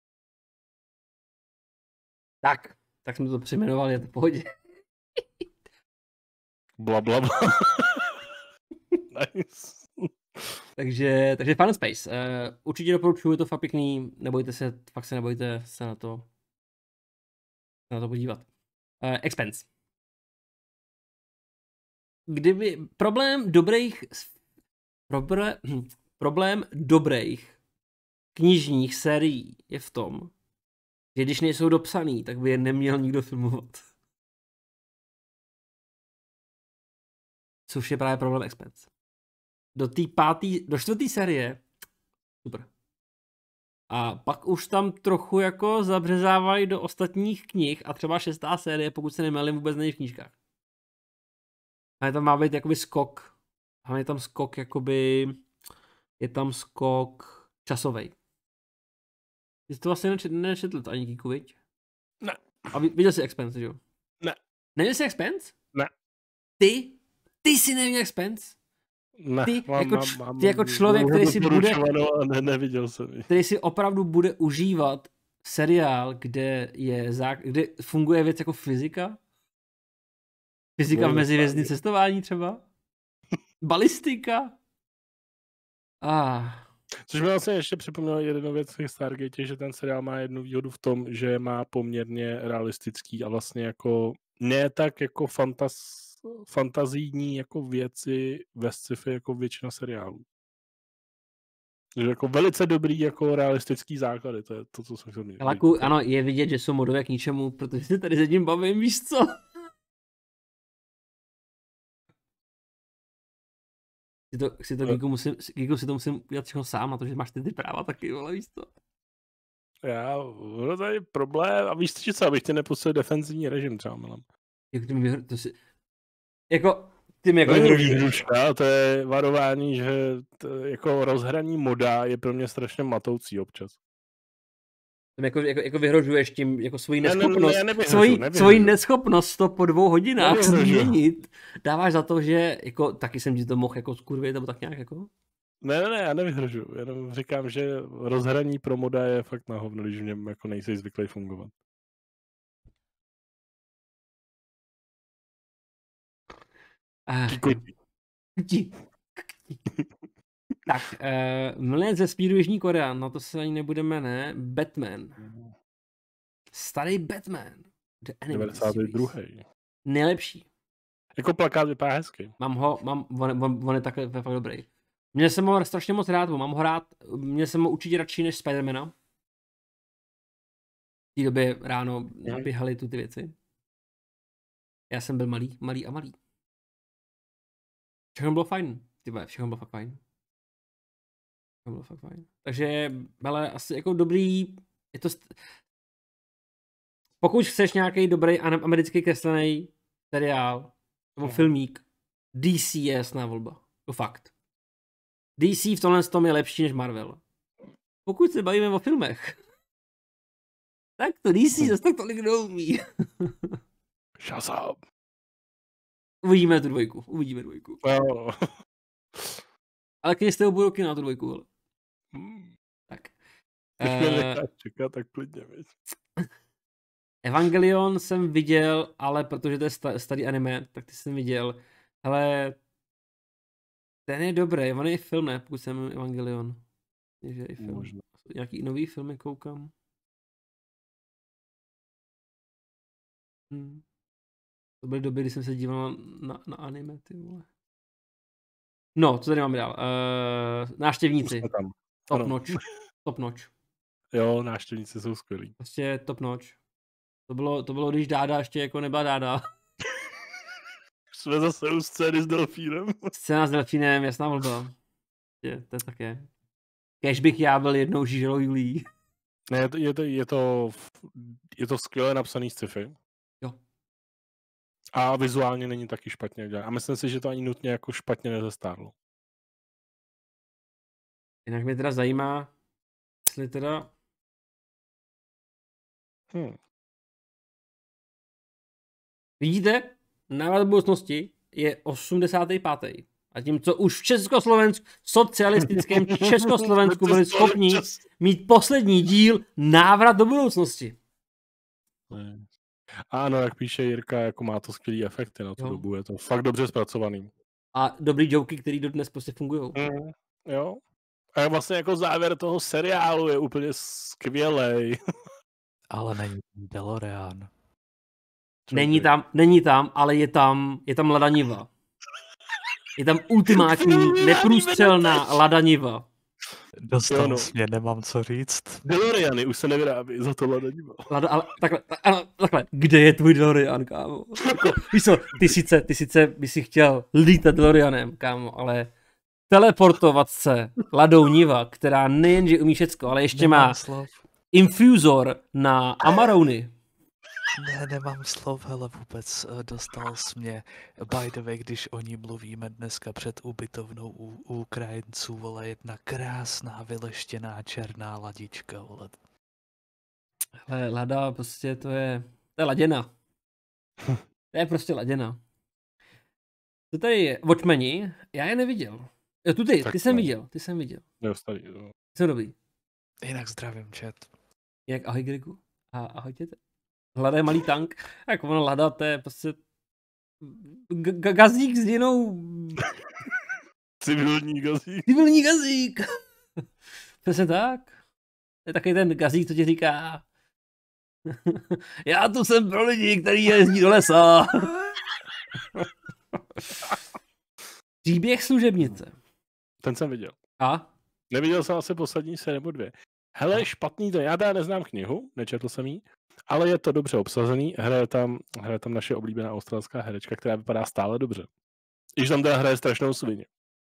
Tak, tak jsme to přejmenovali, je to v pohodě. Bla, bla, bla. Nice. takže, takže Final Space. Uh, určitě doporučuji, je to fakt pěkný, nebojte se, fakt se nebojte se na to, se na to podívat. Uh, Expanse. Kdyby problém dobrých problém, problém dobrých knižních sérií je v tom, že když nejsou dopsaný, tak by je neměl nikdo filmovat. Což je právě problém Expanse. Do té pátý, do čtvrtý série super. A pak už tam trochu jako zabřezávají do ostatních knih a třeba šestá série, pokud se nemýlím, vůbec není v knížkách. A tam má být jakoby skok. A je tam skok jakoby, je tam skok časovej. Ty jsi to vlastně nečetl, nečetl to ani Kíku, viď? Ne. A viděl jsi Expanse, že jo? Ne. Neviděl jsi Expanse? Ne. Ty? Ty jsi neviděl Expanse? Ne, Ty, mám, jako, mám, mám, ty jako člověk, který si bude, ne, neviděl jsem. který si opravdu bude užívat seriál, kde je zák, kde funguje věc jako fyzika. Fyzika v mezivězdním cestování třeba. Balistika. Ah. Což mi vlastně ještě připomnělo jednu věc v Stargate, že ten seriál má jednu výhodu v tom, že má poměrně realistický a vlastně jako ne tak jako fantas, fantazijní jako věci ve sci-fi jako většina seriálů. Takže jako velice dobrý jako realistický základy, to je to, co jsem chtěl mít. Laku, ano, je vidět, že jsou modové k ničemu, protože se tady s jedním bavím, víš co? Si to, si to Gigu, musím, Gigu si to musím udělat všechno sám, na to, že máš ty, ty práva taky, vole, víš co? Já, no to je problém, a víš co, abych tě nepustil defenzivní režim třeba, milam. Jak ty mi vyhr... to si... Jako, ty mi jako no, vyhrožíš. To je varování, že to, jako rozhraní moda je pro mě strašně matoucí občas. Ty mi jako, jako, jako vyhrožuješ tím, jako svoji neschopnost, ne, ne, nevyhrožu, svoji, nevyhrožu. svoji neschopnost to po dvou hodinách Nevyhrožu. změnit, dáváš za to, že jako, taky jsem ti to mohl jako skurvit, nebo tak nějak jako? Ne, ne, ne, já nevyhrožuju, jenom říkám, že rozhraní pro moda je fakt na hovno, když v něm jako nejsi zvyklý fungovat. Ah, tak, uh, Mlec ze Speedu Jižní Korea, na to se ani nebudeme, ne? Batman. Starý Batman. The Animated devadesátý druhý. Series. Nejlepší. Jako plakát vypadá hezky. Mám ho, mám, on, on, on je takhle fakt dobrý. Měl jsem ho strašně moc rád, mám ho rád, měl jsem ho určitě radši než Spidermana. V té době ráno naběhaly tu ty věci. Já jsem byl malý, malý a malý. Všechno bylo fajn, ty vole, všechno bylo fakt fajn. Všechno bylo fakt fajn. Takže, ale asi jako dobrý, je to... St- Pokud chceš nějaký dobrý americký kreslený seriál, nebo no. filmík, D C je jasná volba. To fakt. D C v tomhle tom je lepší než Marvel. Pokud se bavíme o filmech, tak to D C zase tak tolik neumí. Shazam. Uvidíme tu dvojku, uvidíme dvojku. No. Ale když jste budou kina na tu dvojku, ale. Hmm. Tak. Když mě Uh, necháš čekat, tak klidně, viď. Evangelion jsem viděl, ale protože to je sta- starý anime, tak ty jsem viděl. Ale ten je dobrý, on je film, ne, pokud jsem Evangelion. Takže je film. Možná. Nějaký nový filmy koukám. Hmm. To byly doby, kdy jsem se díval na, na anime, ty vole. No, co tady máme dál? Uh, návštěvníci. Tam. Top Ano. notch. Top notch. Jo, návštěvníci jsou skvělí. Prostě top notch. To bylo, to bylo, když Dáda ještě jako nebyla Dáda. Jsme zase u scény s delfínem. Scéna s delfínem, jasná volba. Je, to je také. Kéž bych já byl jednou žíželou Julí. Ne, je to, je to, je to, je to skvěle napsaný sci-fi. Jo. A vizuálně není taky špatně udělané. A myslím si, že to ani nutně jako špatně nezestárlo. Jinak mě teda zajímá, jestli teda... Hmm. Vidíte? Návrat do budoucnosti je osmdesátý pátý A tím, co už v Československu, socialistickém Československu byli schopni mít poslední díl Návrat do budoucnosti. Ne. Ano, jak píše Jirka, jako má to skvělý efekty na tu jo. dobu. Je to fakt dobře zpracovaný. A dobrý joky, který dodnes prostě fungují. Mm, jo. A vlastně jako závěr toho seriálu je úplně skvělej. Ale není DeLorean. Není tam, není tam, ale je tam, je tam ladaniva. Je tam ultimátní, neprůstřelná ladaniva. Dostal no. jsi mě, nemám co říct. DeLoreany už se nevyrábí, za to ladaniva. Lada, ale takhle, ano, takhle, kde je tvůj DeLorean, kámo? Jako, víš co, ty sice, ty sice by si chtěl lítat DeLoreanem, kámo, ale teleportovat se ladou niva, která nejenže umí všecko, ale ještě nemám má slov. infuzor na Amarony. Ne, nemám slov, hele, vůbec dostal jsi mě. By the way, když o ní mluvíme dneska před ubytovnou u, u Ukrajinců, vole, jedna krásná vyleštěná černá ladička, vole. Hele, lada, prostě to je, to je laděna. To je prostě laděna. To tady je, Watchmeni, já je neviděl. Jo, tu ty, ty jsem viděl, ty jsem viděl. Jo, starý, jo. Jsem dobrý. Jinak zdravím, chat. Jak ahoj Gregu. A ahoj těte. Hlada je malý tank. Jak ono Lada, to je prostě g- g- gazík s jinou... Civilní gazík. Civilní gazík. Přesně tak. To je takový ten gazík, co ti říká já tu jsem pro lidi, který jezdí do lesa. Příběh služebnice. Ten jsem viděl. A? Neviděl jsem asi poslední sérii nebo dvě. Hele, špatný to, já teda neznám knihu, nečetl jsem jí, ale je to dobře obsazený, hraje tam, hraje tam naše oblíbená australská herečka, která vypadá stále dobře. Když tam teda hraje strašnou svině.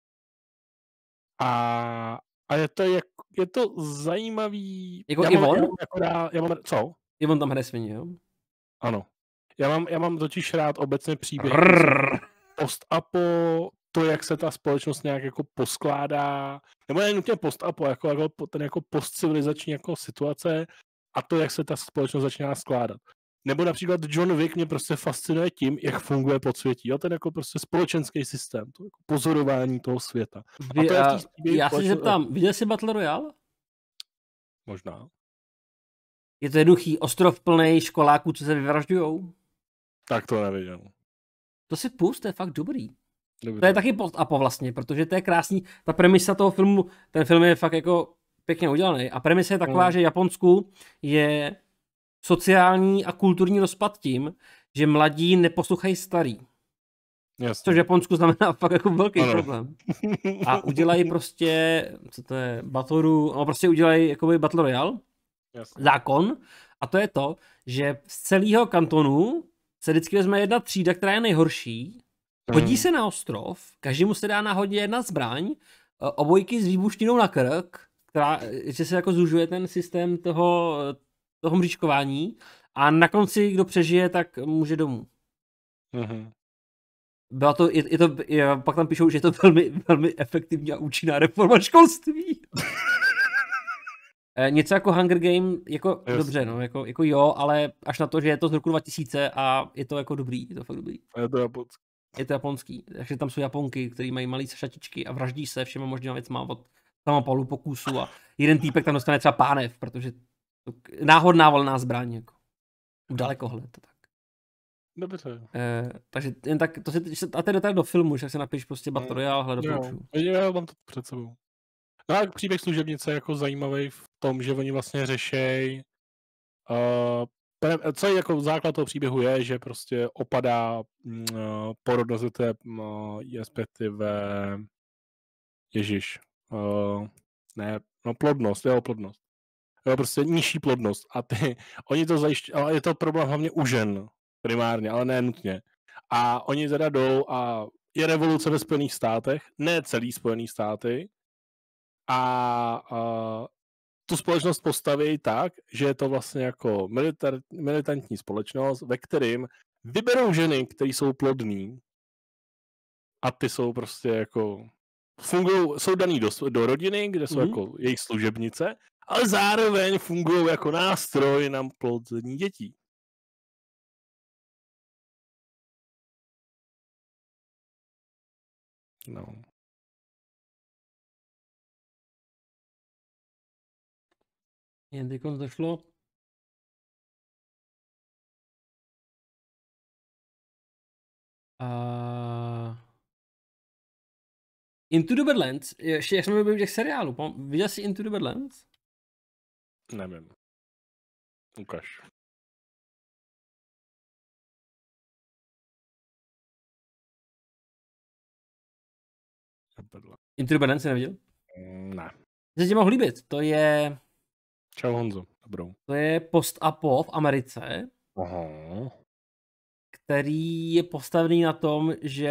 A, a je to, jak, je to zajímavý... Jako já Ivon? Mám, já mám, jako rád, já mám, co? Ivon tam hraje svině, jo? Ano. Já mám, já mám totiž rád obecně příběh post-apo, to, jak se ta společnost nějak jako poskládá, nebo ne nutně post-apo, jako, jako ten jako postcivilizační jako situace a to, jak se ta společnost začíná skládat. Nebo například John Wick mě prostě fascinuje tím, jak funguje podsvětí. Jo, ten jako prostě společenský systém, to jako pozorování toho světa. Vy, a to je a, já společnost... se zeptám, viděl jsi Battle Royale? Možná. Je to jednoduchý ostrov plnej školáků, co se vyvražďujou? Tak to neviděl. To si pust, to je fakt dobrý. Dobře. To je taky post-apo vlastně, protože to je krásný. Ta premisa toho filmu, ten film je fakt jako pěkně udělaný. A premisa je taková, mm. že v Japonsku je sociální a kulturní rozpad tím, že mladí neposlouchají starý. Jasně. Což v Japonsku znamená fakt jako velký Ano. problém. A udělají prostě, co to je, Batoru, no prostě udělají jakoby Battle Royale, Jasně. zákon, a to je to, že z celého kantonu se vždycky vezme jedna třída, která je nejhorší, hodí Mhm. se na ostrov, každému se dá náhodně jedna zbraň, obojky s výbušninou na krk, která, že se jako zužuje ten systém toho, toho mřížkování a na konci, kdo přežije, tak může domů. Mhm. Byla to, je, je to, je, pak tam píšou, že je to velmi, velmi efektivní a účinná reforma školství. E, něco jako Hunger Game, jako Jasně. dobře, no, jako, jako jo, ale až na to, že je to z roku dva tisíce a je to jako dobrý, je to fakt dobrý. A je to japonský. Je to japonský, takže tam jsou Japonky, který mají malý šatičky a vraždí se všema možnýma věcma od samopalů pokusů a jeden týpek tam dostane třeba pánev, protože to náhodná volná zbraň, jako dalekohled, tak. Dobře. E, takže jen tak, to si, a teď do, do filmu, že se napiš prostě Battle Royale, hle, Jo, doporučuju. já mám to před sebou. No a příběh služebnice je jako zajímavý v tom, že oni vlastně řešejí, uh, co je jako základ toho příběhu je, že prostě opadá uh, porodnost, to je uh, respektive Ježíš, uh, ne, no plodnost, jo, plodnost. Jo, prostě nižší plodnost a ty, oni to zajišťují, ale je to problém hlavně u žen primárně, ale ne nutně. A oni teda jdou a je revoluce ve Spojených státech, ne celý Spojený státy, a, a tu společnost postaví tak, že je to vlastně jako militar, militantní společnost, ve kterým vyberou ženy, které jsou plodný a ty jsou prostě jako fungují, jsou daný do, do rodiny, kde jsou Mhm. jako jejich služebnice, ale zároveň fungují jako nástroj na plození dětí. No. Jen teď došlo. Uh... Into the Badlands, ještě jak jsme byli těch seriálů, pam- viděl jsi Into the Badlands? Nevím. Ukaž. Into the Badlands jsi neviděl? Ne. Jsi tě mohl líbit, to je, Čau Honzo, dobrou. to je post-apo v Americe, Aha. který je postavený na tom, že...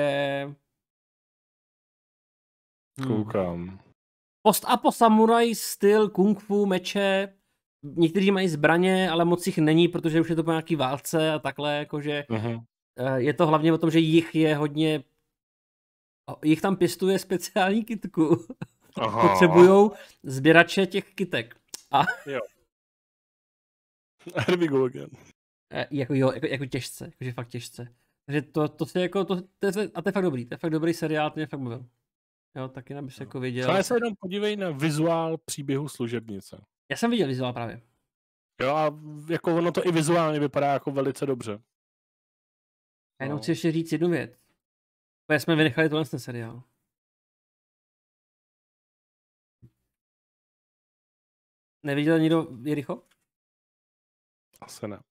Hmm. Koukám. Post-apo samuraj styl, kung fu, meče, někteří mají zbraně, ale moc jich není, protože už je to po nějaký válce a takhle, jakože Uh-huh. je to hlavně o tom, že jich je hodně, jich tam pěstuje speciální kytku. Aha. Potřebujou sběrače těch kytek. A Jo. Here we go again. jako jo, jako, jako těžce, jakože fakt těžce. Takže to, to se jako, to, to, je, a to je fakt dobrý, to je fakt dobrý seriál, to mě fakt bavil. Jo, taky nebys jako viděl. Ale se jenom podívej na vizuál příběhu služebnice. Já jsem viděl vizuál právě. Jo a jako ono to i vizuálně vypadá jako velice dobře. A jenom No. chci ještě říct jednu věc. Protože jsme vynechali tohle ten seriál. Neviděl někdo Jericho? Asi ne.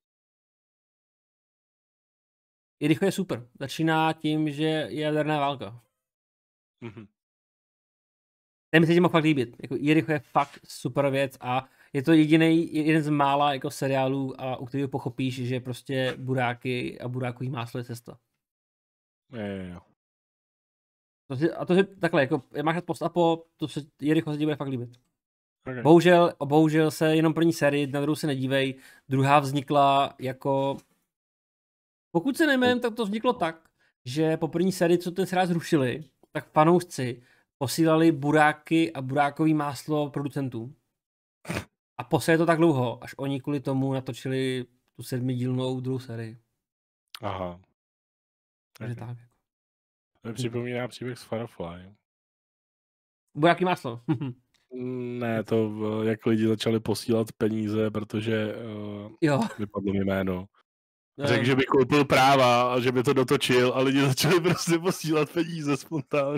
Jericho je super. Začíná tím, že je jaderná válka. Mhm. Ten se ti mohl fakt líbit. Jako Jericho je fakt super věc a je to jediný, jeden z mála jako seriálů, a u kterého pochopíš, že prostě buráky a burákový máslo je cesta. Je, je, jo. To si, a to si takhle, jako máš post-apo, to se Jericho se ti bude fakt líbit. Okay. Bohužel, bohužel se jenom první sérii, na druhou se nedívej, druhá vznikla jako... Pokud se nemýlím, tak to vzniklo tak, že po první sérii, co ten seriál zrušili, tak fanoušci posílali buráky a burákový máslo producentům. A posílali to tak dlouho, až oni kvůli tomu natočili tu sedmidílnou druhou sérii. Aha. Takže Okay. tak. To mi připomíná příběh z Firefly. Buráky máslo. Ne, to jak lidi začali posílat peníze, protože uh, Jo. vypadlo mi jméno. Řekl, že by koupil práva a že by to dotočil a lidi začali prostě posílat peníze spontánně.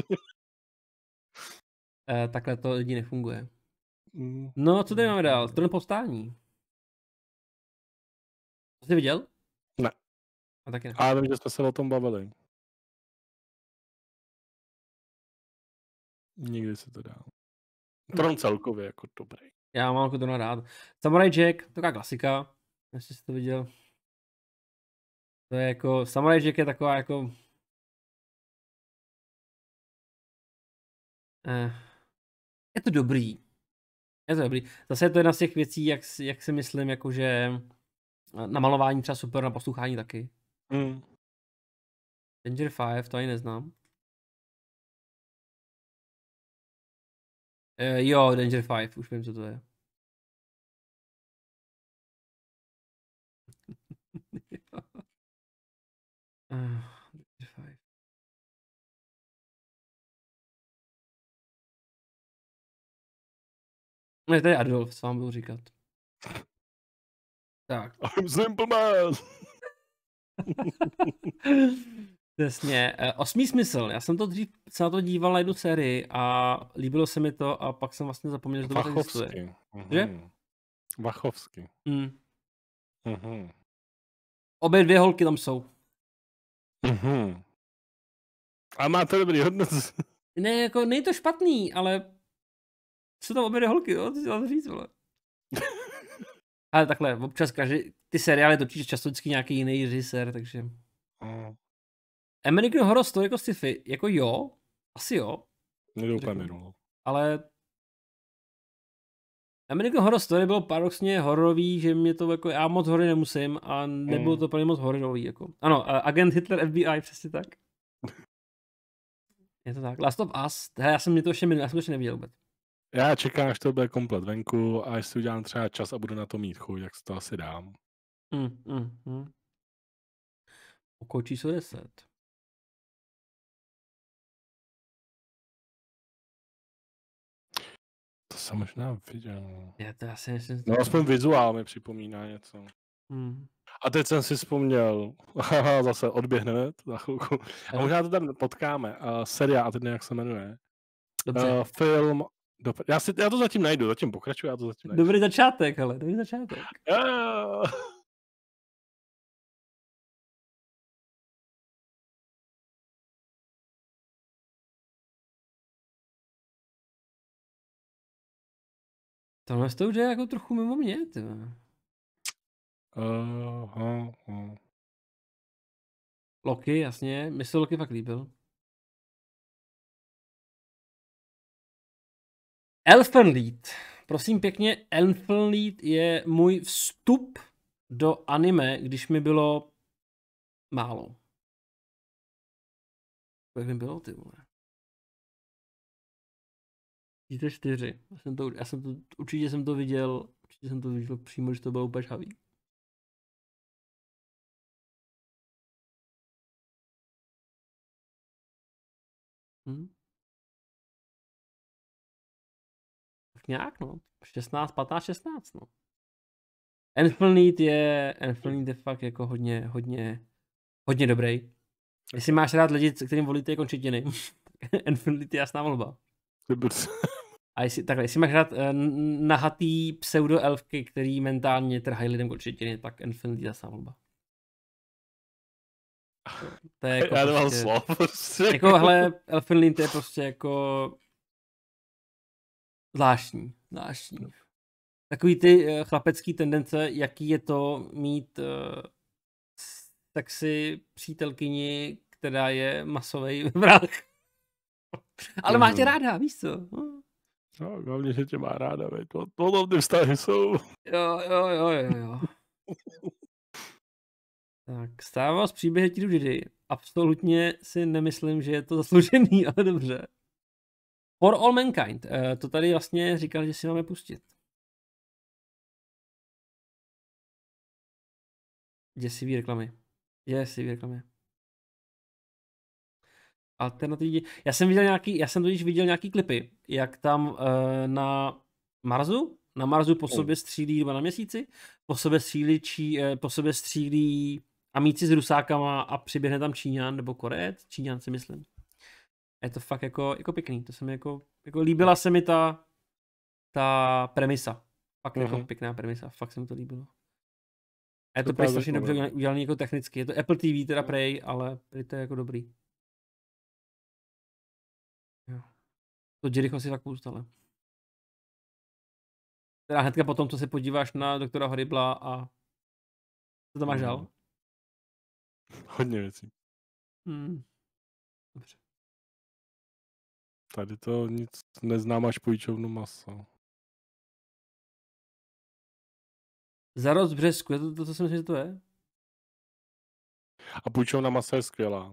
Eh, takhle to lidi nefunguje. Mm. No, co tady máme dál? Trůn povstání. Jsi viděl? Ne. A taky ne. A vím, že jsme se o tom bavili. Nikdy se to dál. Tron celkově jako dobrý. Já mám jako to rád. Samurai Jack, taková klasika. Jestli jsi to viděl. To je jako, Samurai Jack je taková jako... Eh, je to dobrý. Je to dobrý. Zase je to jedna z těch věcí, jak, jak si myslím, jakože na malování třeba super, na poslouchání taky. Mm. Danger Five, to ani neznám. Eh, jo, Danger Five, už vím, co to je. uh, Danger Five. Ne, to je Adolf, co vám budu říkat. Tak. I'm simple man. Přesně. Osmý smysl. Já jsem to dřív se na to díval na jednu sérii a líbilo se mi to a pak jsem vlastně zapomněl, že to tak existuje. Že? Mhm. Vachovsky. Mm. Mhm. Obě dvě holky tam jsou. Mhm. A má to dobrý hodnot. Ne, jako není to špatný, ale jsou tam obě dvě holky, jo? To si mám říct, vole. Ale takhle, občas každý, ty seriály točí často vždycky nějaký jiný režisér, takže... Mm. American Horror Story jako sci-fi, jako jo, asi jo. Mě to úplně minulo. Ale American Horror Story bylo paradoxně hororový, že mě to jako, já moc hory nemusím a nebylo Mm. to plně moc hororový, jako. Ano, uh, Agent Hitler F B I, přesně tak. Je to tak. Last of Us, hele, já jsem mě to ještě minul, já jsem to ještě neviděl vůbec. Já čekám, až to bude komplet venku a až si udělám třeba čas a budu na to mít chuť, jak si to asi dám. Mm, mm, mm. Oko číslo deset. To jsem možná viděl. Já to asi myslím. No aspoň vizuál mi připomíná něco. Mm. A teď jsem si vzpomněl, haha, zase odběhneme za chvilku. A Jo. možná to tam potkáme. Uh, seriál, a teď nevím, jak se jmenuje. Dobře. Uh, film. Do... Já, si, já to zatím najdu, zatím pokračuju, já to zatím najdu. Dobrý začátek, ale dobrý začátek. Uh, Tohle to už je jako trochu mimo mě, ty. vole. uh, uh, uh. Loki, jasně, mi se Loki fakt líbil. Elfenlied. Prosím pěkně, Elfenlied je můj vstup do anime, když mi bylo málo. Jak mi bylo, ty vole? Vidíte čtyři. Já jsem to, já jsem to, určitě jsem to viděl, určitě jsem to viděl přímo, že to bylo úplně žhavý. Hm? Tak nějak, no. šestnáct, patnáct, šestnáct, no. Elfenlied je, Elfenlied je fakt jako hodně, hodně, hodně dobrý. Jestli máš rád lidi, kterým volíte končetiny, Elfenlied je jasná volba. A jestli, takhle, jestli máš rád uh, nahatý pseudo-elfky, který mentálně trhají lidem končetiny, tak Elfenlied je jasná volba. To je jako Já nemám prostě, slov. jako, hele, Elfenlied je prostě jako zvláštní, zvláštní. Takový ty uh, chlapecký tendence, jaký je to mít uh, sexy přítelkyni, která je masový vrah. Ale máš tě ráda, víš co? No. No, hlavně, že tě má ráda, veď. To, to ty vztahy jsou. Jo, jo, jo, jo, jo. Tak, Star Wars příběhy ti vždy. Absolutně si nemyslím, že je to zasloužený, ale dobře. For All Mankind. E, to tady vlastně říkal, že si máme pustit. Děsivý reklamy. Děsivý reklamy. Alternativní. Já jsem viděl nějaký, já jsem totiž viděl nějaký klipy, jak tam e, na Marsu, na Marsu po sobě střílí, nebo na měsíci, po sobě střílí, čí, e, po sobě střílí amíci s rusákama a přiběhne tam Číňan, nebo Korejec, Číňan si myslím. Je to fakt jako, jako pěkný, to se mi jako, jako líbila se mi ta, ta premisa. Fakt uh-huh. jako pěkná premisa, fakt se mi to líbilo. A je to prej strašně dobře udělaný jako technicky. Je to Apple T V teda prej, ale prej to je jako dobrý. Jo. To Jericho si fakt pustale. Teda hnedka potom, co se podíváš na doktora Horribla a co tam máš dál? Hmm. Hodně věcí. Hmm. Dobře. Tady to nic neznám až půjčovnu masa. Zarost březku, je to to, co si myslím, že to je? A půjčovna masa je skvělá.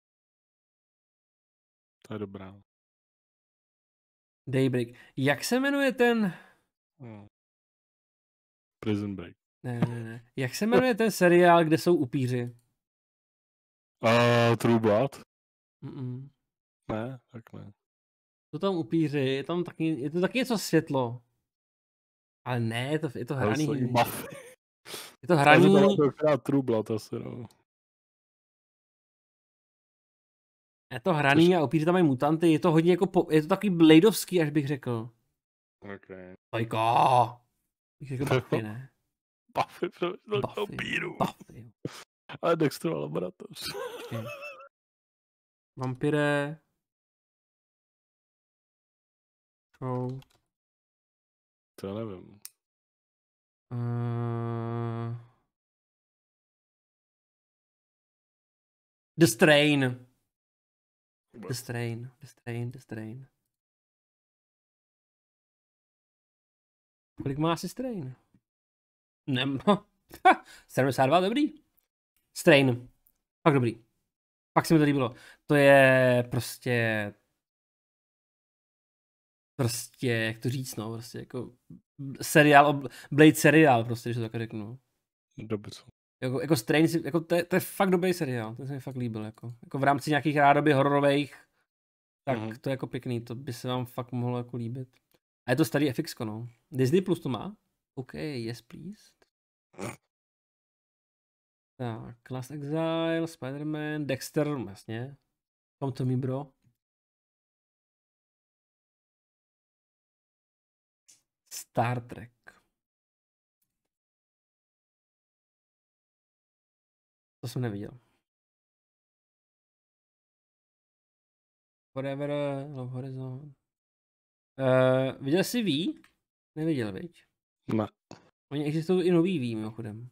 To je dobrá. Daybreak. Jak se jmenuje ten... Hmm. Prison Break. Ne, ne, ne. Jak se jmenuje ten seriál, kde jsou upíři? Uh, True Blood? Mm-mm. Ne, tak ne. Jsou tam upíři, je tam taky, je to taky něco světlo. Ale ne, je to, je to hraný. Je to hraný. Je True Blood asi, no. Je to hraný a upíři tam mají mutanty, je to hodně jako, po, je to takový bladeovský, až bych řekl. Okay. Tajko! Bych řekl Buffy, ne? Buffy, protože to upíru. Ale Dexterova laboratoř. Okay. Vampire. Show. To nevím. Uh... The Strain. The Strain. The Strain. The Strain. Kolik má asi Strain? Ne, sedmdesát dva, dobrý. Strain. Fakt dobrý. Fakt se mi to líbilo. To je prostě... Prostě, jak to říct, no, prostě jako seriál, Blade seriál, prostě, když to tak řeknu. Dobře. Jako, jako Strain, jako to, je, to je fakt dobrý seriál, to se mi fakt líbil, jako, jako v rámci nějakých rádoby hororových, tak mm-hmm. to je jako pěkný, to by se vám fakt mohlo jako líbit. A je to starý F X, no. Disney Plus to má? OK, yes please. Tak, Last Exile, Spider-Man, Dexter, jasně. Come to me, bro. Star Trek. To jsem neviděl. Forever, Love Horizon. Uh, viděl jsi V? Neviděl, viď? Ne. Oni existují i nový V, mimochodem.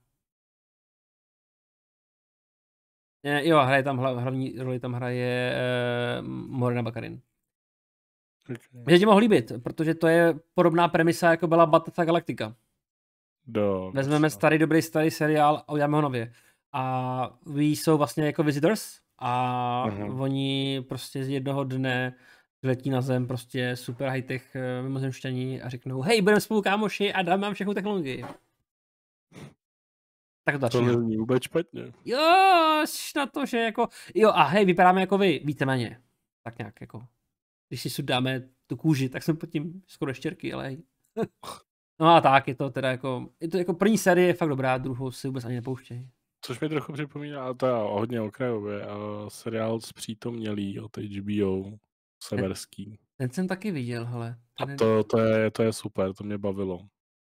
Je, jo, hraje tam hla, hlavní roli tam hraje uh, Morena Baccarin. Okay. Že ti mohl líbit, protože to je podobná premisa, jako byla Battlestar Galactica. Do, Vezmeme starý, dobrý, starý seriál a uděláme ho nově. A vy jsou vlastně jako visitors a uh-huh. oni prostě z jednoho dne letí na zem prostě super high-tech mimozemšťaní a řeknou, hej, budeme spolu kámoši a dáme vám všechnu technologii. Tak to začíná. To není vůbec špatně. Jo, na to, že jako, jo a hej, vypadáme jako vy, víceméně. Tak nějak jako. Když si sudáme tu kůži, tak jsme pod tím skoro štěrky, ale hej. No a tak, je to teda jako, je to jako první série je fakt dobrá, druhou si vůbec ani nepouštěj. Což mi trochu připomíná, to je hodně okrajově, uh, seriál Zpřítomnělý od H B O, severský. Ten, ten jsem taky viděl, hele. A to, to, je, to je super, to mě bavilo.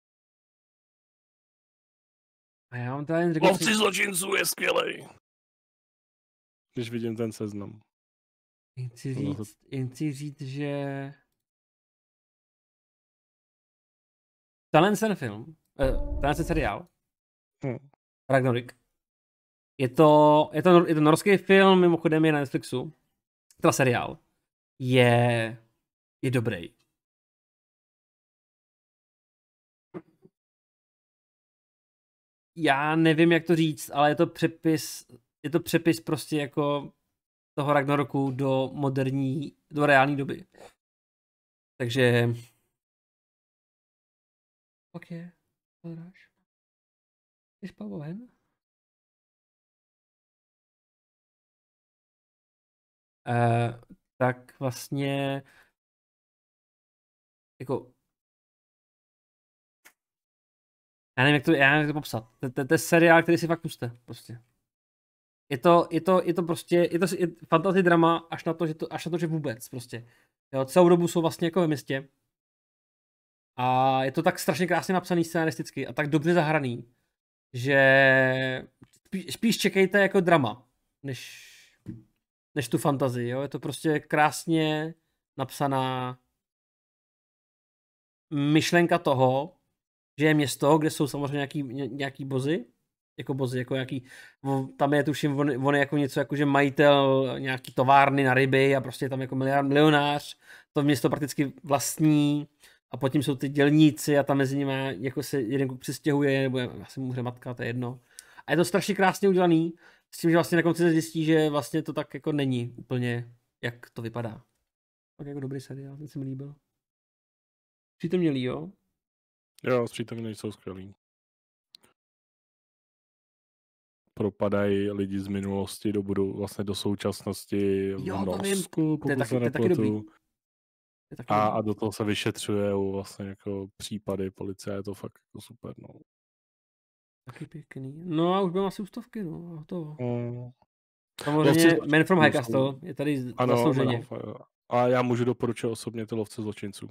A já mám tady jen řekl... Lovci zločinců je skvělej. Když vidím ten seznam. Jen chci říct, jen chci říct, že... Tenhle ten film, uh, tenhle ten seriál, hmm. Ragnarok, je to, je, to, je to norský film, mimochodem je na Netflixu, teda seriál, je, je dobrý. Já nevím, jak to říct, ale je to přepis, je to přepis prostě jako toho Ragnaroku do moderní, do reální doby. Takže... Ok, co dáš? Jsi Pavoven? Uh, tak vlastně jako já nevím, jak to, já nevím, jak to popsat. To je seriál, který si fakt puste, prostě. Je to, je to, je to prostě, je to je fantasy drama až na to, že to, až na to, že vůbec, prostě. Jo, celou dobu jsou vlastně jako ve městě. A je to tak strašně krásně napsaný scénaristicky a tak dobře zahraný, že spíš, spíš čekejte jako drama, než, než tu fantazii, jo. Je to prostě krásně napsaná myšlenka toho, že je město, kde jsou samozřejmě nějaký, nějaký bozy, jako bozy, jako nějaký, tam je tuším, on, on je jako něco jako, že majitel nějaký továrny na ryby a prostě je tam jako miliard, milionář, to město prakticky vlastní a potom jsou ty dělníci a tam mezi nimi jako se jeden kluk přistěhuje, nebo asi může matka, to je jedno. A je to strašně krásně udělaný, s tím, že vlastně na konci se zjistí, že vlastně to tak jako není úplně, jak to vypadá. Tak jako dobrý seriál, ten se mi líbil. Přijďte mělý, jo? Jo, přítomně nejsou skvělý. Propadají lidi z minulosti do budu, vlastně do současnosti v Jo, to vím. Norsku, To je pokud taky, se to je taky dobrý. nepletu. To je taky A, dobrý. a do toho se vyšetřuje vlastně jako případy policie, je to fakt jako super, no. Taky pěkný. No a už byl asi u stovky, no. A to. Mm. Samozřejmě Lovci Man from High zločinců Castle jsou- je tady Ano, zaslouženě. ano, a já můžu doporučit osobně ty Lovce zločinců.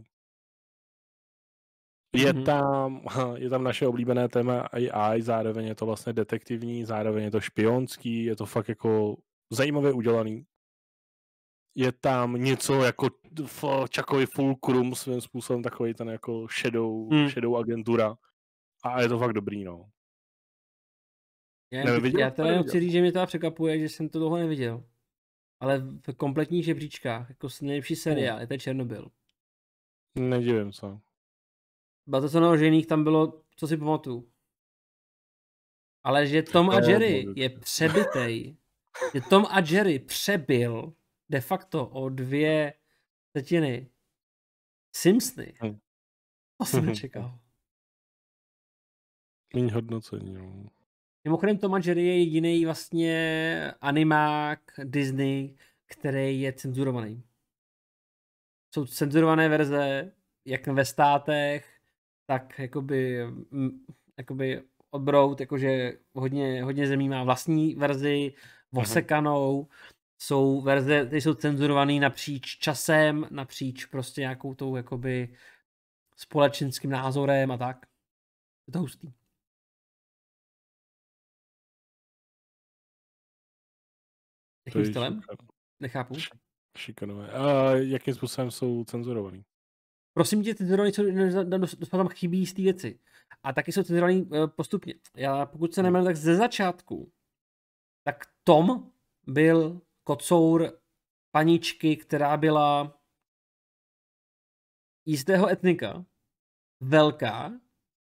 Je Mhm. tam, je tam naše oblíbené téma A I, zároveň je to vlastně detektivní, zároveň je to špionský, je to fakt jako zajímavě udělaný. Je tam něco jako f- čakový fulcrum svým způsobem, takový ten jako shadow, Hmm. shadow agentura. A je to fakt dobrý, no. Já, Nevím, jen, viděl já jsi to, teda jenom neviděl? chci říct, že mě to překvapuje, že jsem to dlouho neviděl. Ale v kompletních žebříčkách, jako nejlepší seriál, je to Černobyl. Nedivím se. Bylo to co naložených, tam bylo, co si pamatuju. Ale že Tom a To Jerry bylo je přebitej, že Tom a Jerry přebyl de facto o dvě třetiny Simpsony. Hm. To jsem nečekal. Míň hodnocení, no. Mimochodem Tom a Jerry je jediný vlastně animák Disney, který je cenzurovaný. Jsou cenzurované verze, jak ve státech, tak jakoby, m, jakoby odbrout, jakože hodně, hodně zemí má vlastní verzi, osekanou. Jsou verze, které jsou cenzurované napříč časem, napříč prostě nějakou tou jakoby společenským názorem a tak. Je to hustý. To Jakým je stylem? šika- Nechápu. šikanové. A jakým způsobem jsou cenzurovaný? Prosím tě, cenzurovaný jsou, dost tam chybí z té věci. A taky jsou cenzurovaný uh, postupně. Já pokud se nemýlím, tak ze začátku, tak Tom byl kocour paničky, která byla jistého etnika, velká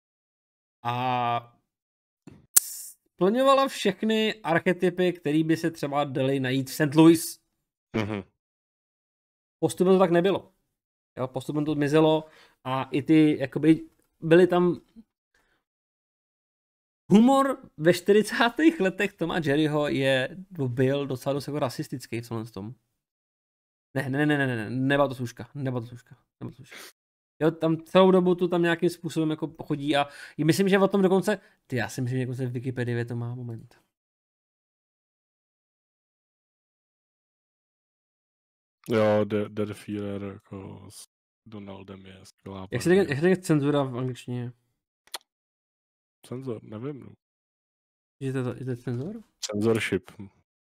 a splňovala všechny archetypy, které by se třeba daly najít v Saint Louis. Mhm. Postupem to tak nebylo. Jo, postupem to zmizelo a i ty, jakoby, byly tam humor ve čtyřicátých letech Toma Jerryho je, byl docela dost jako rasistický v tomhle tom. Ne, ne, ne, ne, ne, ne, nebyla to služka, nebyla to služka, nebyla to služka. Jo, tam celou dobu to tam nějakým způsobem jako pochodí a myslím, že o tom dokonce, ty já si myslím, že dokonce v Wikipedii to má moment. Jo, Der, Der Führer jako s Donaldem je skvělá. Jak se parodie. říká, jak se říká cenzura v angličtině? Cenzor, nevím. No. Je to, je to cenzor? Censorship.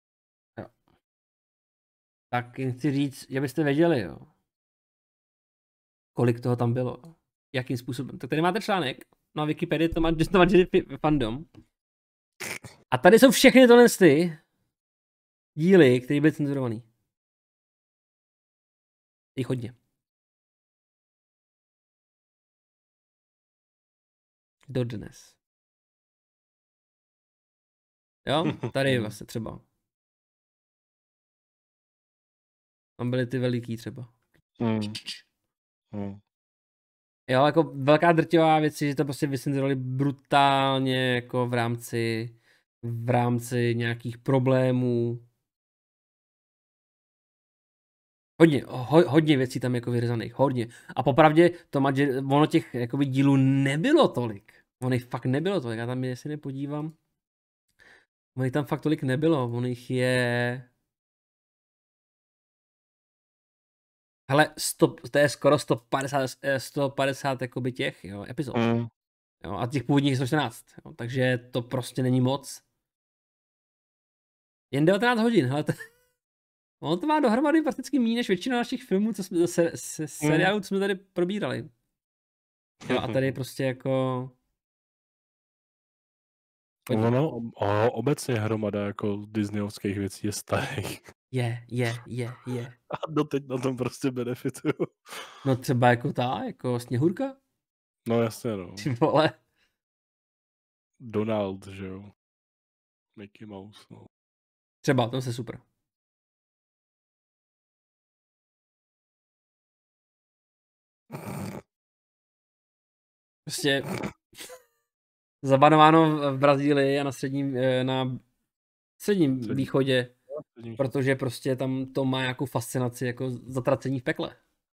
Tak chci říct, že byste věděli, jo. Kolik toho tam bylo. Jakým způsobem. Tak tady máte článek na Wikipedii, to má, to má Jerry fandom. A tady jsou všechny tohle ty díly, které byly cenzurovaný. Jich hodně. Dodnes. Jo, tady vlastně třeba. Tam byly ty veliký třeba. Hmm. Hmm. Jo, jako velká drtivá věc, že to prostě vycenzurovali brutálně jako v rámci v rámci nějakých problémů. Hodně, ho, hodně věcí tam jako vyřezaných, hodně. A popravdě to má, že ono těch jakoby dílů nebylo tolik. Ono jich fakt nebylo tolik, já tam jestli nepodívám. Ono jich tam fakt tolik nebylo, ono jich je... Hele, sto, to je skoro sto padesát, sto padesát jakoby těch, jo, epizod. Hmm. Jo, a těch původních sto čtrnáct. Jo, takže to prostě není moc. Jen devatenáct hodin, hele, to... On to má dohromady prakticky méně než většina našich filmů, co jsme, se, se, seriálů, co jsme tady probírali. Jo, a tady prostě jako... Ono, o, obecně hromada jako disneyovských věcí je starých. Je, je, je, je. A doteď na tom prostě benefituju. No třeba jako ta, jako Sněhurka? No jasně, no. Ty vole. Donald, že jo. Mickey Mouse, no. Třeba, to se super. Prostě zabanováno v Brazílii a na středním, na středním Střední. východě, Střední. protože prostě tam to má nějakou fascinaci jako zatracení v pekle.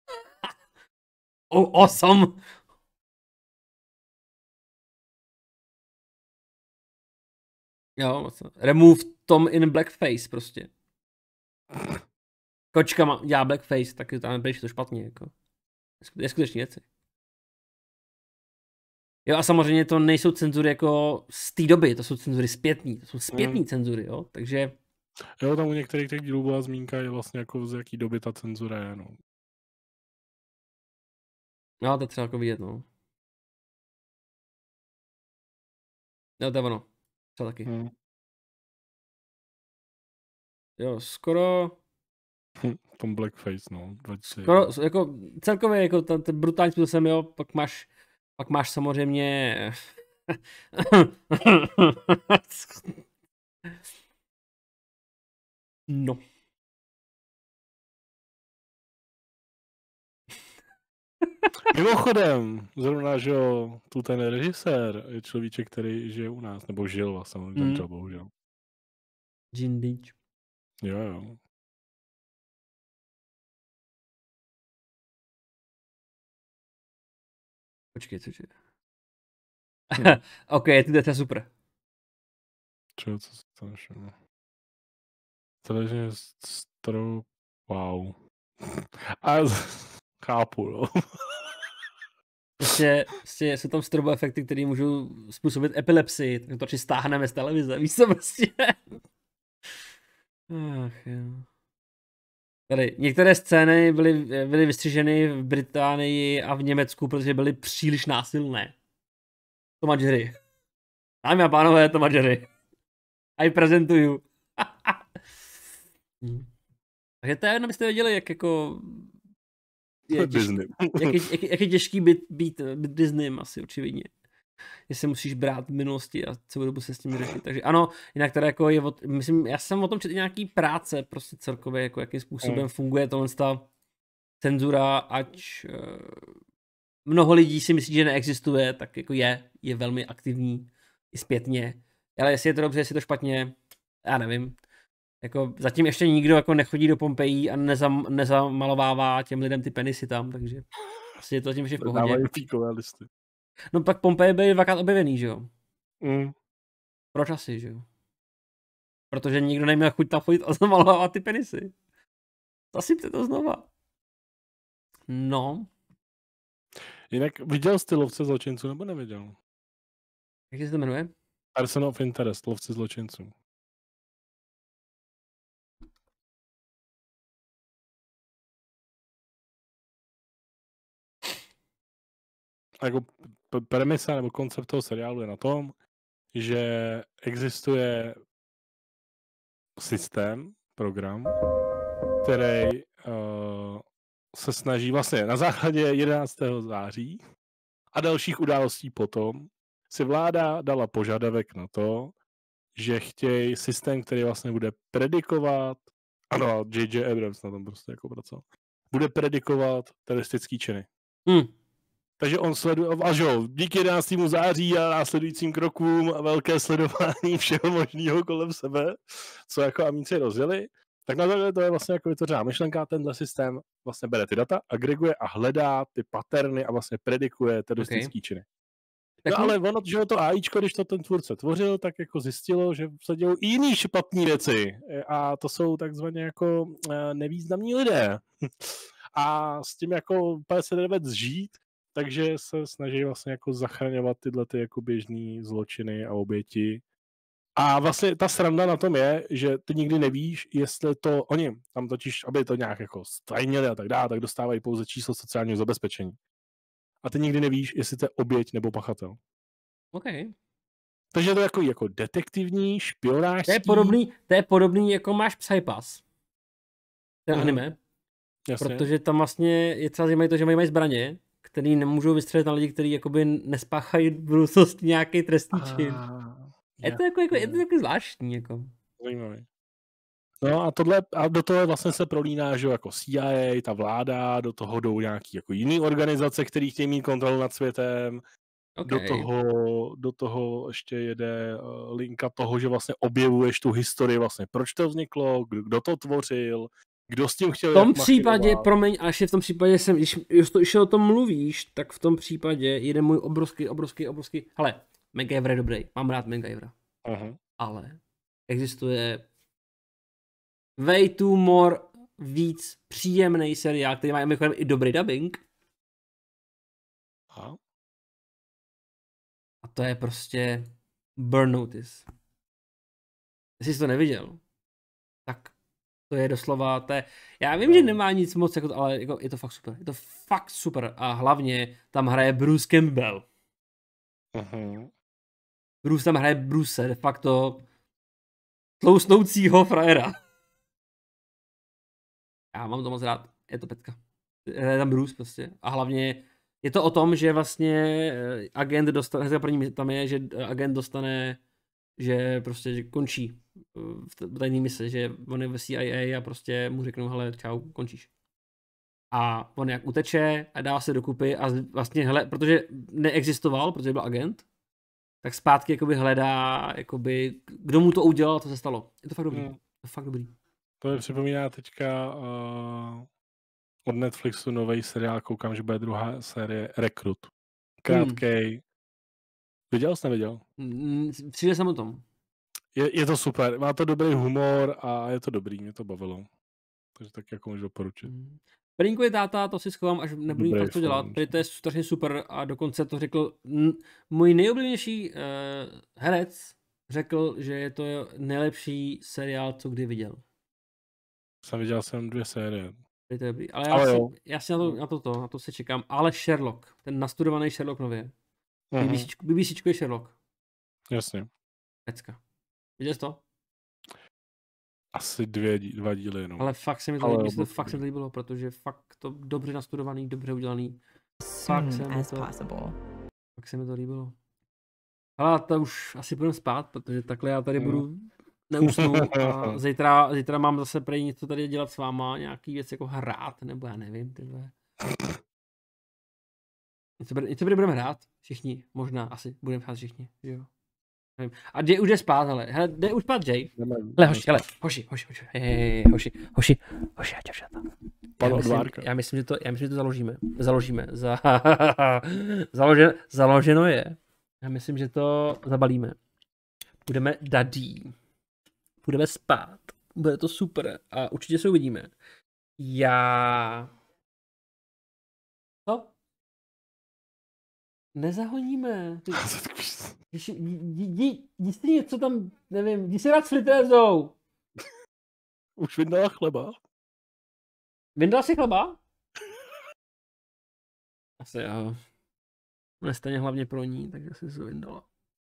Oh, awesome! Jo, remove Tom in blackface prostě. Kočka má, dělá blackface, tak tam nebyli to špatně, jako. Je skutečně věci. Jo a samozřejmě to nejsou cenzury jako z té doby, to jsou cenzury zpětný, to jsou zpětný mm. cenzury, jo, takže... Jo, tam u některých těch dílů byla zmínka, je vlastně jako z jaký doby ta cenzura je, no. No, to je třeba jako vidět, no. Jo, to je ono. Třeba taky. Mm. Jo, skoro... Hm, tom blackface, no. dvacet Skoro, jako celkově, jako ten, ten brutální způsobem, jo, pak máš, pak máš samozřejmě... no. Mimochodem, zrovna, že jo, tu ten režisér je človíček, který žije u nás, nebo žil vlastně, on zemřel, mm. bohužel. Gene Deitch. Jo, jo. Počkej, cože? Hm. OK, ty to je super. Čo, co se to našlo? Strašně starou... Wow. A chápu, no. Prostě, prostě jsou tam strobo efekty, které můžou způsobit epilepsii, tak to či stáhneme z televize, víš co prostě. Ach jo. Tady, některé scény byly, byly vystřiženy v Británii a v Německu, protože byly příliš násilné. Tom and Jerry. Dámy a pánové, Tom and Jerry. A ji prezentuju. hm. Takže to je jedno, byste věděli, jak jako... Je těžký, jak, je, jak, jak je těžký být, být, být Disneym asi očividně. Jestli musíš brát v minulosti a celou dobu se s tím řešit. Takže ano, jinak teda jako je, od, myslím, já jsem o tom četl nějaký práce prostě celkově, jako jakým způsobem mm. funguje tohle ta cenzura, ať uh, mnoho lidí si myslí, že neexistuje, tak jako je, je velmi aktivní i zpětně. Ale jestli je to dobře, jestli je to špatně, já nevím. Jako zatím ještě nikdo jako nechodí do Pompejí a nezam, nezamalovává těm lidem ty penisy tam, takže asi je to zatím ještě v pohodě. Dávají píkové listy. No pak Pompeje byly dvakrát objevený, že jo? Mm. Proč asi, že jo? Protože nikdo neměl chuť tam chodit a zamalovávat ty penisy. Zasypte to znova. No. Jinak viděl jsi Lovce zločinců, nebo neviděl? Jak se to jmenuje? Person of Interest, Lovci zločinců. Jako premisa nebo koncept toho seriálu je na tom, že existuje systém, program, který uh, se snaží vlastně na základě jedenáctého září a dalších událostí potom si vláda dala požadavek na to, že chtějí systém, který vlastně bude predikovat, ano, J J Abrams na tom prostě jako pracoval, bude predikovat teroristický činy. Hmm. Takže on sleduje, a že jo, díky jedenáctému září a následujícím krokům a velké sledování všeho možného kolem sebe, co jako amíci rozjeli, tak na to, to je vlastně jako vytvořená myšlenka, tenhle systém vlastně bere ty data, agreguje a hledá ty paterny a vlastně predikuje teroristický okay. činy. No tak ale ono, že to AIčko, když to ten tvůrce tvořil, tak jako zjistilo, že se dělou i jiný špatný věci a to jsou takzvaně jako nevýznamní lidé. A s tím jako úplně se nedá zžít, takže se snaží vlastně jako zachraňovat tyhle ty jako běžný zločiny a oběti. A vlastně ta sranda na tom je, že ty nikdy nevíš, jestli to, oni tam totiž, aby to nějak jako stajnili a tak dále, tak dostávají pouze číslo sociálního zabezpečení. A ty nikdy nevíš, jestli to je oběť nebo pachatel. OK. Takže je to jako, jako detektivní, špionářský. To je podobný, to je podobný jako máš Psypass. Ten Mhm. anime. Jasně. Protože tam vlastně je třeba zajímavé to, že mají, mají zbraně, který nemůžou vystřelit na lidi, kteří jakoby nespáchají v budoucnosti nějaký trestný čin. A, Je to jako, jako, je to jako zvláštní. Jako. Zajímavý. No a tohle, a do toho vlastně se prolíná, že jako C I A, ta vláda, do toho jdou nějaký jako jiný organizace, který chtějí mít kontrolu nad světem. Okay. Do toho, do toho ještě jede uh, linka toho, že vlastně objevuješ tu historii vlastně, proč to vzniklo, kdo, kdo to tvořil, kdo s tím chtěl. V tom případě, promiň, a ještě v tom případě jsem, když, když o tom mluvíš, tak v tom případě jede můj obrovský, obrovský, obrovský, hele, MacGyver je dobrý, mám rád MacGyvera, uh-huh. ale existuje way too more víc příjemný seriál, který má mimochodem i dobrý dubbing. Aha. A to je prostě Burn Notice. Jestli jsi to neviděl, tak to je doslova, to je, já vím, no. že nemá nic moc, jako to, ale jako, je to fakt super. Je to fakt super a hlavně tam hraje Bruce Campbell. Uh-huh. Bruce tam hraje Bruce, de facto tlousnoucího frajera. Já mám to moc rád, je to pecka. Je tam Bruce prostě a hlavně je to o tom, že vlastně agent dostane, hnedka první tam je, že agent dostane, že prostě že končí v tajný mise, že on je ve C I A a prostě mu řeknou, hele, čau, končíš. A on jak uteče a dá se dokupy a vlastně, hele, protože neexistoval, protože byl agent, tak zpátky jakoby hledá, jakoby, kdo mu to udělal, co se stalo. Je to fakt dobrý. Hmm. To je fakt dobrý. To mi připomíná teďka uh, od Netflixu nový seriál, koukám, že bude druhá série Rekrut. Krátkej. Hmm. Viděl jsi, neviděl? Mm, přijde jsem o tom. Je, je to super, má to dobrý humor a je to dobrý, mě to bavilo. Takže tak jako můžu doporučit. Hmm. Perínko je táta, to si schovám, až nebudu fakt to dělat. Tady to je strašně super a dokonce to řekl m, můj nejoblíbenější uh, herec řekl, že je to nejlepší seriál, co kdy viděl. Jsem viděl jsem dvě série. To je dobrý. Ale já, Ale si, já si na to, na to, to, na to si čekám. Ale Sherlock, ten nastudovaný Sherlock nově. Uh-huh. B B C je Sherlock. Jasně. Pecka. Viděl jsi to? Asi dvě, dva díly jenom. Ale fakt se mi to, líbí, to, fakt se mi to líbilo, protože fakt to dobře nastudovaný, dobře udělaný. Fakt se mi to, fakt se mi to líbilo. Ale to už asi budeme spát, protože takhle já tady budu neusnu a zítra, zítra mám zase prej něco tady dělat s váma, nějaký věc jako hrát, nebo já nevím, tyhle. Něco, něco budeme hrát, všichni, možná, asi, budeme hrát všichni, jo. Nevím. A Jay už jde spát, hele, hele, jde už spát Jay. Hele, hoši, hele, hoši, hoši, hoši, hej, hoši, hoši, hoši, já čavšata. Já myslím, já myslím, že to, já myslím, že to založíme, založíme, za, založeno, založeno je. Já myslím, že to zabalíme. Budeme dadí. Budeme spát. Bude to super a určitě se uvidíme. Já... Co? Nezahoníme. Ty... Jdi si něco tam, nevím, jdi si rád s fritézou. Už vyndala chleba. Vyndala si chleba? Asi jo. Nestejně hlavně pro ní, takže si se vyndala.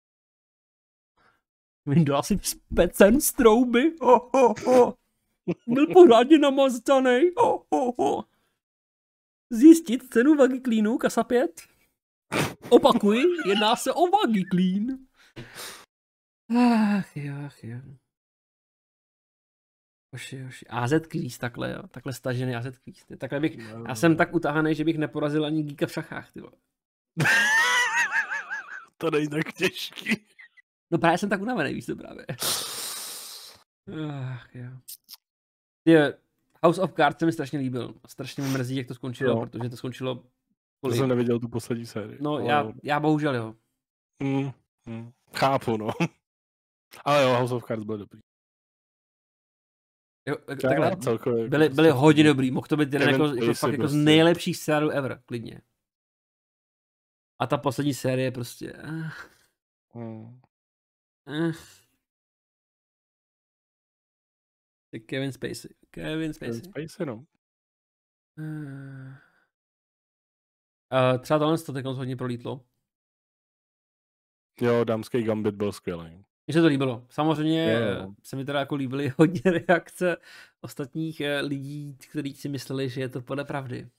Vyndala si specen z trouby. Oh, oh, oh. Byl pořádně namazaný. Oh, oh, oh. Zjistit cenu Vagiklínu, kasa pět. Opakuji, jedná se o Vagiklín. Ach jo, ach jo. Hoši, hoši. á zet kvíz, takhle jo, takhle stažený á zet kvíz. Takhle bych, já jsem tak utahaný, že bych neporazil ani Geeka v šachách, ty vole. To není tak těžký. No právě jsem tak unavený, víš to právě. Ach jo. Ty, House of Cards se mi strašně líbil. Strašně mi mrzí, jak to skončilo, jo. Protože to skončilo... To jsem neviděl tu poslední sérii. No ale... já, já bohužel jo. Mm, mm, chápu, no. Ale jo, House of Cards byl dobrý. Jo, takhle, celkově, byly, byly hodně dobrý, mohl to být jeden jako, jako fakt jako z nejlepších seriálů ever, klidně. A ta poslední série je prostě... Uh, Hmm. uh. Kevin Spacey. Kevin Spacey. Kevin Spacey, no. Uh. Uh, třeba tohle to teď hodně prolítlo. Jo, dámský Gambit byl skvělý. Mně se to líbilo. Samozřejmě Jo. se mi teda jako líbily hodně reakce ostatních eh, lidí, kteří si mysleli, že je to podle pravdy.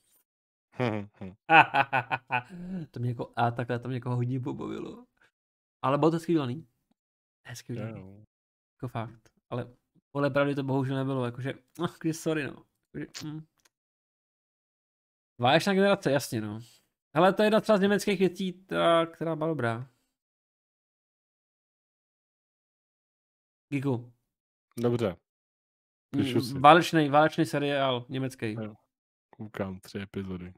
To mě jako, a takhle to mě jako hodně pobavilo. Ale bylo to skvělý. Hezky udělaný. Jo. Jako fakt. Ale podle pravdy to bohužel nebylo. Jakože, no, sorry no. Jakože, mm. Vážná generace, jasně no. Hele, to je jedna třeba z německých věcí, která, která byla dobrá. Gigu. Dobře. Píšu si. Válečný, válečný seriál německý. Jo. Koukám tři epizody.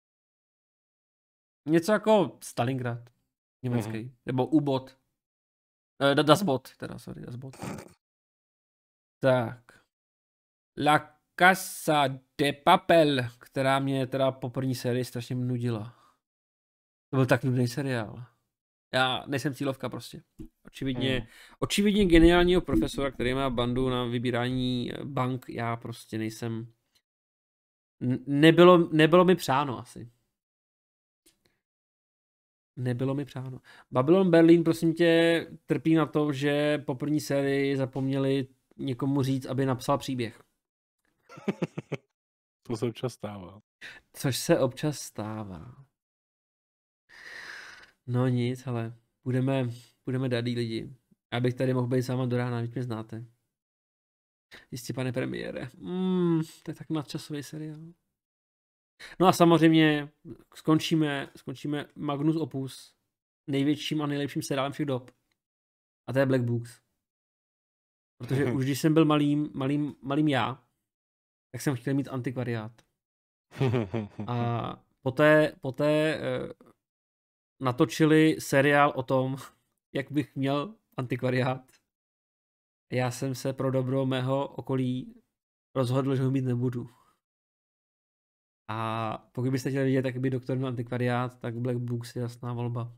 Něco jako Stalingrad. Německý. Mm-hmm. Nebo U-bot. Uh, Das Bot, teda, sorry, Das Bot. Tak. La Casa de Papel, která mě teda po první sérii strašně nudila. To byl tak nudný seriál. Já nejsem cílovka prostě. Očividně, mm. očividně geniálního profesora, který má bandu na vybírání bank, já prostě nejsem... Nebylo, nebylo mi přáno asi. Nebylo mi přáno. Babylon Berlin, prosím tě, trpí na to, že po první sérii zapomněli někomu říct, aby napsal příběh. To se občas stává. Což se občas stává. No nic, ale budeme, budeme dadý lidi. Já bych tady mohl být sama do rána, víc mě znáte. Jistě, pane premiére. Mm, to je tak nadčasový seriál. No a samozřejmě skončíme, skončíme Magnus Opus, největším a nejlepším seriálem všech dob. A to je Black Books. Protože už když jsem byl malým, malým, malým já, tak jsem chtěl mít antikvariát. A poté, poté eh, natočili seriál o tom, jak bych měl antikvariát. Já jsem se pro dobro mého okolí rozhodl, že ho mít nebudu. A pokud byste chtěli vidět, jak by doktor měl antikvariát, tak Black Books je jasná volba.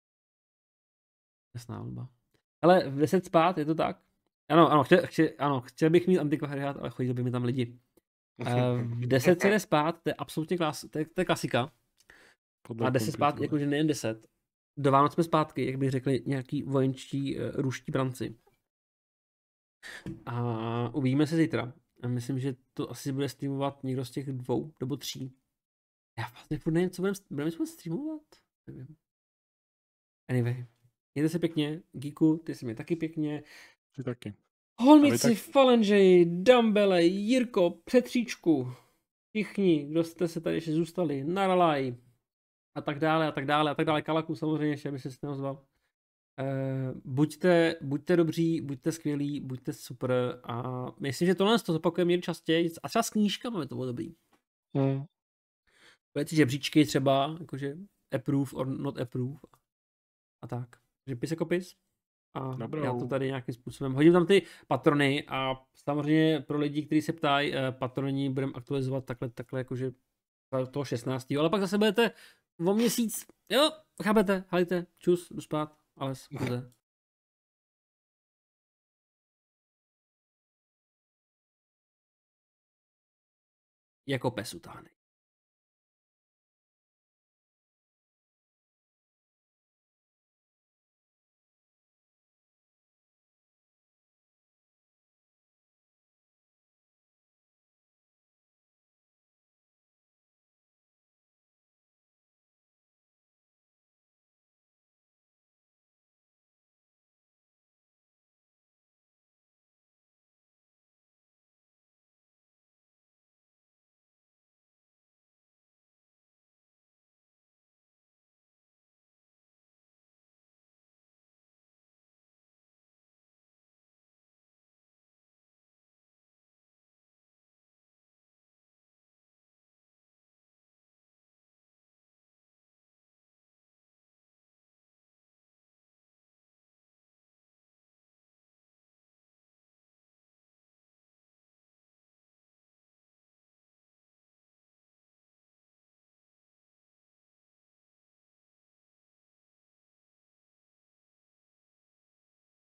Jasná volba. Ale v deset spát, je to tak? Ano, ano, chtěl, chtěl, ano, chtěl bych mít antikvariát, ale chodil by mi tam lidi. V deset se jde spát, to je absolutně klas, to je, to je klasika. Podle a deset spát, jakože nejen deset. Do Vánoc jsme zpátky, jak by řekli nějaký vojenčtí uh, ruští branci. A uvidíme se zítra. A myslím, že to asi bude streamovat někdo z těch dvou nebo tří. Já vlastně furt nevím, co budeme budeme budem streamovat. Nevím. Anyway. Mějte se pěkně. Geeku, ty jsi mě taky pěkně. Ty taky. Holmici, tak... Falenžej, Dumbele, Jirko, Petříčku. Všichni, kdo jste se tady ještě zůstali. Naralaj. A tak dále, a tak dále, a tak dále. Kalaku samozřejmě ještě, aby se neozval. Uh, buďte, buďte dobří, buďte skvělí, buďte super a myslím, že tohle to zopakujeme někdy častěji a třeba s knížkami to bylo dobrý. Mm. Bude ty žebříčky třeba, jakože approve or not approve a tak. Takže pis jako pis a Dobrou. Já to tady nějakým způsobem hodím tam ty patrony a samozřejmě pro lidi, kteří se ptají, uh, patroni budeme aktualizovat takhle, takhle jakože toho šestnáctého ale pak zase budete o měsíc, jo, chápete, halejte, čus, jdu spát. Ale zkuze. Jako pes utáhne.